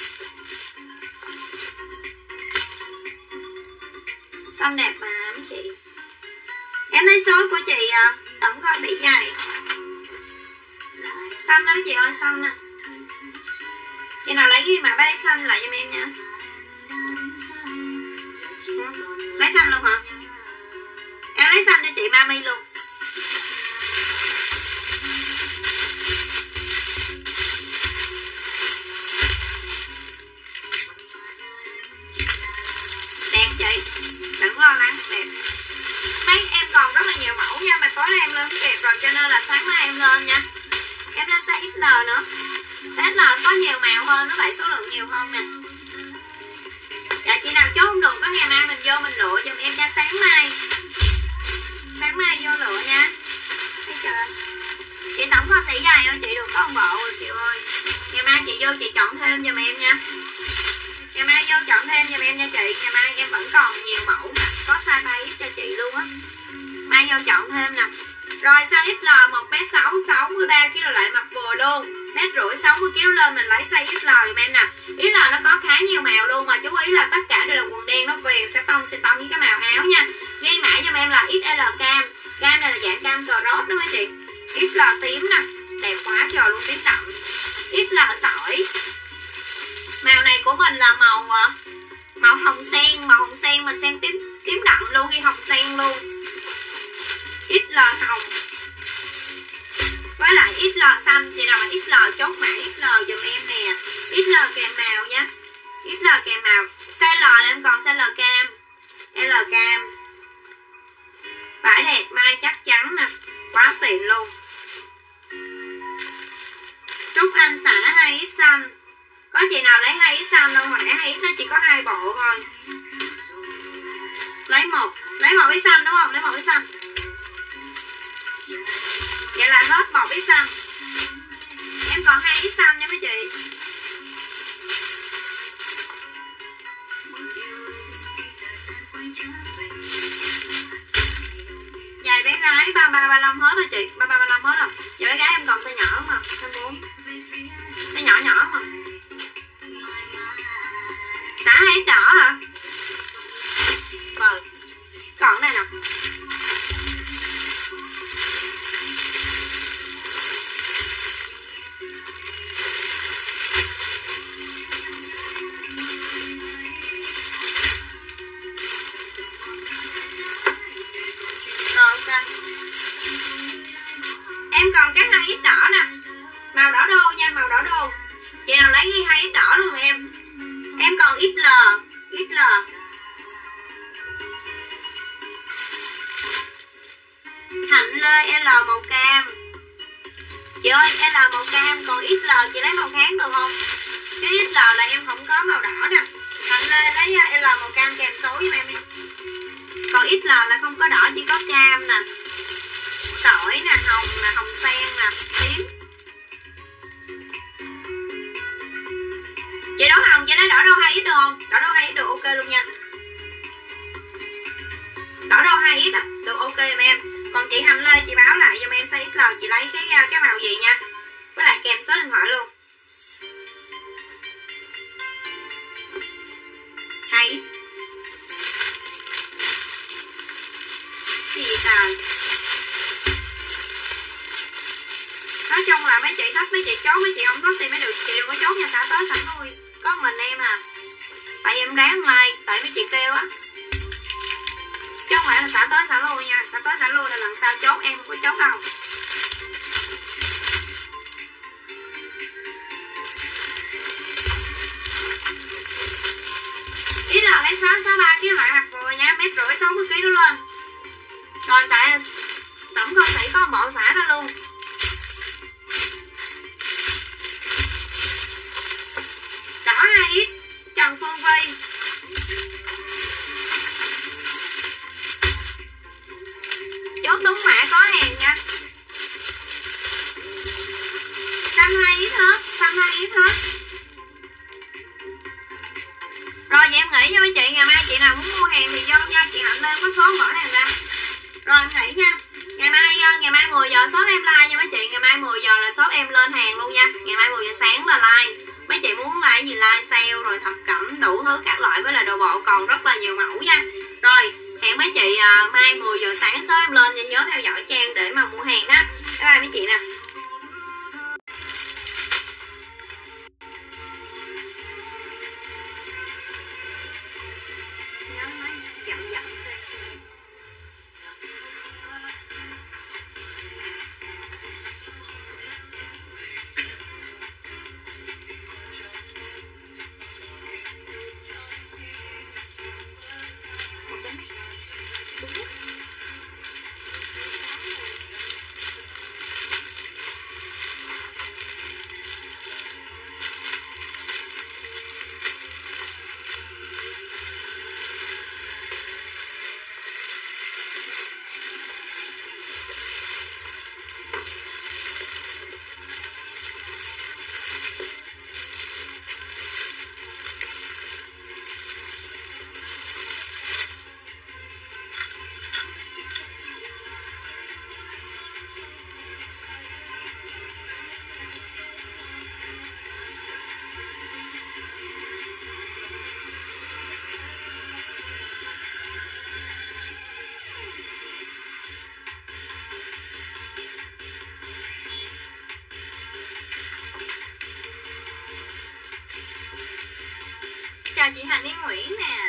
Xanh đẹp mà chị. Em thấy số của chị tổng kho sỉ dài. Xanh đó chị ơi, xanh nè. Chị nào lấy ghi mã bay xanh lại giùm em nha. Lấy xanh luôn hả? Em lấy xanh cho chị Mami luôn. Đẹp chị, đừng lo lắng, đẹp. Mấy em còn rất là nhiều mẫu nha, mà tối nay em lên kịp rồi cho nên là sáng mai em lên nha. Em lên size XL nữa. Size XL có nhiều màu hơn, nó vậy số lượng nhiều hơn nè. Dạ chị nào chốt không được có ngày mai mình vô mình lựa giùm em cho sáng mai. Sáng mai vô lựa nha. Thấy chưa? Chị tổng kho sỉ dài ơi, chị được có một bộ rồi chị ơi. Ngày mai chị vô chị chọn thêm giùm em nha. Ngày mai vô chọn thêm giùm em nha chị. Ngày mai em vẫn còn nhiều mẫu nè, có size 3X cho chị luôn á. Mai vô chọn thêm nè. Rồi size XL 1m6 63kg lại mặc vừa luôn. 1m50 60kg lên mình lấy size XL giùm em nè. XL nó có khá nhiều màu luôn, mà chú ý là tất cả đều là quần đen, nó viền sẽ tông với cái màu áo nha. Ghi mã giùm em là XL cam. Cam này là dạng cam cờ rốt đó mấy chị. XL tím nè, đẹp quá trời luôn, tím đậm. XL sỏi. Màu này của mình là màu hồng sen mà sen tím đậm luôn, ghi hồng sen luôn. XL hồng với lại XL xanh. Chị nào mà XL chốt mã XL dùm em nè. XL kèm màu nhé. XL kèm màu. Size L là em còn size L cam. L cam. Vải đẹp, mai chắc chắn nè. Quá xịn luôn. Trúc Anh xả 2X xanh. Có chị nào lấy 2X xanh đâu, hồi nãy 2X nó chỉ có 2 bộ thôi. Lấy một X xanh đúng không? Lấy 1X xanh. Vậy là hết 1X xanh. Em còn 2X xanh nha mấy chị. Giày bé gái 33 35 hết rồi chị. 33 35 hết rồi. Giờ bé gái em còn size nhỏ mà, size 4. Size nhỏ mà. Xả 2X đỏ hả? Rồi. Còn này nè. Em còn cái 2X đỏ nè. Màu đỏ đô nha, màu đỏ đô. Chị nào lấy ghi 2X đỏ luôn em. Em còn XL. Hạnh Lê L màu cam. Chị ơi, L màu cam, còn XL chị lấy màu khác được không? Cái XL là em không có màu đỏ nè. Hạnh Lê lấy L màu cam kèm số với em đi. Còn XL là không có đỏ, chỉ có cam nè, sỏi nè, hồng sen nè, tím. Chị Đỗ Hồng, chị lấy đỏ đô 2X được không? Đỏ đô 2X được ok luôn nha. Đỏ đô 2X á, được ok giùm em. Còn chị Hành Lê chị báo lại giùm em size XL chị lấy cái màu gì nha. Với lại kèm số điện thoại luôn. 2X. Gì trời. Nói chung là mấy chị thích, mấy chị chốt, mấy chị không thích thì mới được. Chị đừng có chốt nha, xả tới xả lui. Có mình em à. Tại em ráng like, tại mấy chị kêu á. Chứ không phải là xả tới xả lui nha. Xả tới xả lui là lần sau chốt, em không có chốt đâu. Ý là lấy 63 kg lại mặt vừa nha, 1,5 60 kg nó lên. Rồi xả tổng kho sỉ có một bộ xả ra luôn. Đỏ 2X Trần Phương Vi. Chốt đúng mã có hàng nha. Xanh 2 ít hết, xanh 2 ít hết. Rồi vậy em nghĩ cho mấy chị, ngày mai chị nào muốn mua hàng thì cho chị Hạnh lên có số mở hàng ra. Rồi em nghĩ nha. Ngày mai 10 giờ shop em like nha mấy chị, ngày mai 10 giờ là shop em lên hàng luôn nha. Ngày mai 10 giờ sáng là like. Mấy chị muốn like gì like sale rồi thập cẩm đủ thứ các loại với là đồ bộ còn rất là nhiều mẫu nha. Rồi hẹn mấy chị mai 10 giờ sáng shop em lên nha, nhớ theo dõi Trang để mà mua hàng ha. Bye bye mấy chị nè. Chào chị Hạnh Yên Nguyễn nè.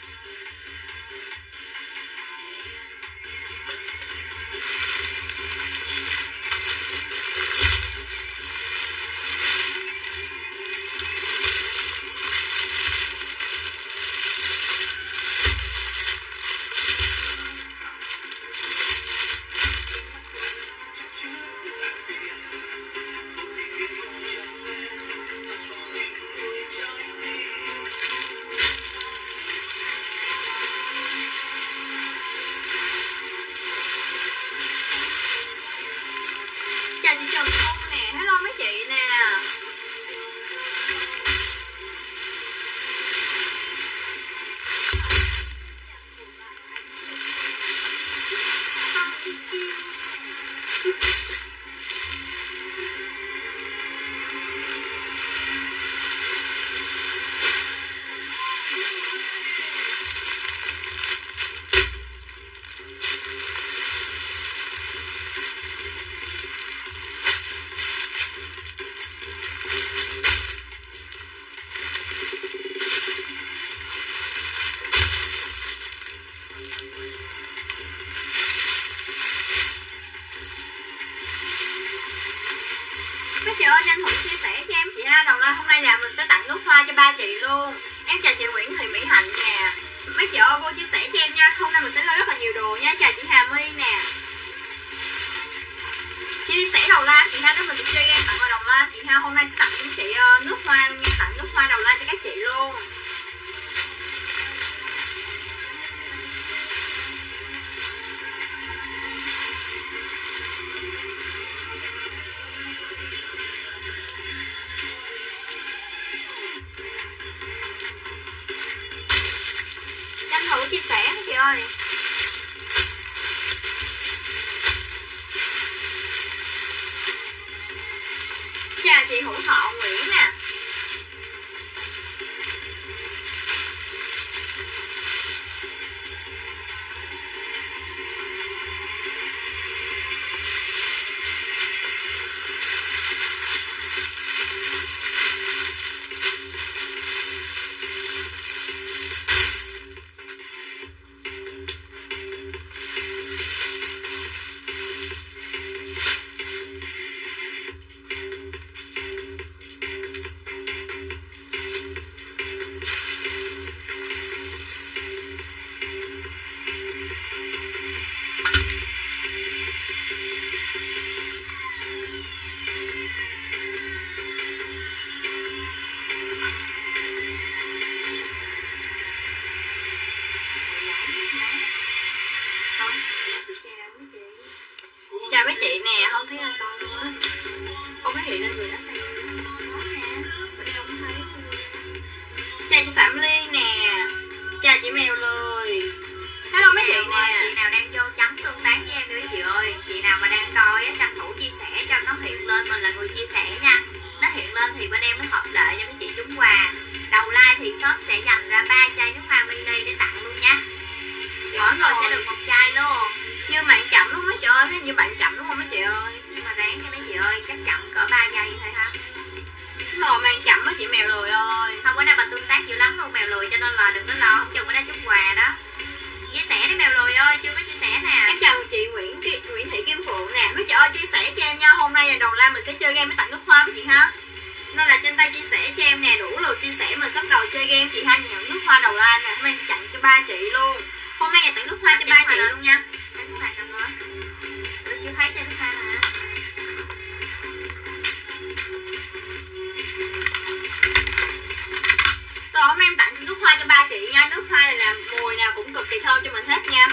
Chị ơi tranh thủ chia sẻ cho em chị ha. Đầu là hôm nay là mình sẽ tặng nước hoa cho ba chị luôn. Em chào chị Nguyễn Thị Mỹ Hạnh nè. Mấy chị ơi vô chia sẻ cho em nha. Hôm nay mình sẽ lên rất là nhiều đồ nha. Chào chị Hà My nè. Chia sẻ đầu la chị ha, nếu mình sẽ chơi game tặng vào đầu la chị ha. Hôm nay sẽ tặng cho chị nước hoa luôn nha. Tặng nước hoa đầu la cho các chị luôn. Thử chia sẻ chị ơi. Chào chị Hữu Thọ Nguyễn nè. người chia sẻ nha. Nó hiện lên thì bên em nó hợp lệ cho mấy chị trúng quà. Đầu like thì shop sẽ dành ra 3 chai nước hoa mini để tặng luôn nha. Mỗi người sẽ được 1 chai luôn. Như bạn chậm luôn mấy chị ơi, như bạn chậm đúng không mấy chị ơi? Nhưng mà ráng nha mấy chị ơi, chắc chậm cỡ 3 giây thôi ha. Rồi mang chậm mấy chị mèo lười ơi. Không, bữa nay bà tương tác dữ lắm luôn mèo lười, cho nên là đừng có lo, không chừng bữa nay trúng quà đó. Chia sẻ đi mèo lười ơi, chưa có chia sẻ nè. Em chào chị Nguyễn Thị Kim Phượng nè. Mấy chị ơi chia sẻ cho em nha. Hôm nay là đầu live mình sẽ chơi game với tặng nước hoa với chị ha. Nên là trên tay chia sẻ cho em nè, đủ lượt chia sẻ mình bắt đầu chơi game chị ha, nhận nước hoa đầu live nè. Hôm nay sẽ tặng cho 3 chị luôn. Hôm nay là tặng nước hoa cho 3 chị luôn nha. Lấy nước hoa cầm lên. Tôi chưa thấy chai nước hoa hả? Rồi hôm nay em tặng nước hoa cho 3 chị nha. Nước hoa này là mùi nào cũng cực kỳ thơm cho mình hết nha.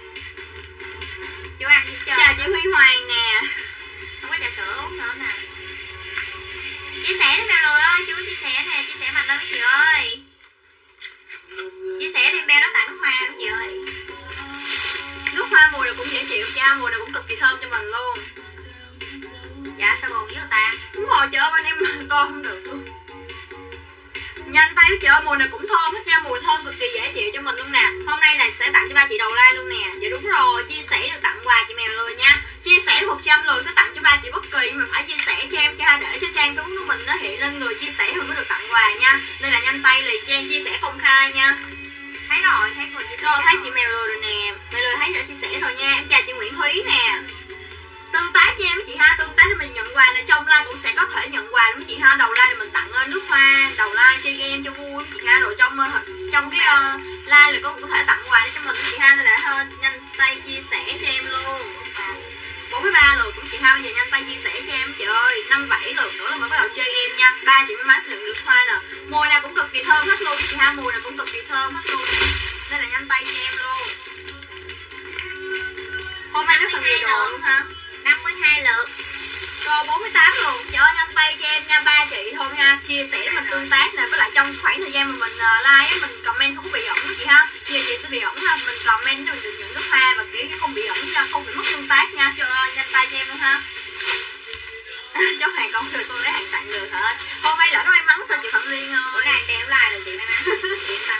Chú ăn chưa? Chào chị Huy Hoàng nè. Không có trà sữa uống nữa nè. Chia sẻ đi mèo lùi ơi, chú chia sẻ nè, chia sẻ mạnh lên mấy chị ơi. Chia sẻ đi beo nó tặng nước hoa mấy chị ơi. Nước hoa mùi nào cũng dễ chịu nha, mùi nào cũng cực kỳ thơm cho mình luôn. Dạ sao buồn với người ta? Đúng rồi chị ơi, bên em coi không được luôn. Nhanh tay chị ơi, mùi này cũng thơm hết nha, mùi thơm cực kỳ dễ chịu cho mình luôn nè. Hôm nay là sẽ tặng cho 3 chị đầu like luôn nè. Dạ đúng rồi, chia sẻ được tặng quà chị mèo lười nha. Chia sẻ 100 lượt sẽ tặng cho 3 chị bất kỳ, nhưng mà phải chia sẻ cho em cho để cho trang trúng của mình nó hiện lên người chia sẻ mình mới được tặng quà nha. Nên là nhanh tay liền cho em chia sẻ công khai nha. Thấy rồi, thấy người chia sẻ Rồi thấy chị mèo lười rồi nè. Mèo lười thấy đã chia sẻ rồi nha. Em chào chị Nguyễn Thúy nè. Tương tác cho em chị ha, tương tác để mình nhận quà nè. Trong like cũng sẽ có thể nhận quà luôn chị ha. Đầu like thì mình tặng nước hoa, đầu like chơi game cho vui chị ha. Rồi trong cái like là cũng có thể tặng quà cho mình chị ha. Nên là nhanh tay chia sẻ cho em luôn. 43 lượt cũng chị ha, bây giờ nhanh tay chia sẻ cho em chị ơi. 57 lượt nữa là mới bắt đầu chơi game nha. 3 chị may mắn sẽ được nước hoa nè. Mùi nào cũng cực kỳ thơm hết luôn chị ha, mùi nào cũng cực kỳ thơm hết luôn. Nên là nhanh tay cho em luôn. Hôm nay rất là nhiều đồ luôn ha. 52 lượt. Rồi 48 luôn. Trời ơi nhanh tay cho em nha, 3 chị thôi ha. Chia sẻ để mình tương tác nè, với lại trong khoảng thời gian mà mình like á, mình comment không bị ẩn đó chị ha. Nhiều chị sẽ bị ẩn ha, mình comment để mình được nhận nước hoa và kiểu không bị ẩn nha, không bị mất tương tác nha. Trời ơi nhanh tay cho em luôn ha. Cháu hàng con được tôi lấy hàng tặng được hả? Hôm nay lỡ nó may mắn sao chị Phạm Liên ơi. Bữa nay đeo like được chị may mắn. Yên tâm.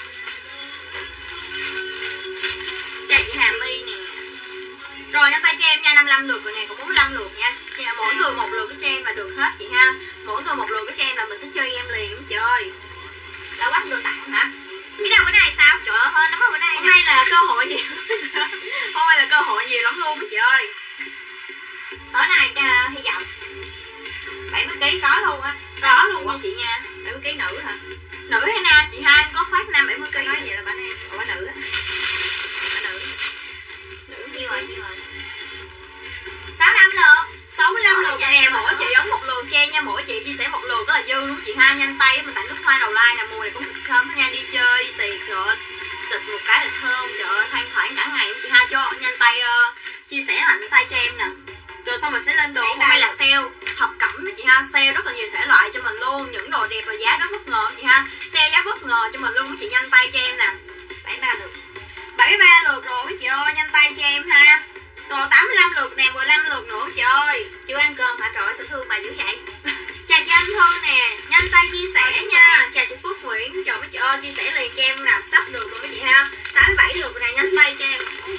Chào chị Hà My nè. Rồi nhanh tay cho em nha, 55 lượt rồi nè, còn 45 lượt nha. Mỗi người một lượt cái cho em là được hết chị ha. Mỗi người một lượt cái cho em là mình sẽ chơi game liền đúng chị ơi. Đã quách được tặng hả? Biết đâu bữa nay sao? Trời ơi hên lắm bữa nay. Hôm nay là cơ hội nhiều. Hôm nay là cơ hội nhiều lắm luôn chị ơi. Tối nay cho hy vọng 70kg có luôn á. Có luôn nha chị nha. 70kg nữ hả? Nữ hay nam chị hai, em có khoác nam 70kg. Nói vậy là bà nam, còn bà nữ á. Bà nữ. Nữ nhiêu rồi, nhiêu rồi? 65 lượt. 65 lượt nè, mỗi chị ấn một lượt cho em nha, mỗi chị chia sẻ một lượt đó là dư luôn chị ha. Nhanh tay mình tặng nước hoa đầu like nè, mùi này cũng thơm nha, đi chơi đi tiệc rồi xịt một cái là thơm, trời ơi than thoảng cả ngày chị ha. Cho nhanh tay chia sẻ mạnh tay cho em nè. Rồi xong mình sẽ lên đồ. Hôm nay là sale thập cẩm chị ha, sale rất là nhiều thể loại cho mình luôn, những đồ đẹp và giá rất bất ngờ chị ha. Sale giá bất ngờ cho mình luôn mấy chị, nhanh tay cho em nè. 73 lượt. 73 lượt rồi mấy chị ơi, nhanh tay cho em ha. Rồi 85 lượt nè, 15 lượt nữa chị ơi. Chưa ăn cơm hả? Trời ơi sao thương bà dữ vậy? Chào chị Anh Thư nè, nhanh tay chia sẻ nha. Chào chị Phước Nguyễn, trời mấy chị ơi chia sẻ liền cho em nè, sắp được rồi mấy chị ha. 87 lượt rồi nè, nhanh tay cho em.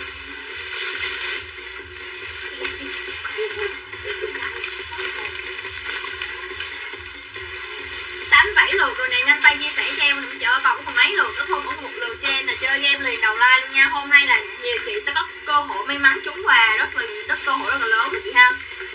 87 lượt rồi nè, nhanh tay chia sẻ cho em nè, trời ơi còn có mấy lượt nữa thôi, có một lượt cho em là chơi game liền đầu like luôn nha. Hôm nay là nhiều chị sẽ có cơ hội may mắn trúng quà rất cơ hội rất là lớn đó chị ha.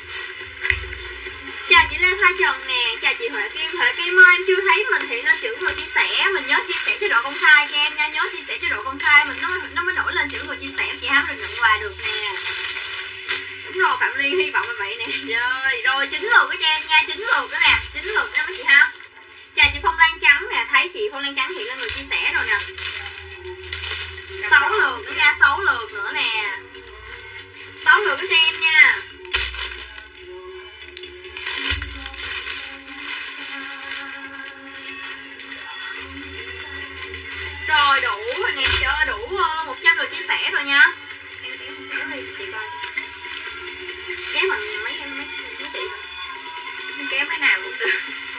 Chào chị Lê Hoa Trần nè, chào chị Huệ Kim ơi, em chưa thấy mình hiện lên chữ người chia sẻ, mình nhớ chia sẻ chế độ công khai cho em nha, nhớ chia sẻ chế độ công khai mình nó mới nổi lên chữ người chia sẻ chị ha, rồi nhận quà được nè. Đúng rồi, Phạm Liên hy vọng là vậy nè. Rồi 9 lượt của cho em nha, 9 lượt đó nè, 9 lượt đó mấy chị ha. Chào chị Phong Lan Trắng nè, thấy chị Phong Lan Trắng hiện lên người chia sẻ rồi nè. 6 lượt nữa nha, 6 lượt nữa nè. 6 lượt cho em nha. Rồi đủ rồi nè, trời ơi đủ 100 lượt chia sẻ rồi nha. Em kéo đi chị coi. Kéo bằng mấy chị. cái nào cũng được.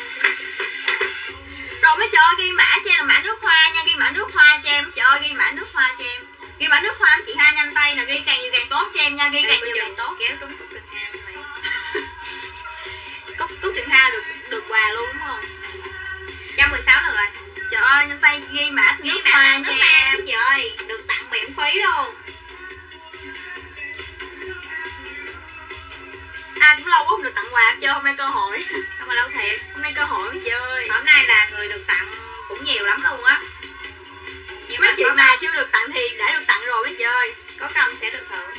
Rồi mấy trời ơi, ghi mã cho em là mã nước hoa nha, ghi mã nước hoa cho em. Trời ơi, ghi mã nước hoa cho em. Ghi mã nước hoa chị hai nhanh tay nè, ghi càng nhiều càng tốt cho em nha, ghi càng nhiều càng tốt. Kéo trúng cúc đường ha như vậy. Cúc tiền ha được quà luôn đúng không? 116 lượt rồi. Trời ơi, nhanh tay ghi mã Ghi nước mã hoa nước cho hoa em. em chị ơi, được tặng miễn phí luôn. À cũng lâu quá không được tặng quà chưa, hôm nay cơ hội. Không mà lâu thiệt. Hôm nay cơ hội chị ơi. Hôm nay là người được tặng cũng nhiều lắm luôn á. Nhưng Mấy mà chị mà chưa được tặng thì đã được tặng rồi mấy chị ơi. có công sẽ được thưởng.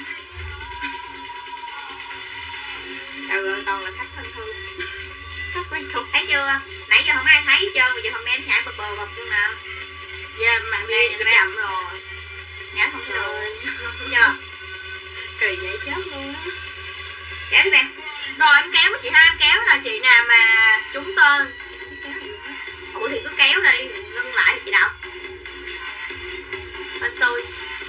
Trời ơi, toàn là khách thân thương. Khách quen thuộc. Thấy chưa? Nãy giờ không ai thấy hết trơn, bây giờ comment nhảy bập bập luôn nè. Dạ, mạng Đây, đi nè, nó chậm rồi. Nhảy không được. Rồi. Thấy chưa? Kỳ vậy chết luôn á. Kéo đi mẹ. Rồi em kéo với chị hai, em kéo nè, chị nào mà trúng tên. Ủa thì cứ kéo đi, ngưng lại thì chị đọc. Bên xui.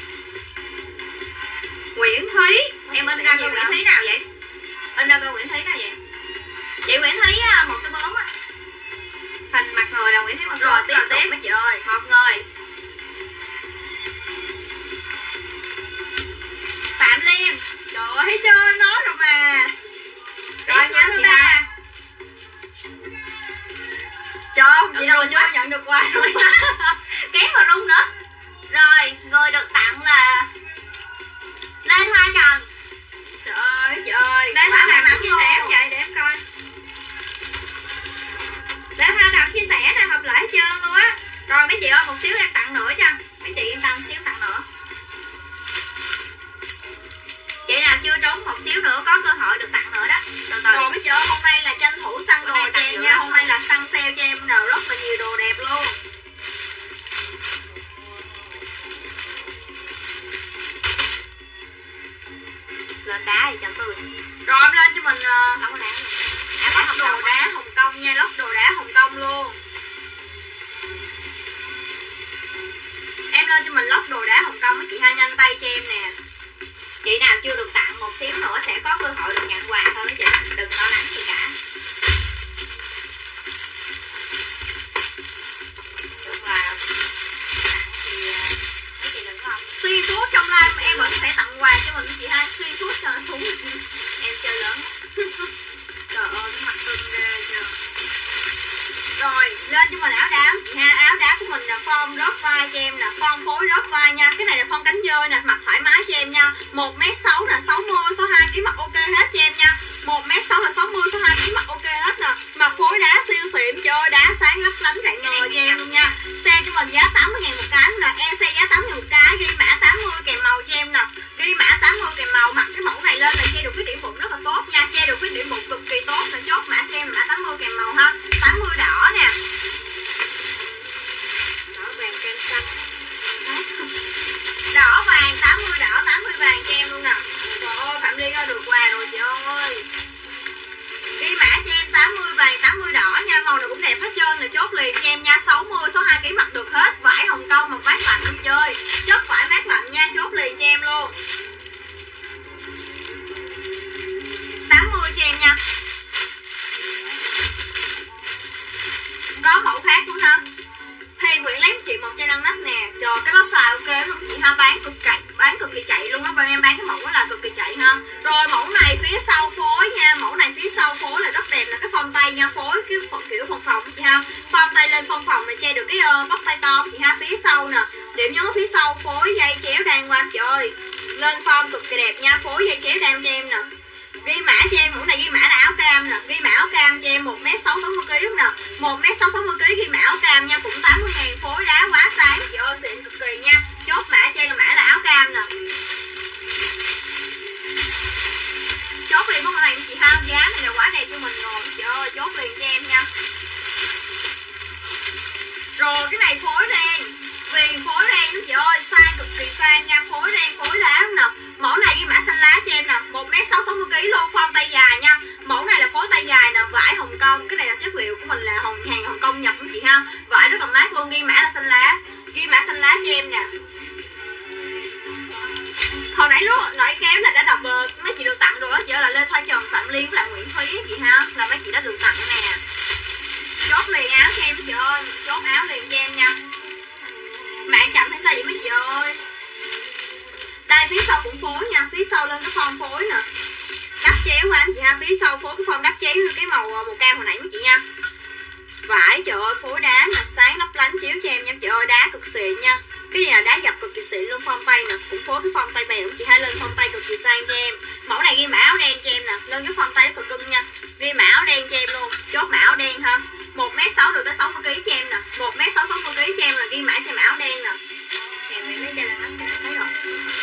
Nguyễn Thúy. Em in ra coi Nguyễn Thúy nào vậy? In ra coi Nguyễn Thúy nào vậy? Chị Nguyễn Thúy 1 số 4 á. Hình mặt người là Nguyễn Thúy một số. Rồi Tiếp tiếp tục mấy chị ơi. một người. Phạm Liên. Trời ơi, thấy chưa, nói rồi mà. Rồi nha người thứ chị 3. hai. Trời ơi, chị Được đâu luôn chưa quá. nhận được quà rồi. Kéo vào rung nữa. Rồi người được tặng là Lê Hoa Trần. Trời ơi, chị ơi. Lê quá Hoa may Trần mắn chia luôn. sẻ không vậy để em coi. Lê Hoa Trần chia sẻ này hợp lễ hết trơn luôn á. Rồi mấy chị ơi, một xíu em tặng nữa cho. Mấy chị yên tâm xíu tặng nữa. Chị nào chưa trốn một xíu nữa có cơ hội được tặng nữa đó. Từ từ. Rồi mấy chị ơi, hôm nay là tranh thủ săn Hôm đồ nay cho tặng em dữ nha. lắm Hôm nay là săn sale cho em nào rất là nhiều đồ đẹp luôn. Lên đá thì cho tôi. Rồi em lên cho mình Không có đá luôn. lót đồ đá Hồng Kông nha, lót đồ đá Hồng Kông luôn. Em lên cho mình lót đồ đá Hồng Kông, mấy chị hai nhanh tay cho em nè. Chị nào chưa được tặng một xíu nữa sẽ có cơ hội được nhận quà thôi mấy chị. Đừng lo lắng gì cả. Được là tặng thì mấy chị đừng có không. Xuyên suốt trong live em vẫn sẽ tặng quà cho mình, mấy chị hai xuyên suốt cho nó xuống. Em chơi lớn. Trời ơi, cái mặt cưng ghê chưa. Rồi, lên cho mình áo đá ha, áo đá của mình là form rớt vai cho em nè, form phối rớt vai nha. Cái này là form cánh dơi nè, mặc thoải mái cho em nha. 1m6 nè, 60, 62 kg mặc ok hết cho em nha. 1m6 là 60, 62 kg mặc ok hết nè. Mặc phối đá siêu xịn, chơi đá sáng lấp lánh rạng ngời cho em luôn nha. Xe cho mình giá 80.000 một cái nè, em xe giá 80.000 một cái, ghi mã 80 kèm màu cho em nè. Ghi mã 80 kèm màu, mặc cái mẫu này lên là che được cái điểm bụng rất là tốt nha, che được cái điểm bụng cực kỳ tốt nè. Chốt mã cho em là mã 80 kèm màu ha. 80 đỏ nè. Đỏ vàng kem xanh. Đỏ vàng 80 đỏ 80 vàng cho em luôn nè. Trời ơi, Phạm Liên ơi, được quà rồi chị ơi. Ghi mã cho em 80 vàng 80 đỏ nha, màu nào cũng đẹp hết trơn nè. Chốt liền cho em nha. 60 62 kg mặc được hết, vải Hồng Kông mà mát lạnh em chơi. Chất vải mát lạnh nha, chốt liền cho em luôn. 80 cho em nha. Có mẫu khác luôn ha. Thì Nguyễn lấy chị một chai đăng nách nè. Trời, cái đó xài ok luôn chị ha, bán cực kỳ chạy luôn á. Bên em bán cái mẫu đó là cực kỳ chạy ha. Rồi mẫu này phía sau phối nha, mẫu này phía sau phối là rất đẹp, là cái phông tay nha, phối cái kiểu phòng chị ha. Phông tay lên phòng này che được cái bắp tay to chị ha. Phía sau nè, điểm nhấn phía sau phối dây chéo đan qua chị ơi. Lên form cực kỳ đẹp nha, phối dây chéo đan cho em nè. Ghi mã cho em, mẫu này ghi mã là áo cam nè, ghi mã áo cam cho em 1m6 60kg đúng nè. 1m6 60kg ghi mã áo cam nha, cũng 80.000, phối đá quá sáng chị ơi, xịn cực kỳ nha. Chốt mã cho em là mã là áo cam nè. Chốt liền mẫu này chị ha, giá này là quá đẹp cho mình rồi chị ơi, chốt liền cho em nha. Rồi cái này phối đen, viền phối đen đó chị ơi, size cực kỳ sang nha, phối đen phối lá nè. Mẫu này ghi mã xanh lá cho em nè, 1m6 60kg luôn, form tay dài nha. Mẫu này là phối tay dài nè, vải Hồng Kông, cái này là chất liệu của mình là hàng Hồng Kông nhập của chị ha. Vải rất là mát luôn, ghi mã là xanh lá, ghi mã xanh lá cho em nè. Hồi nãy lúc nãy kéo là đã đọc mấy chị được tặng rồi á chị ơi, là Lê Thoa Trần, Phạm Liên với lại Nguyễn Thúy chị ha, là mấy chị đã được tặng nè. chốt áo liền cho em nha. Mạng chậm hay sao vậy mấy chị ơi? Đây phía sau cũng phối nha, phía sau lên cái form phối nè, đắp chéo qua chị ha, phía sau phối cái form đắp chéo như cái màu cam hồi nãy mấy chị nha. Vải trời ơi phối đá mà sáng lấp lánh chiếu cho em nha chị ơi, đá cực xịn nha. Cái gì là đá dập cực kỳ xịn luôn, form tay nè, cũng phối cái form tay bèo chị hai, lên form tay cực kỳ sang cho em. Mẫu này ghi mã áo đen cho em nè, lên cái form tay nó cực cưng nha. Ghi mã áo đen cho em luôn, chốt mã áo đen ha. 1m6 được tới 60kg cho em nè, 1m6 60kg cho em là ghi mã cho em áo đen nè. Kèm mấy chai là nắng thấy rồi.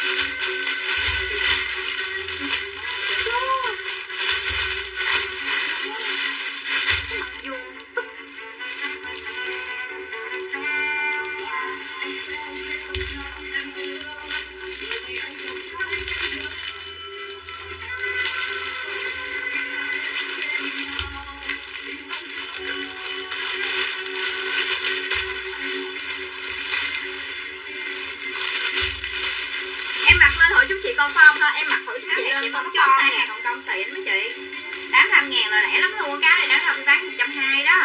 Em mặc lên hỏi chúng chị con form ha, em mặc thử chúng chị lên con con chốt form tay nè. này còn công xịn mấy chị. 85.000 là rẻ lắm luôn, cái này đáng không bán 120 đó.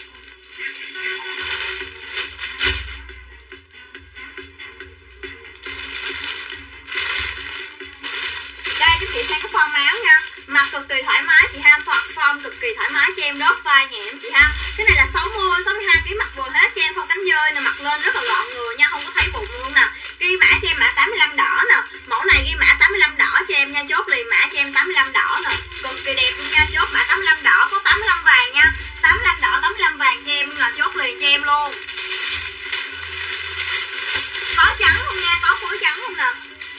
Đây chúng chị xem cái form áo nha, mặc cực kỳ thoải mái chị ha, form cực kỳ thoải mái cho em, đốt vai nhẹ em chị ha. Cái này là 60 62kg mặc vừa hết cho em, không cánh dơi nè, mặc lên rất là gọn người nha, không có thấy bụng luôn nè. Ghi mã cho em mã 85 đỏ nè, mẫu này ghi mã 85 đỏ cho em nha, chốt liền mã cho em 85 đỏ nè, cực kỳ đẹp luôn nha, chốt mã 85 đỏ, có 85 vàng nha, 85 đỏ 85 vàng cho em là chốt liền cho em luôn. Có trắng không nha, có phối trắng không nè.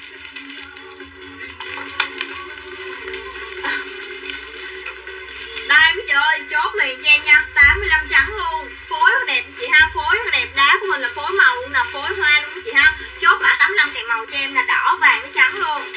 Đây mấy chị ơi, chốt liền cho em nha, 85 trắng luôn, phối rất đẹp chị ha, phối rất đẹp, đá của mình là phối màu luôn nè, phối hoa luôn chị ha, chốt mã 85 kèm màu cho em là đỏ vàng với trắng luôn.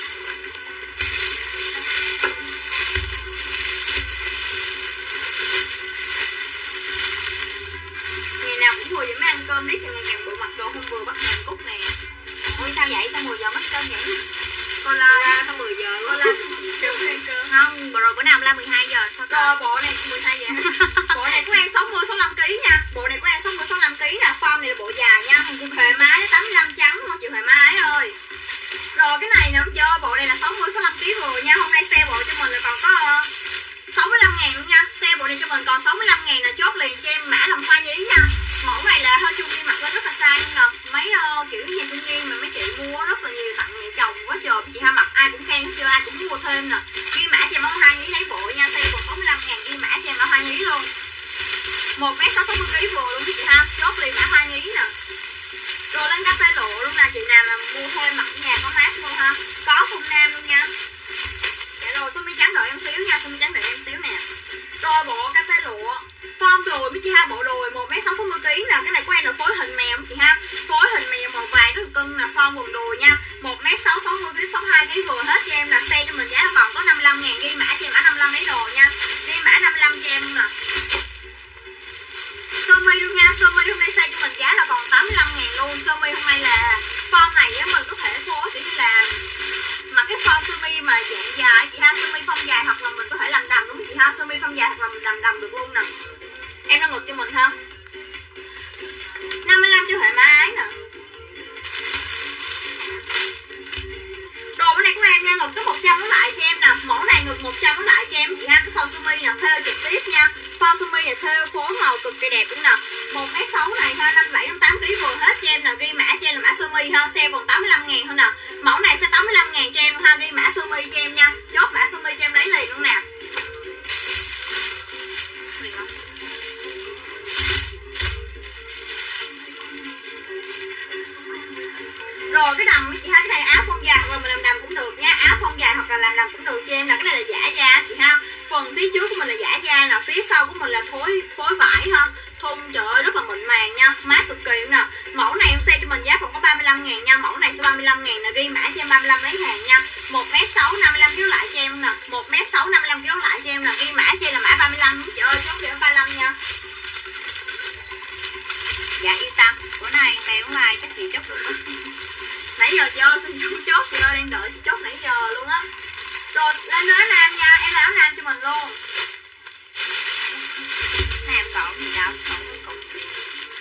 Ngày nào cũng vừa vậy mới ăn cơm biết, ngày ngày bữa mặc đồ không vừa bắt mềm cúc nè. Ôi sao vậy, sao 10 giờ mất cơm vậy? Con la Không 10 giờ con luôn. la Không, rồi bữa nào la 12 giờ sao rồi cơm? bộ này 12 vậy. Bộ này của em 60 65 kg nha. Bộ này của em 60 65 kg nè, form này là bộ dài nha. Thoải mái đến 85 trắng không chịu thoải mái ơi. Rồi cái này nè em chơi, bộ này là 60 65 kg vừa nha. Hôm nay xe bộ cho mình là còn có 65.000 luôn nha. Xe bộ này cho mình còn 65.000 là chốt liền cho em mã đồng hoa nhí nha. Mẫu này là hơi chung đi mặc lên rất là sang nè. Mấy kiểu nhà sinh viên mà mấy chị mua rất là nhiều, tặng mẹ chồng quá trời. Chị ha mặc ai cũng khen hết trơn, ai cũng mua thêm nè. Ghi mã cho em áo hoa nhí lấy bộ nha, xe còn 65.000 ghi mã cho em áo hoa nhí luôn. 1m60kg vừa luôn chị ha, chốt liền mã hoa nhí nè. Rồi lên cà phê lộ luôn nè, chị nào là mua thêm mặc ở nhà có mát luôn ha. Có thun nam luôn nha. Dạ rồi, sơ mi trắng đợi em xíu nha, sơ mi trắng đợi em xíu nè. Rồi bộ cà phê lụa, form đùi mấy chị ha, bộ đùi 1m60kg nè, cái này của em là phối hình mèo chị ha. Phối hình mèo màu vàng rất là cưng nè, form quần đùi nha. 1m6 60kg 62kg vừa hết cho em nè, xe cho mình giá là còn có 55.000, ghi mã cho em mã 55 lấy đồ nha. Ghi mã 55 cho em nè. Sơ mi luôn nha, sơ mi hôm nay size cho mình giá là còn 85.000 luôn. Sơ mi hôm nay là form này á, mình có thể phối kiểu như là mặc cái form sơ mi mà dạng dài chị ha, sơ mi phong dài hoặc là mình có thể làm đầm đúng không chị ha, sơ mi phong dài hoặc là mình làm đầm được luôn nè. Em đang ngực cho mình ha. 55 cho thoải mái nè. Đồ bên này của em nha, ngực có 100 nó lại cho em nè, mẫu này ngực 100 nó lại cho em chị ha, cái form sơ mi nè, thêu trực tiếp nha. Form sơ mi là thêu phối màu cực kỳ đẹp đúng nè. 1m6 này ha, 57 58kg vừa hết cho em nè, ghi mã cho em là mã sơ mi ha, xe còn 85.000 thôi nè. Mẫu này sẽ 85.000 cho em ha, ghi mã sơ mi cho em nha. Chốt mã sơ mi cho em lấy liền luôn nè. Rồi cái đầm chị ha, cái này áo phông dài hoặc là mình làm đầm cũng được nha, áo phông dài hoặc là làm đầm cũng được cho em nè. Cái này là giả da chị ha, phần phía trước của mình là giả da nè, phía sau của mình là phối vải ha. Thun trời ơi rất là mịn màng nha, mát cực kỳ luôn nè. Mẫu này em xe cho mình giá còn có 35.000 nha, mẫu này sẽ 35.000 nè, ghi mã cho em 35 lấy hàng nha. 1m6 55kg lại cho em nè, 1m6 55kg lại cho em nè, ghi mã cho em là mã 35 chị ơi, chốt đi 35 nha. Dạ yên tâm, bữa nay tèo mai chắc chị chốt được. Nãy giờ chị ơi, xin chú chốt chị ơi, đang đợi chị chốt nãy giờ luôn á. Rồi lên áo nam nha, em là áo nam cho mình luôn. Nam còn gì đâu, còn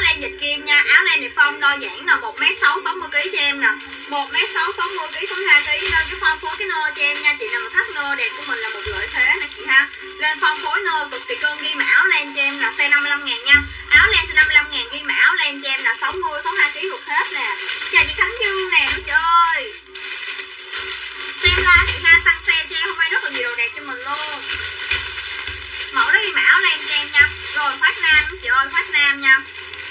len dịch kim nha. Áo len này form đo giãn nè, 1m6 60kg cho em nè, 1m6 60kg 62kg. Lên cái form phối cái nơ cho em nha. Chị nào mà thắt nơ đẹp của mình là một lợi thế nè chị ha. Lên form phối nơ cực kỳ cưng. Ghi mã áo len cho em là size 55.000 nha. Áo len size 55.000, ghi mã áo len cho em là 60 62kg được hết nè. Chào chị Khánh Dương nè nó trời ơi. Xem like chị ha, săn sale cho em hôm nay rất là nhiều đồ đẹp cho mình luôn. Mẫu đó ghi mã áo len cho em nha. Rồi khoác nam chị ơi, khoác nam nha.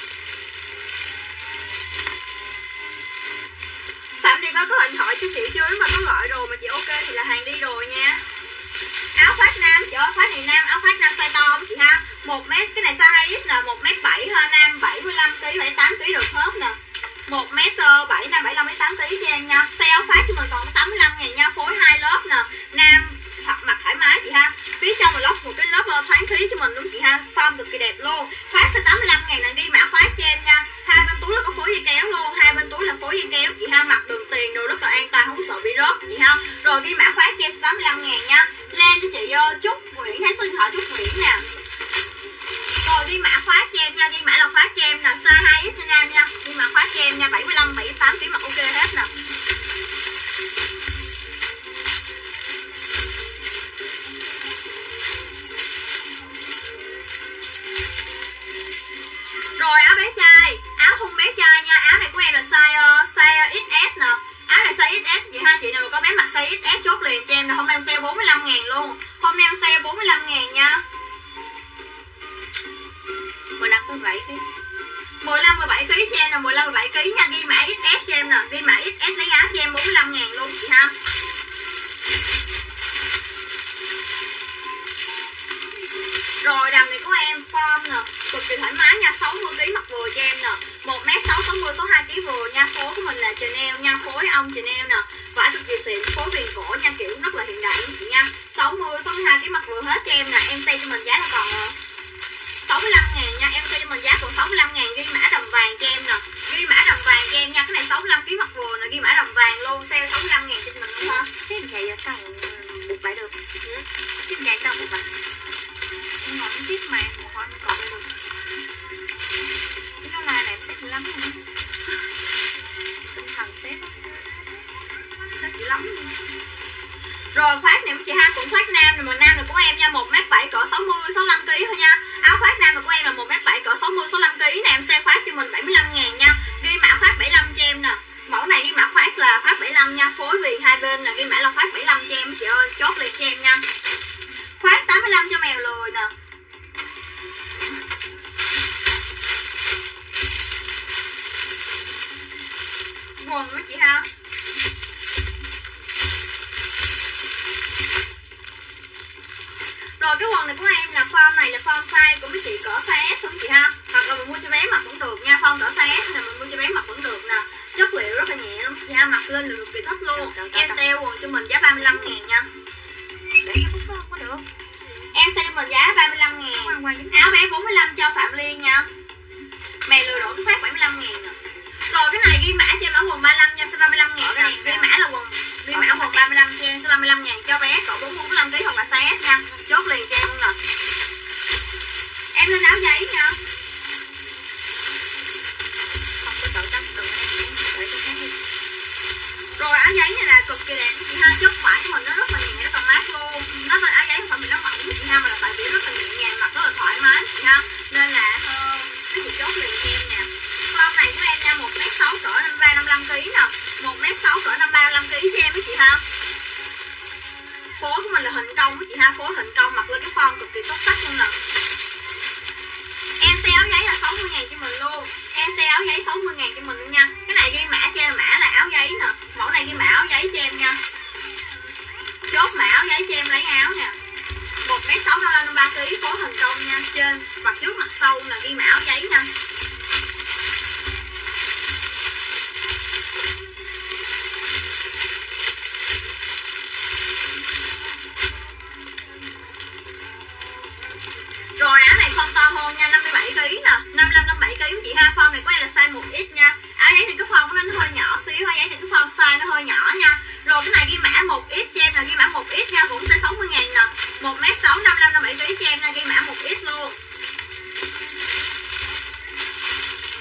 Phạm đi có điện thoại cho chị chưa? Nếu mà có gọi rồi mà chị ok thì là hàng đi rồi nha. Áo khoác nam chị ơi, khoác này nam, áo khoác nam size to chị ha. 1m, cái này size 2X nè, 1m7 ha, nam 75kg, 78kg được hết nè. 1m7, nam 75-78kg cho em nha. Size áo khoác cho mình còn 85.000 nha, phối 2 lớp nè. Nam mặc thoải mái chị ha. Phía trong là lót một cái lớp thoáng khí cho mình luôn chị ha. Form cực kỳ đẹp luôn. Khoác size 85.000 là ghi mã khoác cho em nha. Hai bên túi là có phối dây kéo luôn, hai bên túi là phối dây kéo chị ha. Mặc đường tiền đồ rất là an toàn, không sợ bị rớt chị ha. Rồi ghi mã khoác cho em 85.000 nha. Lên cho chị Trúc Nguyễn, hay số điện thoại Trúc Nguyễn nè. Rồi ghi mã khoác cho em nha, ghi mã là khoác cho em là size 2X cho nam nha. Ghi mã khoác cho em nha, 75-78kg mặc ok hết nè. Rồi áo bé trai, áo thun bé trai nha. Áo này của em là size XS nè. Áo này size XS chị ha. Chị nào mà có bé mặc size XS chốt liền cho em là hôm nay em sale 45.000 luôn. Hôm nay em sale 45.000 nha. 15-17kg. 15-17kg cho em là 15-17kg nha. Ghi mã XS cho em nè. Ghi mã XS lấy áo cho em 45.000 luôn chị ha. Rồi đầm này của em form nè, cực kỳ thoải mái nha, 60kg mặc vừa cho em nè. 1m6 60 62kg vừa nha. Phối của mình là Chanel nha, phối ong Chanel nè. Vải cực kỳ xịn, phối viền cổ nha, kiểu rất là hiện đại chị nha. 60 62kg mặc vừa hết cho em nè. Em sale cho mình giá là còn 65.000 nha. Em sale cho mình giá còn 65.000. Ghi mã đầm vàng cho em nè. Ghi mã đầm vàng cho em nha. Cái này 65kg mặc vừa nè, ghi mã đầm vàng luôn. Sale 65.000 cho mình luôn ha. Xếp vậy là sao buộc lại được? Xếp vậy sao buộc lại? Em ngồi tiếp mà một hồi mới còn được. Cái nó la này em xếp dữ lắm luôn. Tinh thần xếp á. Xếp dữ lắm luôn. Rồi khoác này của chị ha, cũng khoác nam này, mà nam này của em nha, 1m7 cỡ 60-65kg thôi nha. Áo khoác nam này của em là 1m7 cỡ 60-65kg nè. Em sẽ khoác cho mình 75.000 nha. Ghi mã khoác 75 cho em nè. Mẫu này ghi mã khoác là khoác 75 nha. Phối viền hai bên nè, ghi mã là khoác 75 cho em chị ơi. Chốt liền cho em nha. Khoác 85 cho mèo lười nè. Quần đó chị ha. Rồi cái quần này của em là form này là form size của mấy chị cỡ size S không chị ha. Hoặc là mình mua cho bé mặc cũng được nha. Form cỡ size S là mình mua cho bé mặc cũng được nè. Chất liệu rất là nhẹ lắm chị ha. Mặc lên là cực kỳ thích luôn. Em sale quần cho mình giá 35.000 nha. Để cái bút không có được. Em sale cho mình giá 35.000. Áo bé 45 cho Phạm Liên nha. Mẹ lừa đổ cái phát 75.000 nè. Rồi cái này ghi mã cho em ở quần 35 nha, sẽ 35.000 cái này. Ghi mã là quần, ghi mã quần 35 cho em sẽ 35.000 cho bé cỡ 45kg hoặc là size S nha. Chốt liền cho em luôn nè. Em lên áo giấy nha. Không có tự tắt đừng để cho khác đi. Rồi áo giấy này là cực kỳ đẹp chị ha. Chất vải của mình nó rất là nhẹ, rất là mát luôn. Nó tên áo giấy không phải vì nó mỏng chị ha, mà là tại vì rất là nhẹ nhàng, mặc rất là thoải mái chị ha. Nên là cái chị chốt liền cho em nè. Form này của em nha, 1m6 cỡ 53-55kg nè. 1m6 cỡ 53-55kg cho em đó chị ha. Phối của mình là hình cong đó chị ha. Phối hình cong mặc lên cái form cực kỳ xuất sắc luôn nè. Em sale áo giấy là 60.000 cho mình luôn. Em sale áo giấy 60.000 cho mình luôn nha. Cái này ghi mã cho em, mã là áo giấy nè. Mẫu này ghi mã áo giấy cho em nha. Chốt mã áo giấy cho em lấy áo nè. 1m6 53kg, phối hình cong nha. Trên mặt trước mặt sau là ghi mã áo giấy nha. Rồi áo này form to hơn nha, 57kg nè, 55-57kg chị ha. Form này của em là size 1X nha. Áo giấy này cái form của nó hơi nhỏ xíu, áo giấy này cái form size nó hơi nhỏ nha. Rồi cái này ghi mã 1X cho em là ghi mã 1X nha, cũng sẽ 60.000 nè. 1m6 55-57kg cho em nha, ghi mã 1X luôn.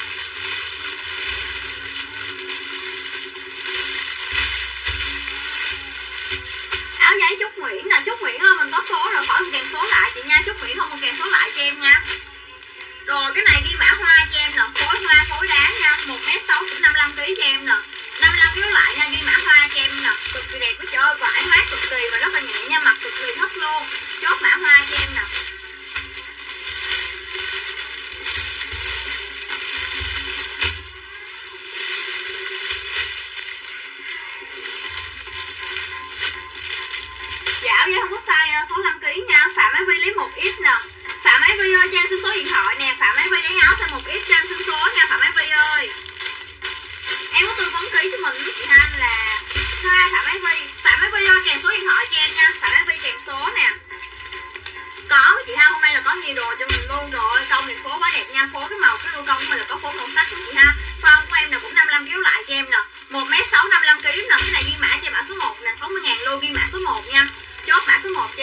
Nguyễn nè, Trúc Nguyễn ơi mình có số rồi, khỏi kèm số lại chị nha. Trúc Nguyễn không còn kèm số lại cho em nha. Rồi cái này ghi mã hoa cho em nè, phối hoa phối đá nha, 1m6 cũng 55kg cho em nè, 55kg lại nha, ghi mã hoa cho em nè, cực kỳ đẹp với trời ơi, vải mát cực kỳ và rất là nhẹ nha, mặt cực kỳ thấp luôn. Chốt mã hoa cho em nè. Dạo vậy không có sai số 5kg nha. Phạm Ái Vi lấy 1x nè. Phạm Ái Vi ơi cho em xin số điện thoại nè. Phạm Ái Vi lấy áo size 1x cho em xin số nha Phạm Ái Vi ơi. Em có tư vấn ký cho mình chị ha là Phạm Ái Vi. Phạm Ái Vi ơi kèm số điện thoại cho em nha. Phạm Ái Vi kèm số nè. Có chị ha, hôm nay là có nhiều đồ cho mình luôn rồi. Công này phố quá đẹp nha. Phố cái màu cái lưu công của mình là có phố màu sắc của chị ha. Phong của em là cũng 55kg lại cho em nè, 1m6 55kg nè. Cái này ghi mã cho em mã số 1 nè, 60.000 luôn, ghi mã số 1 nha. Chốt mã số 1